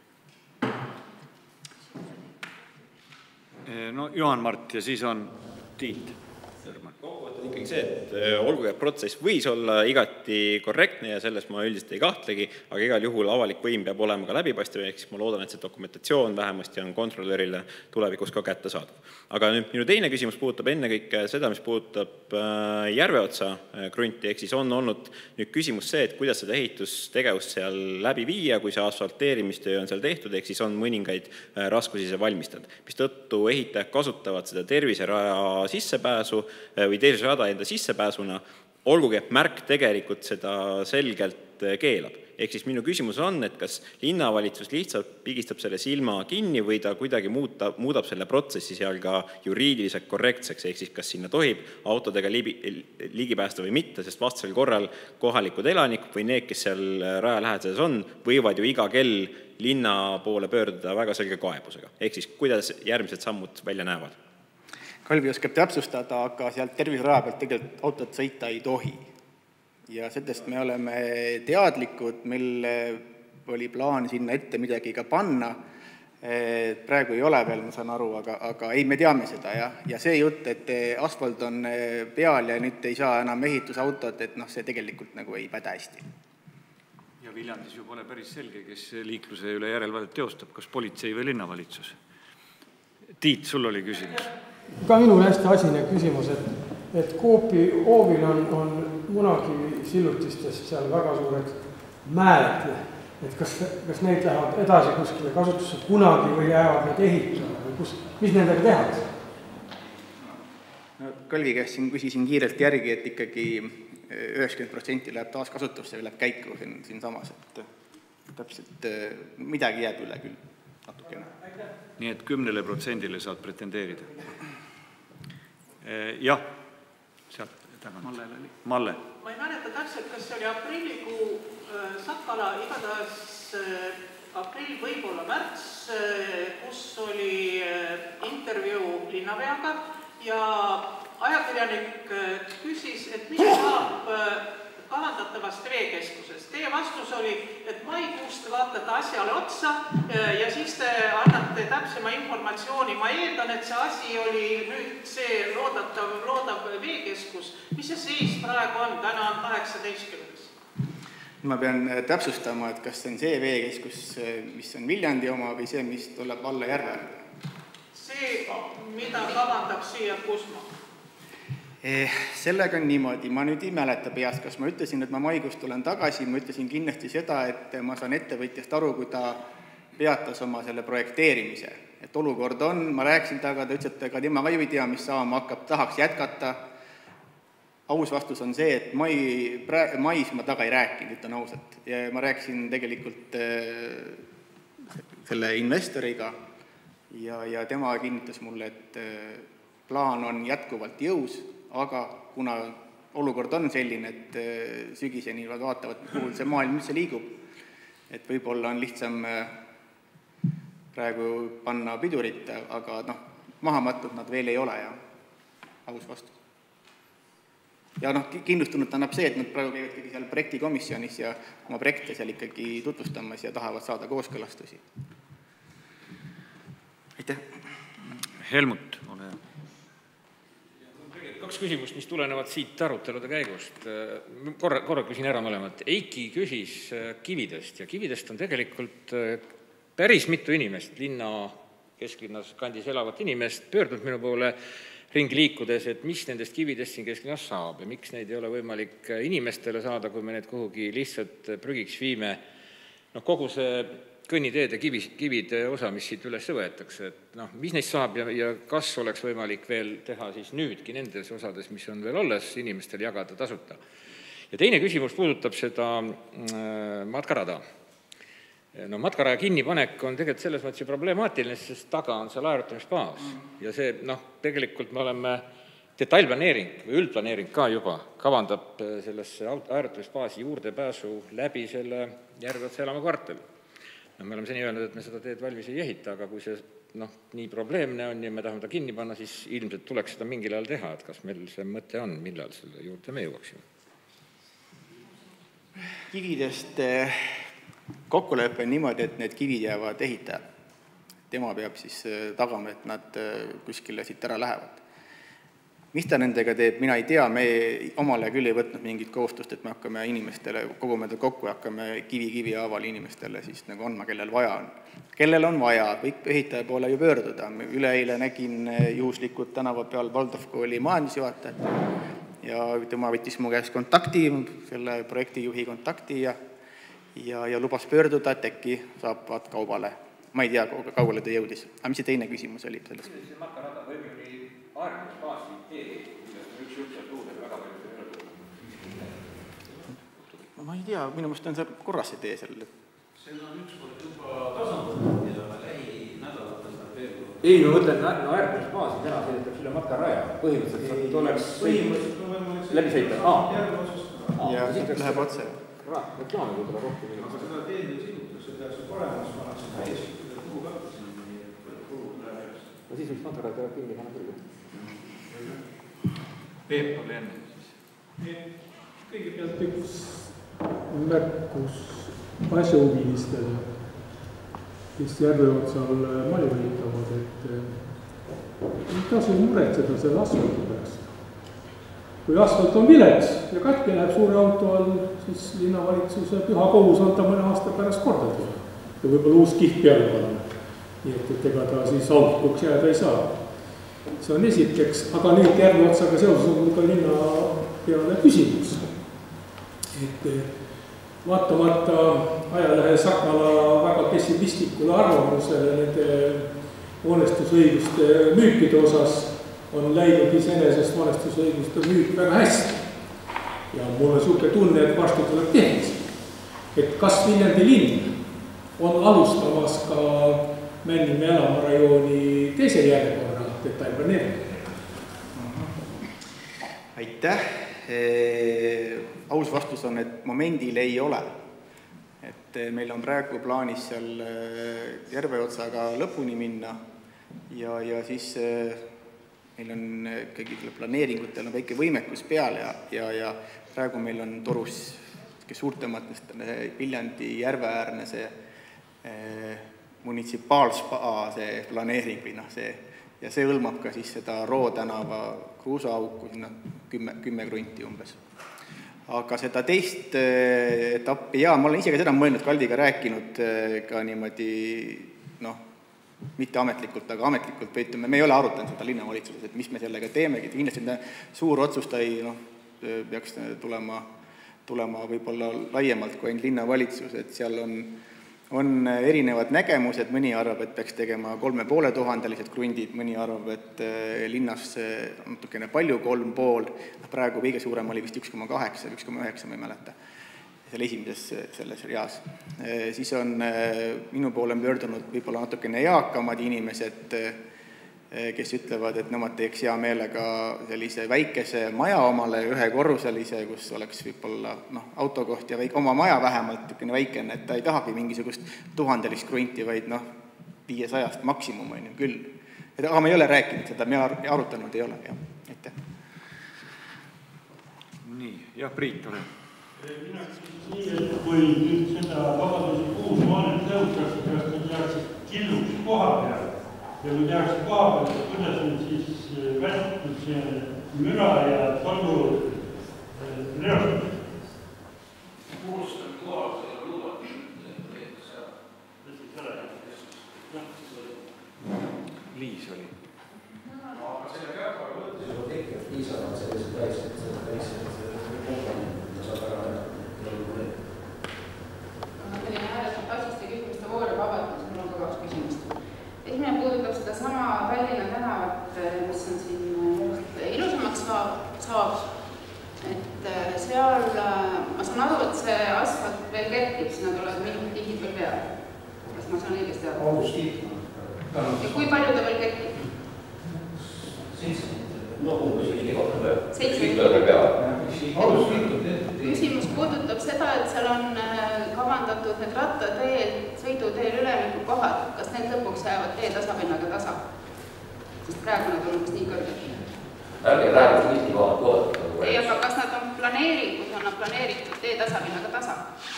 No Johan Mart ja siis on Tiit. Kokkuvõte on ikkagi see, et olgu, et protsess võis olla igati korrektne ja selles ma üldiselt ei kahtlegi, aga igal juhul avalik võim peab olema ka läbipaistev, ehk siis ma loodan, et see dokumentatsioon vähemasti on kontrolörile tulevikus ka kätte saadav. Aga nüüd minu teine küsimus puudutab ennekõike seda, mis puudutab Järveotsa krunti, ehk siis on olnud nüüd küsimus see, et kuidas seda ehitustegevust seal läbi viia, kui see asfalteerimistöö on seal tehtud, ehk siis on mõningaid raskusi see valmistanud, mis tõttu ehitajad kasutavad seda terviseraja sissepääsu või tervisrada enda sissepääsuna, olgugi et märk tegelikult seda selgelt keelab. Ehk siis minu küsimus on, et kas linnavalitsus lihtsalt pigistab selle silma kinni või ta kuidagi muuta, muudab selle protsessi seal ka juriidiliselt korrektseks, ehk siis kas sinna tohib autodega libi, ligi päästa või mitte, sest vastasel korral kohalikud elanikud või need, kes seal raja läheduses on, võivad ju iga kell linna poole pöörduda väga selge kaebusega. Ehk siis kuidas järgmised sammud välja näevad? Kalvi oskab täpsustada, aga sealt terviseraja pealt tegelikult autot sõita ei tohi. Ja sellest me oleme teadlikud, meil oli plaan sinna ette midagi ka panna. Praegu ei ole veel, ma saan aru, aga, aga ei, me teame seda. Ja, ja see jutt, et asfalt on peal ja nüüd ei saa enam ehitusautot, et noh, see tegelikult nagu ei päde hästi. Ja Viljandis ju pole päris selge, kes liikluse üle järelevalvet teostab, kas politsei või linnavalitsus. Tiit, sul oli küsimus. Ka minul hästi asine küsimus, et, et Coopi hoovil on, on munagi sillutistest seal väga suured mäed, et kas, kas neid lähevad edasi kuskile kasutusse kunagi või jäävad need ehitama või kus, mis nendega tehakse? No, Kalvi käest siin küsisin kiirelt järgi, et ikkagi üheksakümmend protsenti läheb taas kasutusse või läheb käiku siin, siin samas, et täpselt midagi jääb üle küll natukene. Nii et kümnele protsendile saad pretendeerida. Jah, sealt tagant. Malle oli. Malle. Ma ei mäleta täpselt, kas see oli aprillikuu Sakala, igatahes aprill, võib-olla märts, kus oli intervjuu linnapeaga ja ajakirjanik küsis, et mis saab kavandatavast veekeskusest. Teie vastus oli, et maikuust vaatate asjale otsa ja siis te annate täpsema informatsiooni. Ma eeldan, et see asi oli nüüd see loodatav, loodav veekeskus. Mis see seis praegu on? Täna on kaheksateistkümnes. Ma pean täpsustama, et kas see on see veekeskus, mis on Viljandi oma või see, mis tuleb alla järve? See, mida kavandab siia Kusma? Sellega on niimoodi, ma nüüd ei mäleta peast, kas ma ütlesin, et ma maikuus tulen tagasi, ma ütlesin kindlasti seda, et ma saan ettevõtjast aru, kui ta peatas oma selle projekteerimise. Et olukord on, ma rääkisin taga, ta ütles, et ka tema ka ju ei tea, mis saama hakkab, tahaks jätkata. Aus vastus on see, et mai, mais ma taga ei rääkinud, ütlen ausalt. Ja ma rääkisin tegelikult selle investoriga ja, ja tema kinnitas mulle, et plaan on jätkuvalt jõus, aga kuna olukord on selline, et sügiseni nad vaatavad, kuhu see maailm üldse liigub, et võib-olla on lihtsam praegu panna pidurit, aga noh, maha mattud nad veel ei ole ja aus vastus. Ja noh, kindlustunut annab see, et nad praegu käivad ikkagi seal projektikomisjonis ja oma projekte seal ikkagi tutvustamas ja tahavad saada kooskõlastusi. Aitäh! Helmut, ole hea. Kaks küsimust, mis tulenevad siit arutelude käigust. Korra, korra küsin ära mõlemad. Eiki küsis kividest ja kividest on tegelikult päris mitu inimest, linna kesklinnas kandis elavat inimest, pöördunud minu poole ringi liikudes, et mis nendest kividest siin kesklinnas saab ja miks neid ei ole võimalik inimestele saada, kui me need kuhugi lihtsalt prügiks viime. No, kogu see kõnniteede kivis, kivide osa, mis siit üles võetakse, et noh, mis neist saab ja, ja kas oleks võimalik veel teha siis nüüdki nendes osades, mis on veel olles, inimestel jagada tasuta. Ja teine küsimus puudutab seda äh, matkarada. No, matkaraja kinnipanek on tegelikult selles mõttes problemaatiline, sest taga on seal aerutamisbaas. Ja see, noh, tegelikult me oleme detailplaneering või üldplaneering ka juba kavandab sellesse aerutamisbaasi juurdepääsu läbi selle Järveotsa elama kvartali. No, me oleme seni öelnud, et me seda teed valmis ei ehita, aga kui see noh, nii probleemne on ja me tahame ta kinni panna, siis ilmselt tuleks seda mingil ajal teha, et kas meil see mõte on, millal selle juurde me jõuaksime. Kividest kokkulepe on niimoodi, et need kivid jäävad ehitajad. Tema peab siis tagama, et nad kuskile siit ära lähevad. Mis ta nendega teeb, mina ei tea, me omale küll ei võtnud mingit kohustust, et me hakkame inimestele, kogume ta kokku ja hakkame kivi-kivi haaval inimestele siis nagu andma, kellel vaja on. Kellel on vaja, kõik ehitaja poole ju pöörduda. Üleeile nägin juhuslikult tänava peal Valdorfkooli majandusjuhatajat ja tema võttis mu käest kontakti, selle projektijuhi kontakti ja, ja, ja lubas pöörduda, et äkki saab vaat kaubale. Ma ei tea, kaugele ta jõudis. Aga mis see teine küsimus oli sellest? See makarada või oli aerutamisbaasi tee, millest on üks juhtselt luudel väga palju pöördunud. Ma ei tea, minu mõist on see korras see tee selle. Seda on üks kord juba tasandatud ja lähi nädalatel saab veel. Ei, ma mõtlen, no aerutamisbaasi täna sõidetakse üle matkaraja. Põhimõtteliselt oleks põhimõtteliselt läbi sõita. Aa. Ja siit läheb otse. Reklaami võib-olla rohkem. Aga seda teed ei sõidutakse, tehakse paremas, pannakse täiesti. No siis võiks matkaraja teha pingi panna küll. Peep oli enne siis. Kõigepealt üks märkus asjahuvilistele, kes Järveotsal mali võitavad, et ei tasu muretseda selle asfalti pärast. Kui asfalt on vilets ja katki läheb suure auto all, siis linnavalitsuse püha kohus on ta mõne aasta pärast korda teha ja võib-olla uus kiht peale panna. Nii et, et ega ta siis autikuks jääda ei saa. See on esiteks, aga nüüd Järveotsaga seoses on ka linna peale küsimus. Et vaatamata ajalehe Saknala väga pessimistlikule arvamusele nende hoonestusõiguste müükide osas on läinud iseenesest hoonestusõiguste müük väga hästi. Ja mul on suke tunne, et varsti tuleb tehnis. Et kas Viljandi linn on alustamas ka Männimäe Elama rajooni teise järjekorra detailplaneeringu. Aitäh. E, aus vastus on, et momendil ei ole. Et meil on praegu plaanis seal Järveotsaga lõpuni minna ja, ja siis meil on kõigil planeeringutel on väike võimekus peal ja, ja, ja praegu meil on torus suurtematest Viljandi järveäärne see e, munitsipaalspa see planeering või noh, see, ja see hõlmab ka siis seda Roo tänava kruusaauku, sinna kümme, kümme krunti umbes. Aga seda teist etappi, jaa, ma olen ise ka seda mõelnud Kaldiga rääkinud ka niimoodi, noh, mitte ametlikult, aga ametlikult või ütleme, me ei ole arutanud seda linnavalitsuses, et mis me sellega teemegi, et kindlasti suur otsus ta ei, noh, peaks tulema, tulema võib-olla laiemalt kui ainult linnavalitsus, et seal on, on erinevad nägemused, mõni arvab, et peaks tegema kolme poole tuhandelised krundid, mõni arvab, et linnas natukene palju kolm pool, praegu kõige suurem oli vist üks koma kaheksa, üks koma üheksa, ma ei mäleta, selle esimeses selles reas. Siis on minu poole pöördunud võib-olla natukene eakamad inimesed, kes ütlevad, et nemad teeks hea meelega sellise väikese maja omale, ühe korruselise, kus oleks võib-olla noh, autokoht ja väik, oma maja vähemalt tükene väikene, et ta ei tahagi mingisugust tuhandelist krunti, vaid noh, viiesajast maksimum on ju küll. Et, aga me ei ole rääkinud seda, me arutanud ei ole. Jah. Aitäh. Nii, jah, Priit, ole. Mina küsisin nii, et kui nüüd seda Vabaduse kuus maanet tõutakse, kas me tehakse killuks koha peal ja kui tehakse koha peal, kuidas on siis vältitud see müra ja tollu reostus? Kuulustame kohal, see on lubatud, et seal. Liis oli. Aga selle käpa võttes on tekkinud piisavalt sellised väiksed, väiksed komponendid, mida saab ära teha. Selline hääletud tasiste küsimuste voor ja vabatus, mul on ka kaks küsimust. Esimene puudutab seda sama Tallinna tänavat, mis on siin ilusamaks saab. Et seal, ma saan aru, et see asfalt veel kerkib, sinna tulevad mingid tihid veel peale. Kas ma saan õigesti aru? August kiitma. Ja kui palju ta veel kerkib? Seitse. No, umbes mingi kohta. Seitse. August kiitub. Küsimus puudutab seda, et seal on kavandatud need rattateed, sõiduteel ülemiku kohad. Kas need lõpuks jäävad tee tasapinnaga tasa? Sest praegu nad on umbes nii kõrged. Ärge räägi kõiki kohad kohad. Ei, aga kas nad on planeeritud, on nad planeeritud tee tasapinnaga tasa?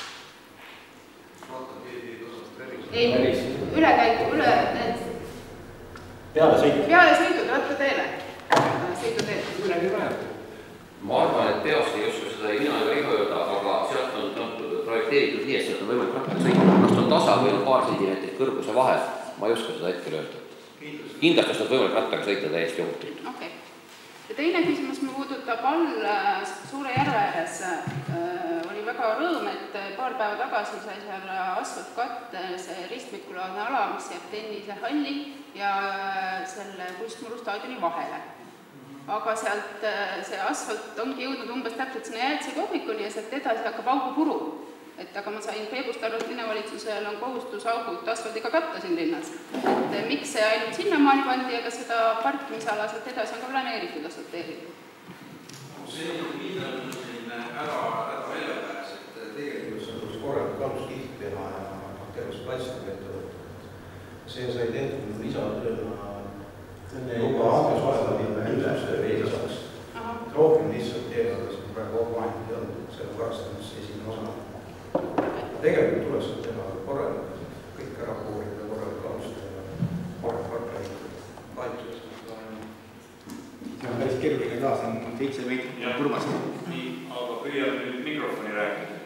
Ei, ülekäigu, üle need... Peale sõidud. Peale sõidud, rattateele. Sõiduteed. Ülegi praegu. Ma arvan, et peast ei oska seda ei mina ega iga öelda, aga sealt on no, projekteeritud nii, et sealt on võimalik rattaga sõita. Kas on tasa või on paar sentimeetrit kõrguse vahel, ma ei oska seda hetkel öelda. Kindlasti on võimalik rattaga sõita täiesti ohutult. Okay. Ja teine küsimus me puudutab all Suure järve ääres. Oli väga rõõm, et paar päeva tagasi sai seal asfaltkatt see ristmikulaadne ala, mis jääb tennise halli ja selle Kustmuru staadioni vahele. Aga sealt see asfalt ongi jõudnud umbes täpselt sinna Jäätse kohvikuni ja sealt edasi hakkab augupuru. Et aga ma sain Peebust aru, et linnavalitsusel on kohustus augud asfaldiga katta siin linnas. Et miks see ainult sinna maali pandi, aga seda parkimisala sealt edasi on ka planeeritud asfalteeritud? See on viidanud siin ära väljapääs, et tegelikult on kus korralik aluskiht teha ja terves platsile ette võtta. See sai tehtud lisatööna juba hakkesvahetada ülemste veidasaks. Rohkem lihtsalt teevad, kui praegu vahendid ei olnud, see on karstamist esimene osa. Tegelikult tuleks teha korralik, kõik ära puurida, korralik alustada ja korralik parkla laetud. See on päris keeruline ka, see on seitse meetrit turbast. Nii, aga püüab nüüd mikrofoni rääkida.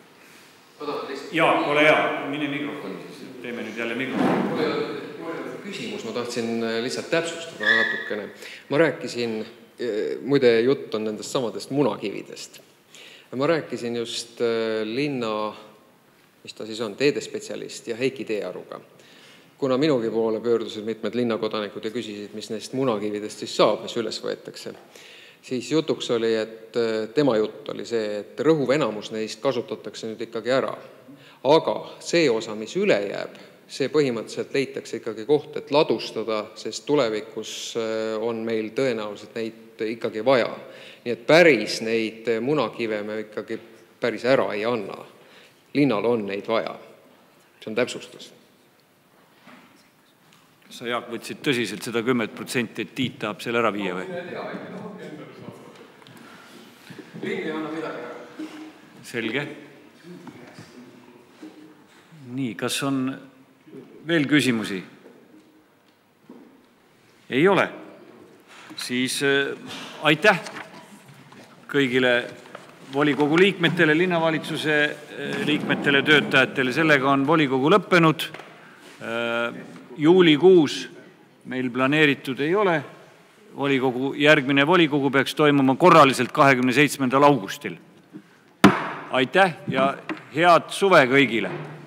Jaak, ole hea, mine mikrofoni, siis teeme nüüd jälle mikrofoni. Küsimus, ma tahtsin lihtsalt täpsustada natukene. Ma rääkisin, muide jutt on nendest samadest munakividest. Ma rääkisin just linna, mis ta siis on, teedespetsialist ja Heiki Teearuga. Kuna minugi poole pöördusid mitmed linnakodanikud ja küsisid, mis neist munakividest siis saab, mis üles võetakse, siis jutuks oli, et tema jutt oli see, et rõhuv enamus neist kasutatakse nüüd ikkagi ära. Aga see osa, mis üle jääb, see põhimõtteliselt leitakse ikkagi koht, et ladustada, sest tulevikus on meil tõenäoliselt neid ikkagi vaja. Nii et päris neid munakive me ikkagi päris ära ei anna. Linnal on neid vaja. See on täpsustus. Kas sa, Jaak, võtsid tõsiselt seda kümmet protsenti, et Tiit tahab selle ära viia või? Linn ei anna midagi ära. Selge. Nii, kas on veel küsimusi? Ei ole. Siis äh, aitäh kõigile volikogu liikmetele, linnavalitsuse liikmetele, töötajatele. Sellega on volikogu lõppenud. Äh, juulikuus meil planeeritud ei ole. Volikogu, järgmine volikogu peaks toimuma korraliselt kahekümne seitsmendal augustil. Aitäh ja head suve kõigile!